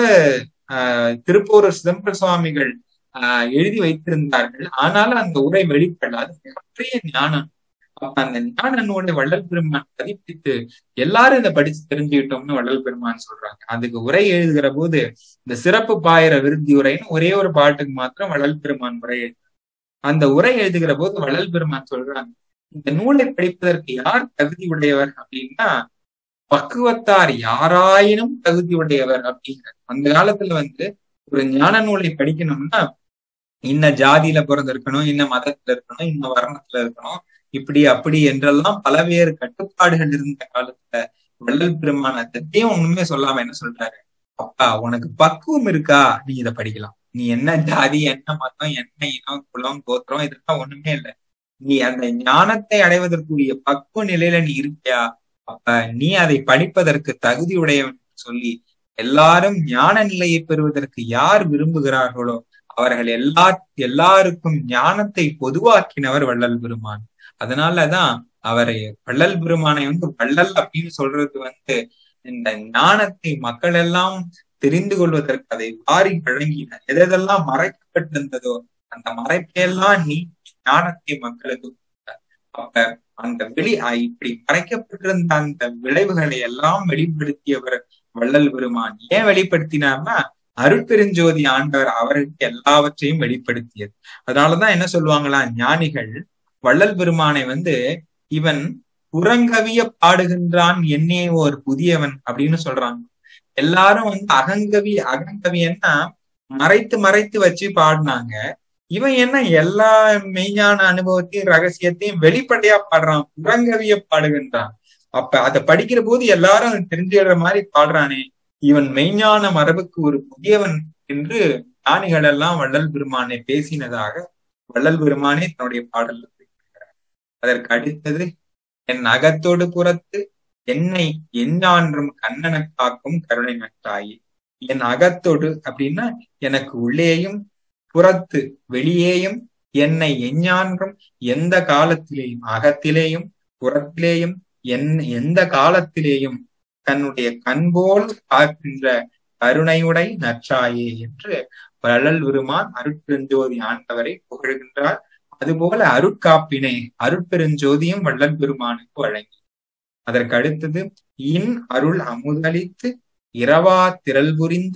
திருப்பூர் சிதம்பர சுவாமிகள் எழுதி வைத்திருந்தார்கள். ஆனாலும் அந்த உரை வெளிப்படாது. மிகப்பெரிய ஞானம். அப்ப அந்த ஞான நூலை வள்ளல் பெருமான் பதிப்பித்து எல்லாரும் இதை படிச்சு தெரிஞ்சுக்கிட்டோம்னு வள்ளல் பெருமான் சொல்றாங்க. அதுக்கு உரை எழுதுகிற போது இந்த சிறப்பு பாயிர விருத்தி உரைன்னு ஒரே ஒரு பாட்டுக்கு மாத்திரம் வள்ளல் பெருமான் உரை எழுது. அந்த உரை எழுதுகிற போது வள்ளல் பெருமான் சொல்றாங்க, இந்த நூலை படிப்பதற்கு யார் தகுதி உடையவர் அப்படின்னா பக்குவத்தார் யாராயினும் தகுதி உடையவர் அப்படிங்கிற. அந்த காலத்துல வந்து ஒரு ஞான நூலை படிக்கணும்னா இன்ன ஜாதியில பிறந்திருக்கணும், இன்ன மதத்துல இருக்கணும், இன்ன வர்ணத்துல இருக்கணும், இப்படி அப்படி என்றெல்லாம் பலவேறு கட்டுப்பாடுகள் இருந்த காலத்துல வள்ளல் பெருமான் அதையும் ஒண்ணுமே சொல்லாம என்ன சொல்றாரு, அப்பா உனக்கு பக்குவம் இருக்கா, நீ இதை படிக்கலாம். நீ என்ன ஜாதி, என்ன மதம், என்ன இனம், குலம், கோத்திரம் இதெல்லாம் ஒண்ணுமே இல்லை. நீ அந்த ஞானத்தை அடைவதற்குரிய பக்குவ நிலையில நீ இருக்கியா, அப்ப நீ அதை படிப்பதற்கு தகுதி உடையவன் சொல்லி எல்லாரும் ஞான நிலையை பெறுவதற்கு யார் விரும்புகிறார்களோ அவர்கள் எல்லாருக்கும் ஞானத்தை பொதுவாக்கினவர் வள்ளல் பெருமான். அதனாலதான் அவரை வள்ளல் பெருமானை வந்து வள்ளல் அப்படின்னு சொல்றது வந்து இந்த ஞானத்தை மக்கள் எல்லாம் தெரிந்து கொள்வதற்கு அதை வாரி வழங்கினார். எதெல்லாம் மறைக்கப்பட்டிருந்ததோ அந்த மறைப்பையெல்லாம் நீ ஞானத்தை மக்களுக்கு கொடுத்தார். அப்ப அந்த இப்படி மறைக்கப்பட்டிருந்த அந்த விளைவுகளை எல்லாம் வெளிப்படுத்தியவர் வள்ளல் பெருமான். ஏன் வெளிப்படுத்தினார்னா அருட்பெருஞ்சோதி ஆண்டவர் அவருக்கு எல்லாவற்றையும் வெளிப்படுத்தியது. அதனாலதான் என்ன சொல்லுவாங்களா ஞானிகள், வள்ளல் பெருமானை வந்து இவன் புறங்கவிய பாடுகின்றான் என்னே ஒரு புதியவன் அப்படின்னு சொல்றாங்க. எல்லாரும் வந்து அகங்கவியன்னா மறைத்து மறைத்து வச்சு பாடினாங்க. இவன் என்ன எல்லா மெய்ஞான அனுபவத்தையும் ரகசியத்தையும் வெளிப்படையா பாடுறான், புறங்கவிய பாடுகின்றான். அப்ப அதை படிக்கிற போது எல்லாரும் தெரிஞ்சுக்கிற மாதிரி பாடுறானே, இவன் மெய்ஞான மரபுக்கு ஒரு புதியவன் என்று ஞானிகள் எல்லாம் வள்ளல் பெருமானை பேசினதாக வள்ளல் பெருமானே தன்னுடைய பாடல்ல பேசுகிறார். அதற்கு அடுத்தது என் அகத்தோடு புறத்து என்னை எஞ்ஞான்றும் கண்ணன காக்கும் கருணை நட்டாயே. என் அகத்தோடு அப்படின்னா எனக்கு உள்ளேயும் புறத்து வெளியேயும் என்னை எஞ்ஞான்றும் எந்த காலத்திலேயும் அகத்திலேயும் புறத்திலேயும் எந்த காலத்திலேயும் தன்னுடைய கண்போல் காக்கின்ற கருணையுடை நற்றாயே என்று வள்ளல் பெருமான் அருட்பெருஞ்சோதி ஆண்டவரை புகழ்கின்றார். அதுபோல அருட்காப்பினை அருட்பெருஞ்சோதியும் வள்ளல் பெருமானுக்கு வழங்கி அதற்கு அடுத்தது இன் அருள் அமுதளித்து இரவா திரள் புரிந்து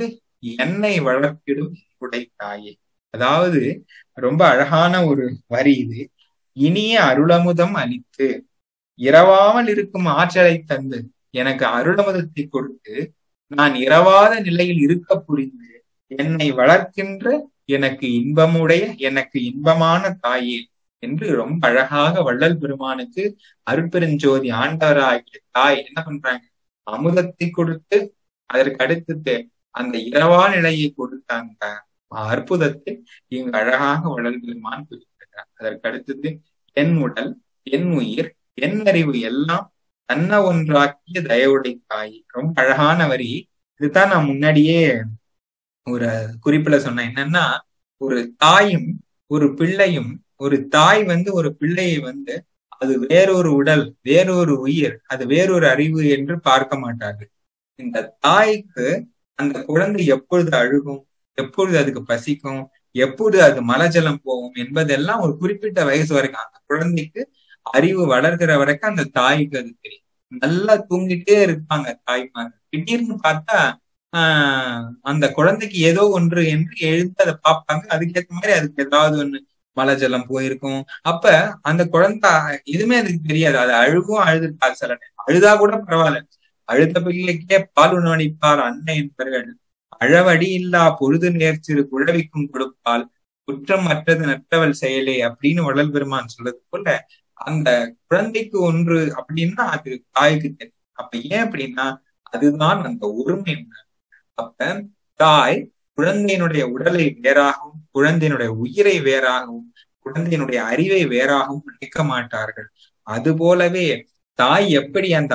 என்னை வளர்த்திடும் உடை தாயே. அதாவது ரொம்ப அழகான ஒரு வரி இது. இனிய அருளமுதம் அளித்து இரவாமல் இருக்கும் ஆற்றலை தந்து எனக்கு அருளமுதத்தை கொடுத்து நான் இரவாத நிலையில் இருக்க புரிந்து என்னை வளர்க்கின்ற எனக்கு இன்பமான தாயே என்று ரொம்ப அழகாக வள்ளல் பெருமானுக்கு அருட்பெருஞ்சோதி ஆண்டவராகிய தாய் என்ன பண்றாங்க? அமுதத்தை கொடுத்து அதற்கு அடுத்து அந்த இரவா நிலையை கொடுத்த அந்த அற்புதத்தை இங்கு அழகாக வள்ளல் பெருமான் குறிப்பிடுகிறார். அதற்கு அடுத்தது என் உடல், என் உயிர், என் அறிவு எல்லாம் தன்ன ஒன்றாக்கிய தயவுடை தாய். ரொம்ப அழகான வரி. இதுதான் நான் முன்னாடியே ஒரு குறிப்புல சொன்னேன். என்னன்னா, ஒரு தாயும் ஒரு பிள்ளையும், ஒரு தாய் ஒரு பிள்ளையை அது வேறொரு உடல், வேறொரு உயிர், அது வேறொரு அறிவு என்று பார்க்க மாட்டார்கள். இந்த தாய்க்கு அந்த குழந்தை எப்பொழுது அழுகும், எப்பொழுது அதுக்கு பசிக்கும், எப்பொழுது அது மலஜலம் போகும் என்பதெல்லாம் ஒரு குறிப்பிட்ட வயசு வரைக்கும் அந்த குழந்தைக்கு அறிவு வளர்கிற வரைக்கும் அந்த தாய்க்கு அது தெரியும். நல்லா தூங்கிட்டே இருப்பாங்க தாய்மார். திடீர்னு பார்த்தா அந்த குழந்தைக்கு ஏதோ ஒன்று என்று எழுந்து அதை பார்ப்பாங்க. அதுக்கேற்ற மாதிரி அதுக்கு ஏதாவது ஒண்ணு மலஜலம் போயிருக்கும். அப்ப அந்த குழந்தை எதுவுமே அதுக்கு தெரியாது. அது அழுதுட்டால் சில நேரம் அழுதா கூட பரவாயில்ல. அழுத பிள்ளைக்கே பால் உணவளிப்பார் அன்னை என்பவர்கள் அழவடி இல்லா பொழுது நேர்ச்சிறு குழவிக்கும் கொடுப்பால் குற்றம் அற்றது நற்றவள் செயலே அப்படின்னு வள்ளல் பெருமான் சொல்றது போல அந்த குழந்தைக்கு ஒன்று அப்படின்னா அது தாய்க்கு தெரியும். அப்ப ஏன் அப்படின்னா அதுதான் அந்த ஒருமை. அப்ப தாய் குழந்தையினுடைய உடலை வேறாகவும், குழந்தையினுடைய உயிரை வேறாகவும், குழந்தையினுடைய அறிவை வேறாகவும் நினைக்க மாட்டார்கள். அது போலவே தாய் எப்படி அந்த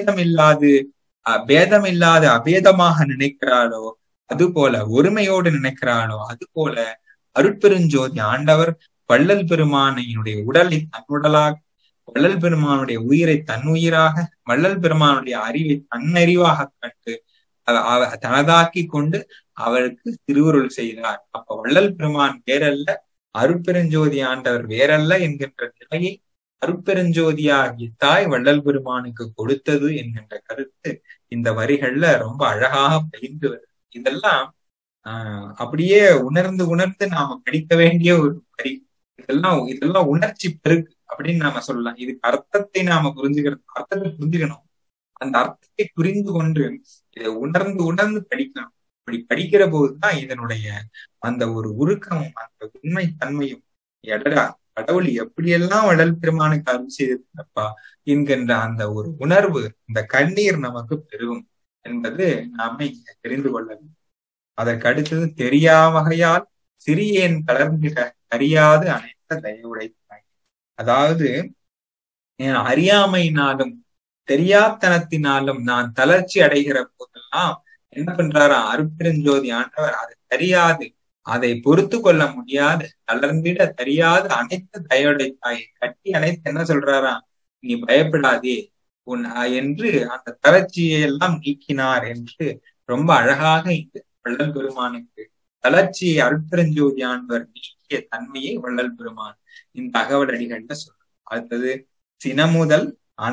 பேதம் இல்லாது அபேதமாக நினைக்கிறாளோ, அது போல ஒருமையோடு நினைக்கிறாளோ, அது போல அருட்பெருஞ்சோதி ஆண்டவர் வள்ளல் பெருமானையினுடைய உடலை தன்னுடலாக, வள்ளல் பெருமானுடைய உயிரை தன்னுயிராக, வள்ளல் பெருமானுடைய அறிவை தன்னறிவாக கண்டு தனதாக்கி கொண்டு அவருக்கு திருவுருள் செய்தார். அப்ப வள்ளல் பெருமான் வேறல்ல, அருட்பெருஞ்சோதி ஆண்டவர் வேறல்ல என்கின்ற நிலையை அருட்பெருஞ்சோதியாகிய தாய் வள்ளல் பெருமானுக்கு கொடுத்தது என்கின்ற கருத்து இந்த வரிகள்ல ரொம்ப அழகாக பயின்று வருது. இதெல்லாம் அப்படியே உணர்ந்து நாம படிக்க வேண்டிய ஒரு வரி. இதெல்லாம் உணர்ச்சி பெருக்கு அப்படின்னு நாம சொல்லலாம். இதுக்கு அர்த்தத்தை நாம புரிஞ்சுக்கணும். அந்த அர்த்தத்தை புரிந்து கொண்டு இதை உணர்ந்து படிக்கணும். இப்படி படிக்கிற போதுதான் இதனுடைய அந்த ஒரு உருக்கமும் அந்த உண்மை தன்மையும், எடடா கடவுள் எப்படியெல்லாம் வள்ளல் பெருமானுக்கு அருள் செய்திருப்பா என்கின்ற அந்த ஒரு உணர்வு, இந்த கண்ணீர் நமக்கு பெருகும் என்பது நாம இங்க தெரிந்து கொள்ள வேண்டும். அதற்கு அடுத்தது தெரியா வகையால் சிறியேன் தளர்ந்திட அறியாது அனைத்த தயவுடைத்தாய். அதாவது அறியாமையினாலும் தெரியாத்தனத்தினாலும் நான் தளர்ச்சி அடைகிற போதெல்லாம் என்ன பண்றாரா அருட்பெருஞ்சோதி ஆண்டவர், அது தெரியாது, அதை பொறுத்து கொள்ள முடியாது, தளர்ந்திட தெரியாது அனைத்து தயவுடைத்தாயை கட்டி அனைத்து என்ன சொல்றாரா, நீ பயப்படாதே என்று அந்த தளர்ச்சியை எல்லாம் நீக்கினார் என்று ரொம்ப அழகாக இந்த வள்ளல் பெருமானுக்கு தளர்ச்சியை அருட்பெருஞ்சோதி ஆண்டவர் நீக்கிய தன்மையை வள்ளல் பெருமான் இந்த அகவலடிகள்ல சொல்றார். அடுத்தது சினமுதல்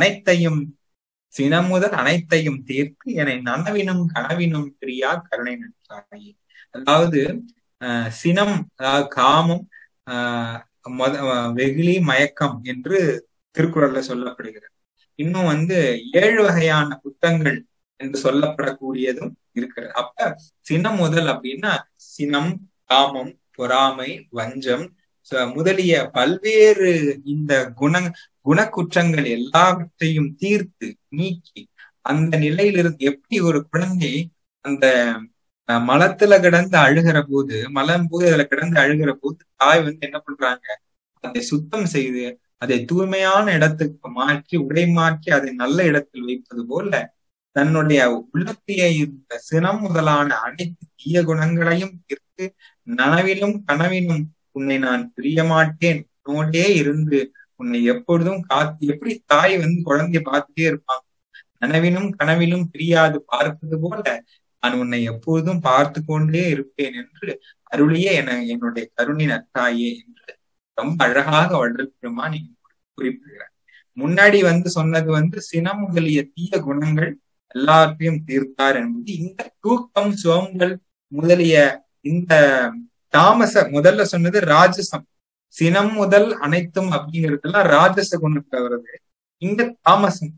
அனைத்தையும் தீர்த்து என்னை நனவினும் கனவினும் பிரியா கருணை நன்றாயே. அதாவது சினம், அதாவது காமம், வெகுளி, மயக்கம் என்று திருக்குறள்ல சொல்லப்படுகிறது. இன்னும் 7 வகையான குற்றங்கள் என்று சொல்லப்படக்கூடியதும் இருக்கிறது. அப்ப சினம் முதல் அப்படின்னா சினம், காமம், பொறாமை, வஞ்சம் முதலிய பல்வேறு இந்த குணக்குற்றங்கள் எல்லாவற்றையும் தீர்த்து நீக்கி அந்த நிலையிலிருந்து எப்படி ஒரு குழந்தை அந்த மலத்துல கிடந்து அழுகிற போது, மலம் போது அதுல கிடந்து அழுகிற போது தாய் என்ன பண்றாங்க, அதை சுத்தம் செய்து அதை தூய்மையான இடத்துக்கு மாற்றி உடை மாற்றி அதை நல்ல இடத்தில் வைப்பது போல தன்னுடைய உள்ளத்திலே இருந்த சினம் முதலான அனைத்து தீய குணங்களையும் தீர்த்து நனவிலும் கனவிலும் உன்னை நான் பிரிய மாட்டேன், உன்னோடே இருந்து உன்னை எப்பொழுதும் காத்து, எப்படி தாய் குழந்தைய பார்த்துட்டே இருப்பாங்க, நனவிலும் கனவிலும் பிரியாது பார்ப்பது போல நான் உன்னை எப்பொழுதும் பார்த்து கொண்டே இருப்பேன் என்று அருளிய என்னுடைய கருணை நற்றாயே என்று ரொம்ப அழகாக வள்ளல் பெருமான் குறிப்பிடுகிறார். முன்னாடி சொன்னது சினம் முதலிய தீய குணங்கள் எல்லாத்தையும் தீர்த்தார் என்பது இந்த தூக்கம், சோம்பல், முதலிய இந்த தாமச, முதல்ல சொன்னது ராஜசம், சினம் முதல் அனைத்தும் அப்படிங்கிறதுலாம் ராஜச குணத்துல வருது. இங்க தாமசம்,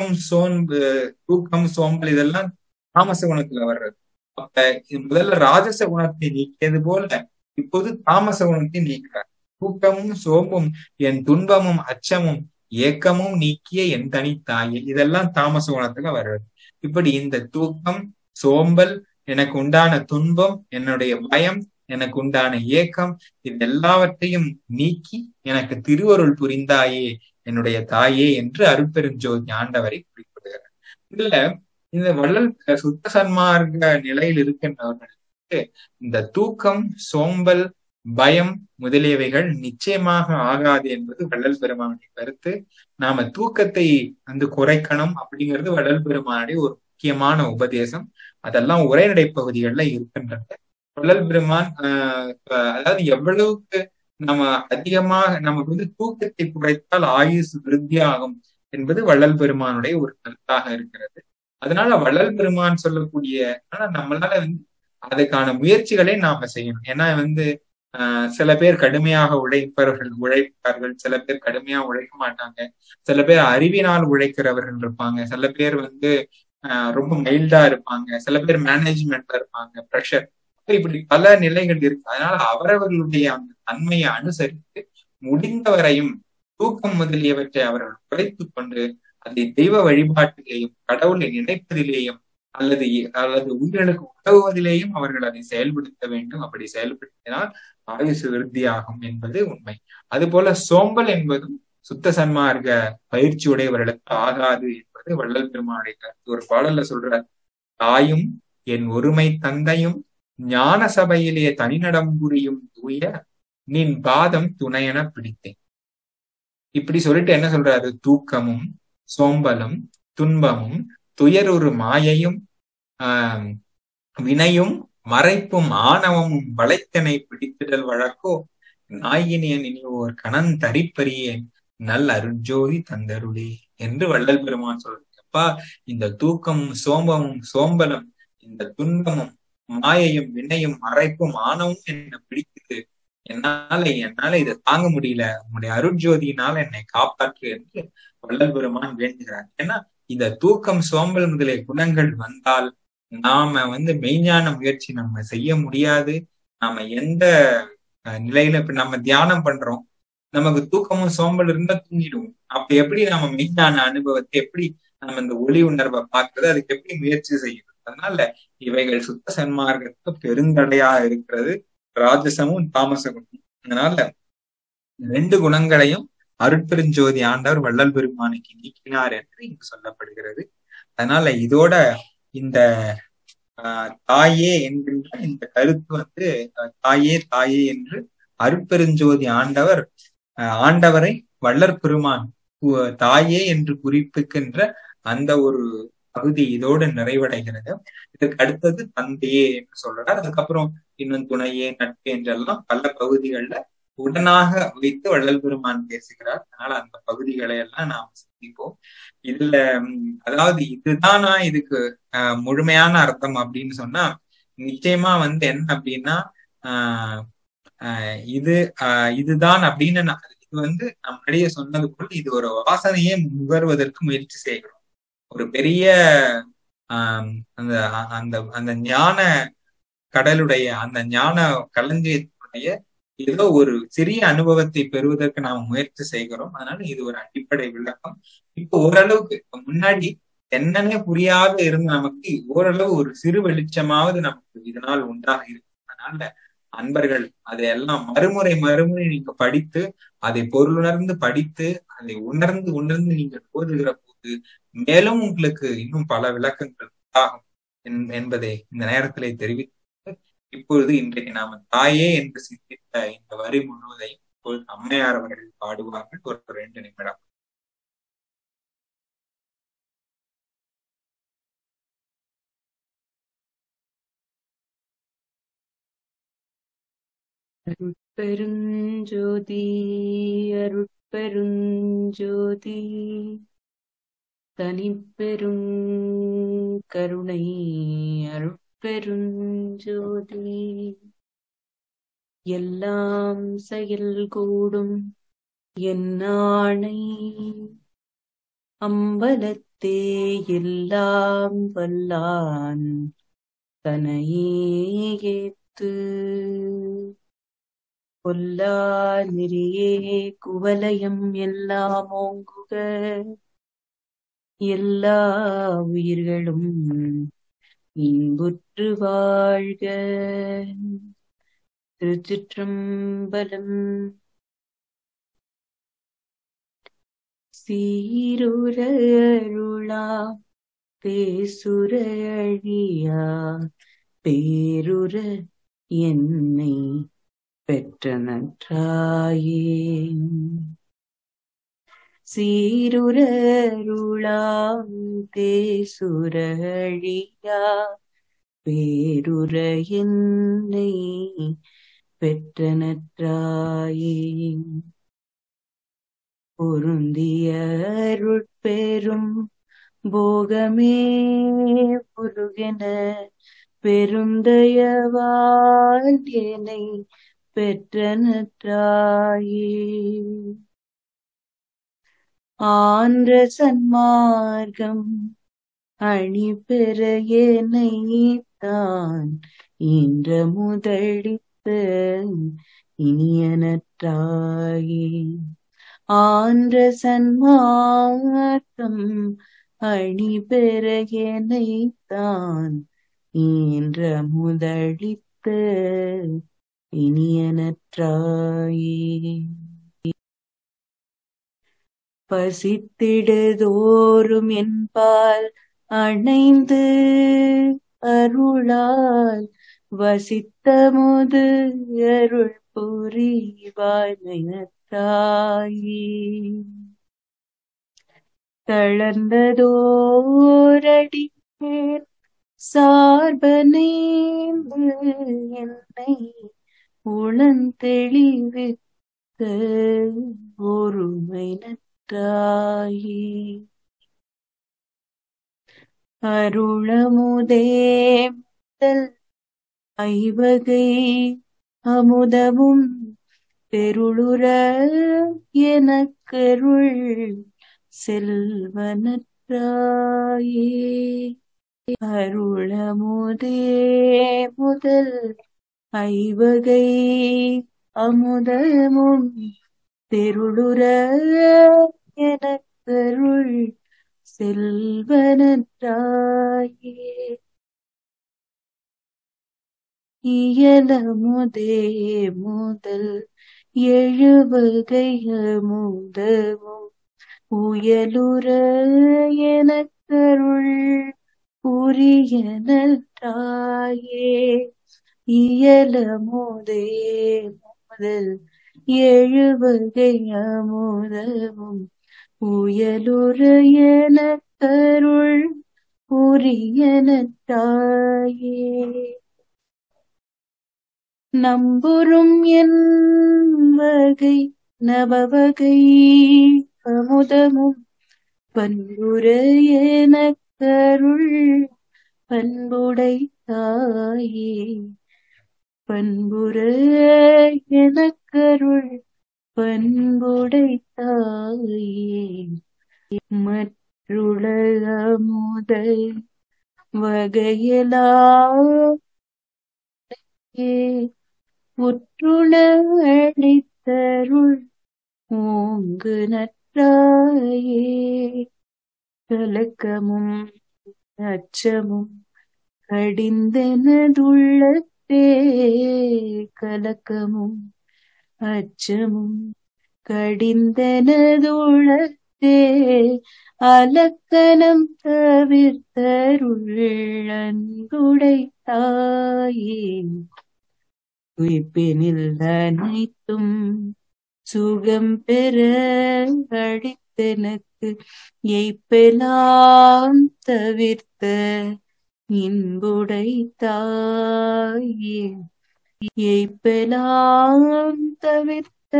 தூக்கம் சோம்பல் இதெல்லாம் தாமச குணத்துல வர்றது. அப்ப முதல்ல ராஜச குணத்தை நீக்கியது போல இப்போது தாமச குணத்தை நீக்கிறார். தூக்கமும் சோம்பும் என் துன்பமும் அச்சமும் ஏக்கமும் நீக்கிய என் தனித்தாயே, இதெல்லாம் தாமச குணத்துல வர்றது. இப்படி இந்த தூக்கம் சோம்பல், எனக்கு உண்டான துன்பம், என்னுடைய பயம், எனக்கு உண்டான ஏக்கம், இது எல்லாவற்றையும் நீக்கி எனக்கு திருவருள் புரிந்தாயே என்னுடைய தாயே என்று அருட்பெருஞ்சோதி ஆண்டவரை குறிப்பிடுகிறார். இதுல இந்த வள்ளல் சுத்த சன்மார்க்க நிலையில் இருக்கின்றவர்களுக்கு இந்த தூக்கம் சோம்பல் பயம் முதலியவைகள் நிச்சயமாக ஆகாது என்பது வள்ளல் பெருமானுடைய கருத்து. நாம தூக்கத்தை வந்து குறைக்கணும் அப்படிங்கிறது வள்ளல் பெருமானுடைய ஒரு முக்கியமான உபதேசம். அதெல்லாம் உரைநடை பகுதிகள்ல இருக்கின்றன. வள்ளல் பெருமான் அதாவது எவ்வளவுக்கு நம்ம அதிகமாக நமக்கு வந்து தூக்கத்தை குறைத்தால் ஆயுசு விருத்தியாகும் என்பது வள்ளல் பெருமானுடைய ஒரு கருத்தாக இருக்கிறது. அதனால வள்ளல் பெருமான் சொல்லக்கூடிய நம்மளால வந்து அதுக்கான முயற்சிகளை நாம செய்யணும். ஏன்னா வந்து சில பேர் கடுமையாக உழைப்பார்கள், சில பேர் கடுமையாக உழைக்க மாட்டாங்க, சில பேர் அறிவினால் உழைக்கிறவர்கள் இருப்பாங்க, சில பேர் வந்து ரொம்ப மைல்டா இருப்பாங்க, சில பேர் மேனேஜ்மெண்ட்ல இருப்பாங்க, ப்ரெஷர், இப்படி பல நிலைகள் இருக்கு. அதனால அவரவர்களுடைய அந்த தன்மையை அனுசரித்து முடிந்தவரையும் தூக்கம் முதலியவற்றை அவர்கள் குறைத்து கொண்டு அதை தெய்வ வழிபாட்டிலேயும் கடவுளை நினைப்பதிலேயும் அல்லது உயிர்களுக்கு உதவுவதிலேயும் அவர்கள் அதை செயல்படுத்த வேண்டும். அப்படி செயல்படுத்தினால் ஆயுசு விருத்தியாகும் என்பது உண்மை. அதுபோல சோம்பல் என்பதும் சுத்த சன்மார்க்க பயிற்சி உடையவர்களுக்கு ஆகாது என்பது வள்ளல் பெருமானுடைய கருத்து. ஒரு பாடல்ல சொல்றார், தாயும் என் ஒருமை தந்தையும் ஞான சபையிலே தனிநடம் புரியும் தூய நின் பாதம் துணையென பிடித்தேன். இப்படி சொல்லிட்டு என்ன சொல்றாரு, தூக்கமும் சோம்பலும் துன்பமும் துயருறு மாயையும் வினையும் மறைப்பும் ஆணவமும் வளைத்தனை பிடித்திடல் வழக்கோ நாயினியன் இனியோர் கணன் தரிப்பறியேன் நல் அருட்ஜோதி தந்தருளே என்று வள்ளல் பெருமான் சொல்றப்பா, இந்த தூக்கமும் சோம்பலும் இந்த துன்பமும் மாயையும் வினையும் மறைப்பும் ஆணவமும் என்ன பிடிக்குது, என்னால இதை தாங்க முடியல, உன்னுடைய அருட்ஜோதியினால் என்னை காப்பாற்று என்று வள்ளல் பெருமான் வேண்டுகிறார். ஏன்னா இந்த தூக்கம் சோம்பல் முதலிய குணங்கள் வந்தால் நாம வந்து மெய்ஞான முயற்சி நம்ம செய்ய முடியாது. நாம எந்த நிலையில இப்ப நம்ம தியானம் பண்றோம், நமக்கு தூக்கமும் சோம்பல் இருந்தா தூங்கிடுவோம். அப்ப எப்படி நம்ம மெய்ஞான அனுபவத்தை, எப்படி நம்ம இந்த ஒளி உணர்வை பார்க்கறது, அதுக்கு எப்படி முயற்சி செய்யறது? அதனால இவைகள் சுத்த சன்மார்க்கத்துக்கு பெருந்தடையா இருக்கிறது, ராஜசமும் தாமச குணம். அதனால 2 குணங்களையும் அருட்பெருஞ்சோதி ஆண்டவர் வள்ளல் பெருமானுக்கு நீக்கினார் என்று இங்கு சொல்லப்படுகிறது. அதனால இதோட இந்த தாயே என்கின்ற இந்த கருத்து வந்து தாயே என்று அருட்பெருஞ்சோதி ஆண்டவரை வள்ளற் பெருமான் தாயே என்று குறிப்பிக்கின்ற அந்த ஒரு பகுதி இதோடு நிறைவடைகிறது. இதற்கு அடுத்தது தந்தையே என்று சொல்றார். அதுக்கப்புறம் இன்னும் துணையே நட்பு என்றெல்லாம் பல பகுதிகள்ல உடனாக வைத்து வள்ளல் பெருமான் பேசுகிறார். அதனால அந்த பகுதிகளை எல்லாம் நாம் சிந்திப்போம். இதுல அதாவது இதுதானா இதுக்கு முழுமையான அர்த்தம் அப்படின்னு சொன்னா நிச்சயமா வந்து என்ன அப்படின்னா இதுதான் அப்படின்னு இது வந்து நம்மளிடையே சொன்னது போல் இது ஒரு வாசனையை நுகர்வதற்கு முயற்சி செய்கிறோம். ஒரு பெரிய அந்த அந்த அந்த ஞான கடலுடைய அந்த ஞான களஞ்சியத்தினுடைய ஏதோ ஒரு சிறிய அனுபவத்தை பெறுவதற்கு நாம் முயற்சி செய்கிறோம். அதனால இது ஒரு அடிப்படை விளக்கம். இப்போ ஓரளவுக்கு முன்னாடி என்னன்னே புரியாத இருந்து நமக்கு ஓரளவு ஒரு சிறு வெளிச்சமாவது நமக்கு இதனால் உண்டாக இருக்கு. அதனால அன்பர்கள் அதையெல்லாம் மறுமுறை நீங்க படித்து அதை பொருளுணர்ந்து படித்து அதை உணர்ந்து நீங்கள் போதுகிற போது மேலும் உங்களுக்கு இன்னும் பல விளக்கங்கள் உண்டாகும் என்பதை இந்த நேரத்திலே தெரிவித்து இப்பொழுது இன்றைக்கு நாம தாயே என்று சிந்தித்த இந்த வரி முழுவதையும் இப்பொழுது அம்மையார் அவர்கள் பாடுவார்கள். ஒரு 2 நிமிடம். அருட்பெருஞ்சோதி அருட்பெருஞ்சோதி தனிப்பெரும் கருணை அருட்பெருஞ்சோதி அருட்பெருஞ்சோதி எல்லாம் செயல் கூடும் என்னானை அம்பலத்தே எல்லாம் வல்லான் தனையே ஏத்து கொல்லா நெறியே குவலயம் எல்லாம் ஓங்குக எல்லா உயிர்களும் இன்புற்று வாழ்க. திருச்சிற்றம்பலம். சீருர அருளா பேசுர அழியா பேருர என்னை பெற்ற நன்றாயே. சீருர அருளாம் பேசுர அழியா பேருர என்னை பெற்ற நன்றாயே. பொருந்திய அருட்பெரும் போகமே புருகென பெருந்தயவால் என்னை பெற்ற நன்றாயே. ஆன்ற சன்மார்க்கம் அணி பெற என்னை தான் இன்ற முதலித்த இனிய நன்றாயே. ஆன்ற சன்மார்க்கம் அணி பெற என்னை தான் இன்ற முதலித்த இனிய நன்றாயே. பசித்திடுதோறும் என்பால் அணைந்து அருளால் வசித்தமுது அருள் புரிவாய் நயத்தாயே. தளர்ந்ததோரடி சார்பனேந்து என்னை உளந்தெளிவித்த ஒருமை நன்றாயே. அருளமுதே முதல் ஐவகை அமுதமும் பெருளுற எனக்கருள் செல்வ நன்றாயே. அருளமுதே முதல் ஐவகை அமுதமும் பெருளுற எனக்கருள் செல்வ நன்றாயே. இயலமுதே முதல் எழுவகை அமுதமும் உயலுற எனக்கருள் புரிய நன்றாயே. இயலமுதே முதல் எழுவகை அமுதமும் உயலுற எனக்கருள் புரிய நன்றாயே. நம்புறும் என் வகை நவவகை அமுதமும் பண்புற எனக்கருள் பண்புடைத்தாயே. பண்புற எனக்கருள் பண்புடைத்தாயே. மற்றுலக முதல் வகையெல்லாம் உற்றுண அளித்தருள் ஓங்கு நன்றாயே. கலக்கமும் அச்சமும் கடிந்தெனதுள்ளத்தே கலக்கமும் அச்சமும் கடிந்தெனதுள்ளத்தே அலக்கணம் தவிர்த்தருள் அன்புடைத்தாயே. உயிர்ப்பினில் அனைத்தும் சுகம் பெற அடித்தெனக்கு எய்ப்பெல்லாம் தவிர்த்த இன்புடைத்தாயே. எய்ப்பெல்லாம் தவிர்த்த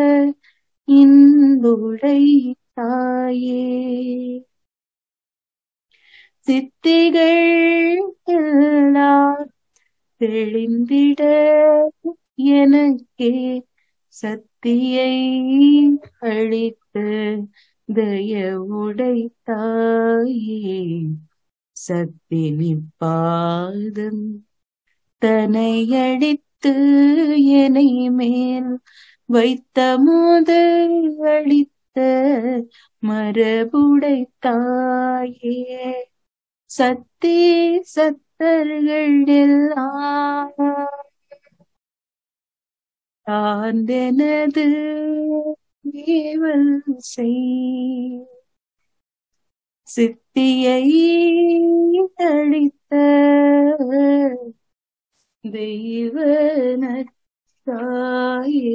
இன்புடைத்தாயே. சித்திகள் எல்லாம் தெளிந்திட எனக்கே சக்தியை அளித்த தயவுடை தாயே, சக்தி நிப்பாதம் தனையடித்து என்னை மேல் வைத்த முதல் அளித்த மரபுடை தாயே, சத்தி சத்தர்கள் எல்லாம் தாந்தெனது ஏவல் செய், சித்தியை அளித்த தெய்வ நற்றாயே,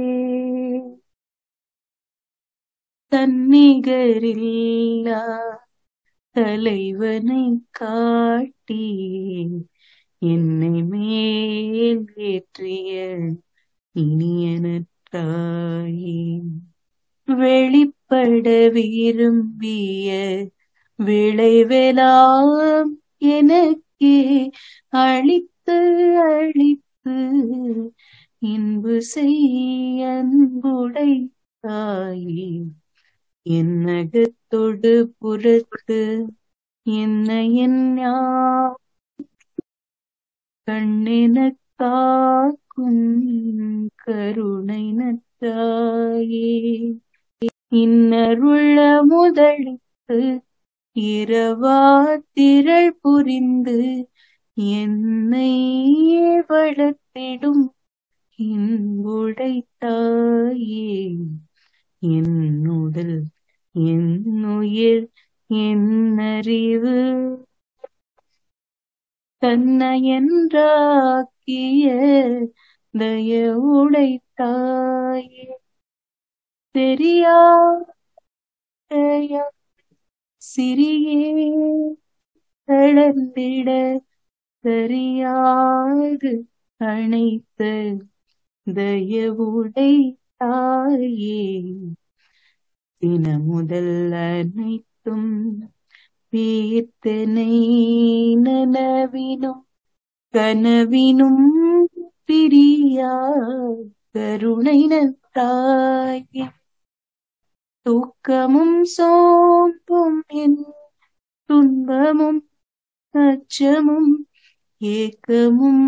தன்னிகரில்லா தலைவனை காட்டி என்னை மேல் ஏற்றிய இனிய நற்றாயே, வெளிப்பட விரும்பிய விளைவெல்லாம் எனக்கே அளித்து அளித்து இன்பு செய் அன்புடை தாயே, என்னகத்தொடு புறத்து என்ன கண்ணெனக் காக்கும் கருணை நற்றாயே, இன்னருள முதலித்து இரவா திரள் புரிந்து என்னை வளர்த்திடும் இன்புடை தாயே, என்னுடல் என்னுயிர் என்னறிவு தன்னையென்றாக்கிய தயவுடை தாயே, தெரியா சிறியே தளர்ந்திட தெரியாது அணைத்த தயவுடை தாயே, தினமுதல் அனைத்தும் தீர்த்தனை நனவினும் கனவினும் பிரியா கருணை நற்றாயே, தூக்கமும் சோம்பும் என் துன்பமும் அச்சமும் ஏக்கமும்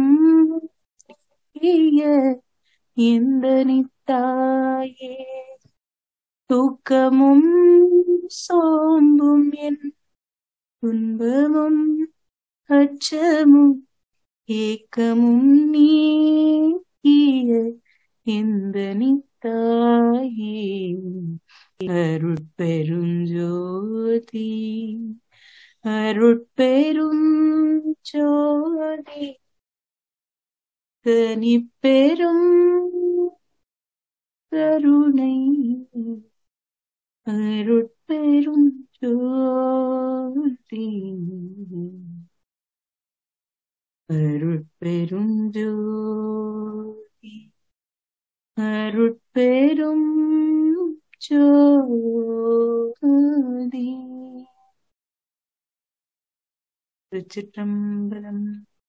எந்த நித்தாயே, தூக்கமும் சோம்பும் என் துன்பமும் அச்சமும் ஏக்கமும் நீக்கிய எந்த நித்தாயே, அருட்பெருஞ்சோதி அருட்பெருஞ்சோதி தனிப்பெரும் கருணை அருட்பெரும் ஜோதி அருட்பெரும் ஜோதி அருட்பெரும் ஜோதி. திருச்சிற்றம்பலம்.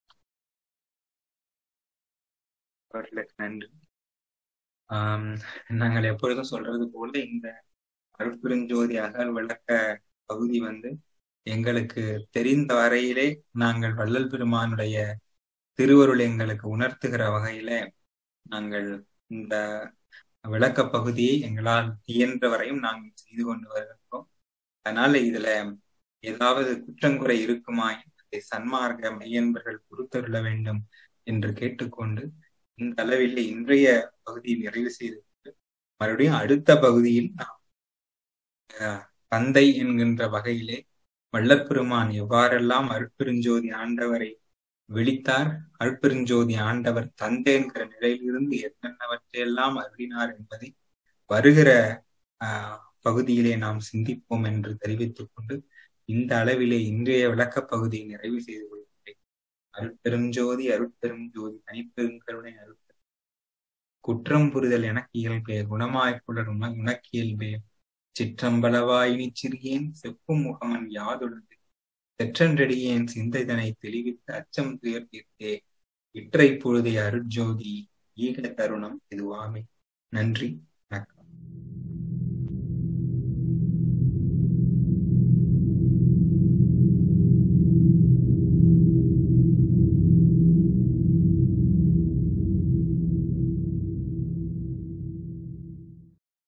நன்றி. நாங்கள் எப்பொழுதும் சொல்றது போல இந்த அருட்பெருஞ்சோதி அகல் விளக்க பகுதி எங்களுக்கு தெரிந்த வரையிலே நாங்கள் வள்ளல் பெருமானுடைய திருவருள் எங்களுக்கு உணர்த்துகிற வகையில நாங்கள் இந்த விளக்க பகுதியை எங்களால் இயன்ற வரையும் நாங்கள் செய்து கொண்டு வருகிறோம். அதனால இதுல ஏதாவது குற்றங்குறை இருக்குமாய் அதை சன்மார்க்க மையன்பர்கள் பொறுத்தருள வேண்டும் என்று கேட்டுக்கொண்டு இந்த அளவில் இன்றைய பகுதியை நிறைவு செய்து மறுபடியும் அடுத்த பகுதியில் நாம் தந்தை என்கின்ற வகையிலே வள்ளற்பெருமான் எவ்வாறெல்லாம் அருட்பெருஞ்சோதி ஆண்டவரை விழித்தார், அருட்பெருஞ்சோதி ஆண்டவர் தந்தை என்கிற நிலையிலிருந்து என்னென்னவற்றையெல்லாம் அருளினார் என்பதை வருகிற பகுதியிலே நாம் சிந்திப்போம் என்று தெரிவித்துக் கொண்டு இந்த அளவிலே இன்றைய விளக்க பகுதியை நிறைவு செய்து கொள்கிறேன். அருட்பெருஞ்சோதி அருட்பெரும் ஜோதி தனிப்பெருங்கருணை அருட்பெரும் குற்றம் புரிதல் எனக்கு இயல்பே குணமாய்ப்புடர் உனக்கு இயல்பே சிற்றம்பளவாயினி சிறியேன் செப்பும் முகமன் யாதுள்ளது செற்றன்றடியேன் சிந்தைதனை தெளிவித்து அச்சம் துயர் தீர்த்தே இற்றை பொழுதைய அருட்ஜோதி ஈக தருணம் இதுவாமே. நன்றி.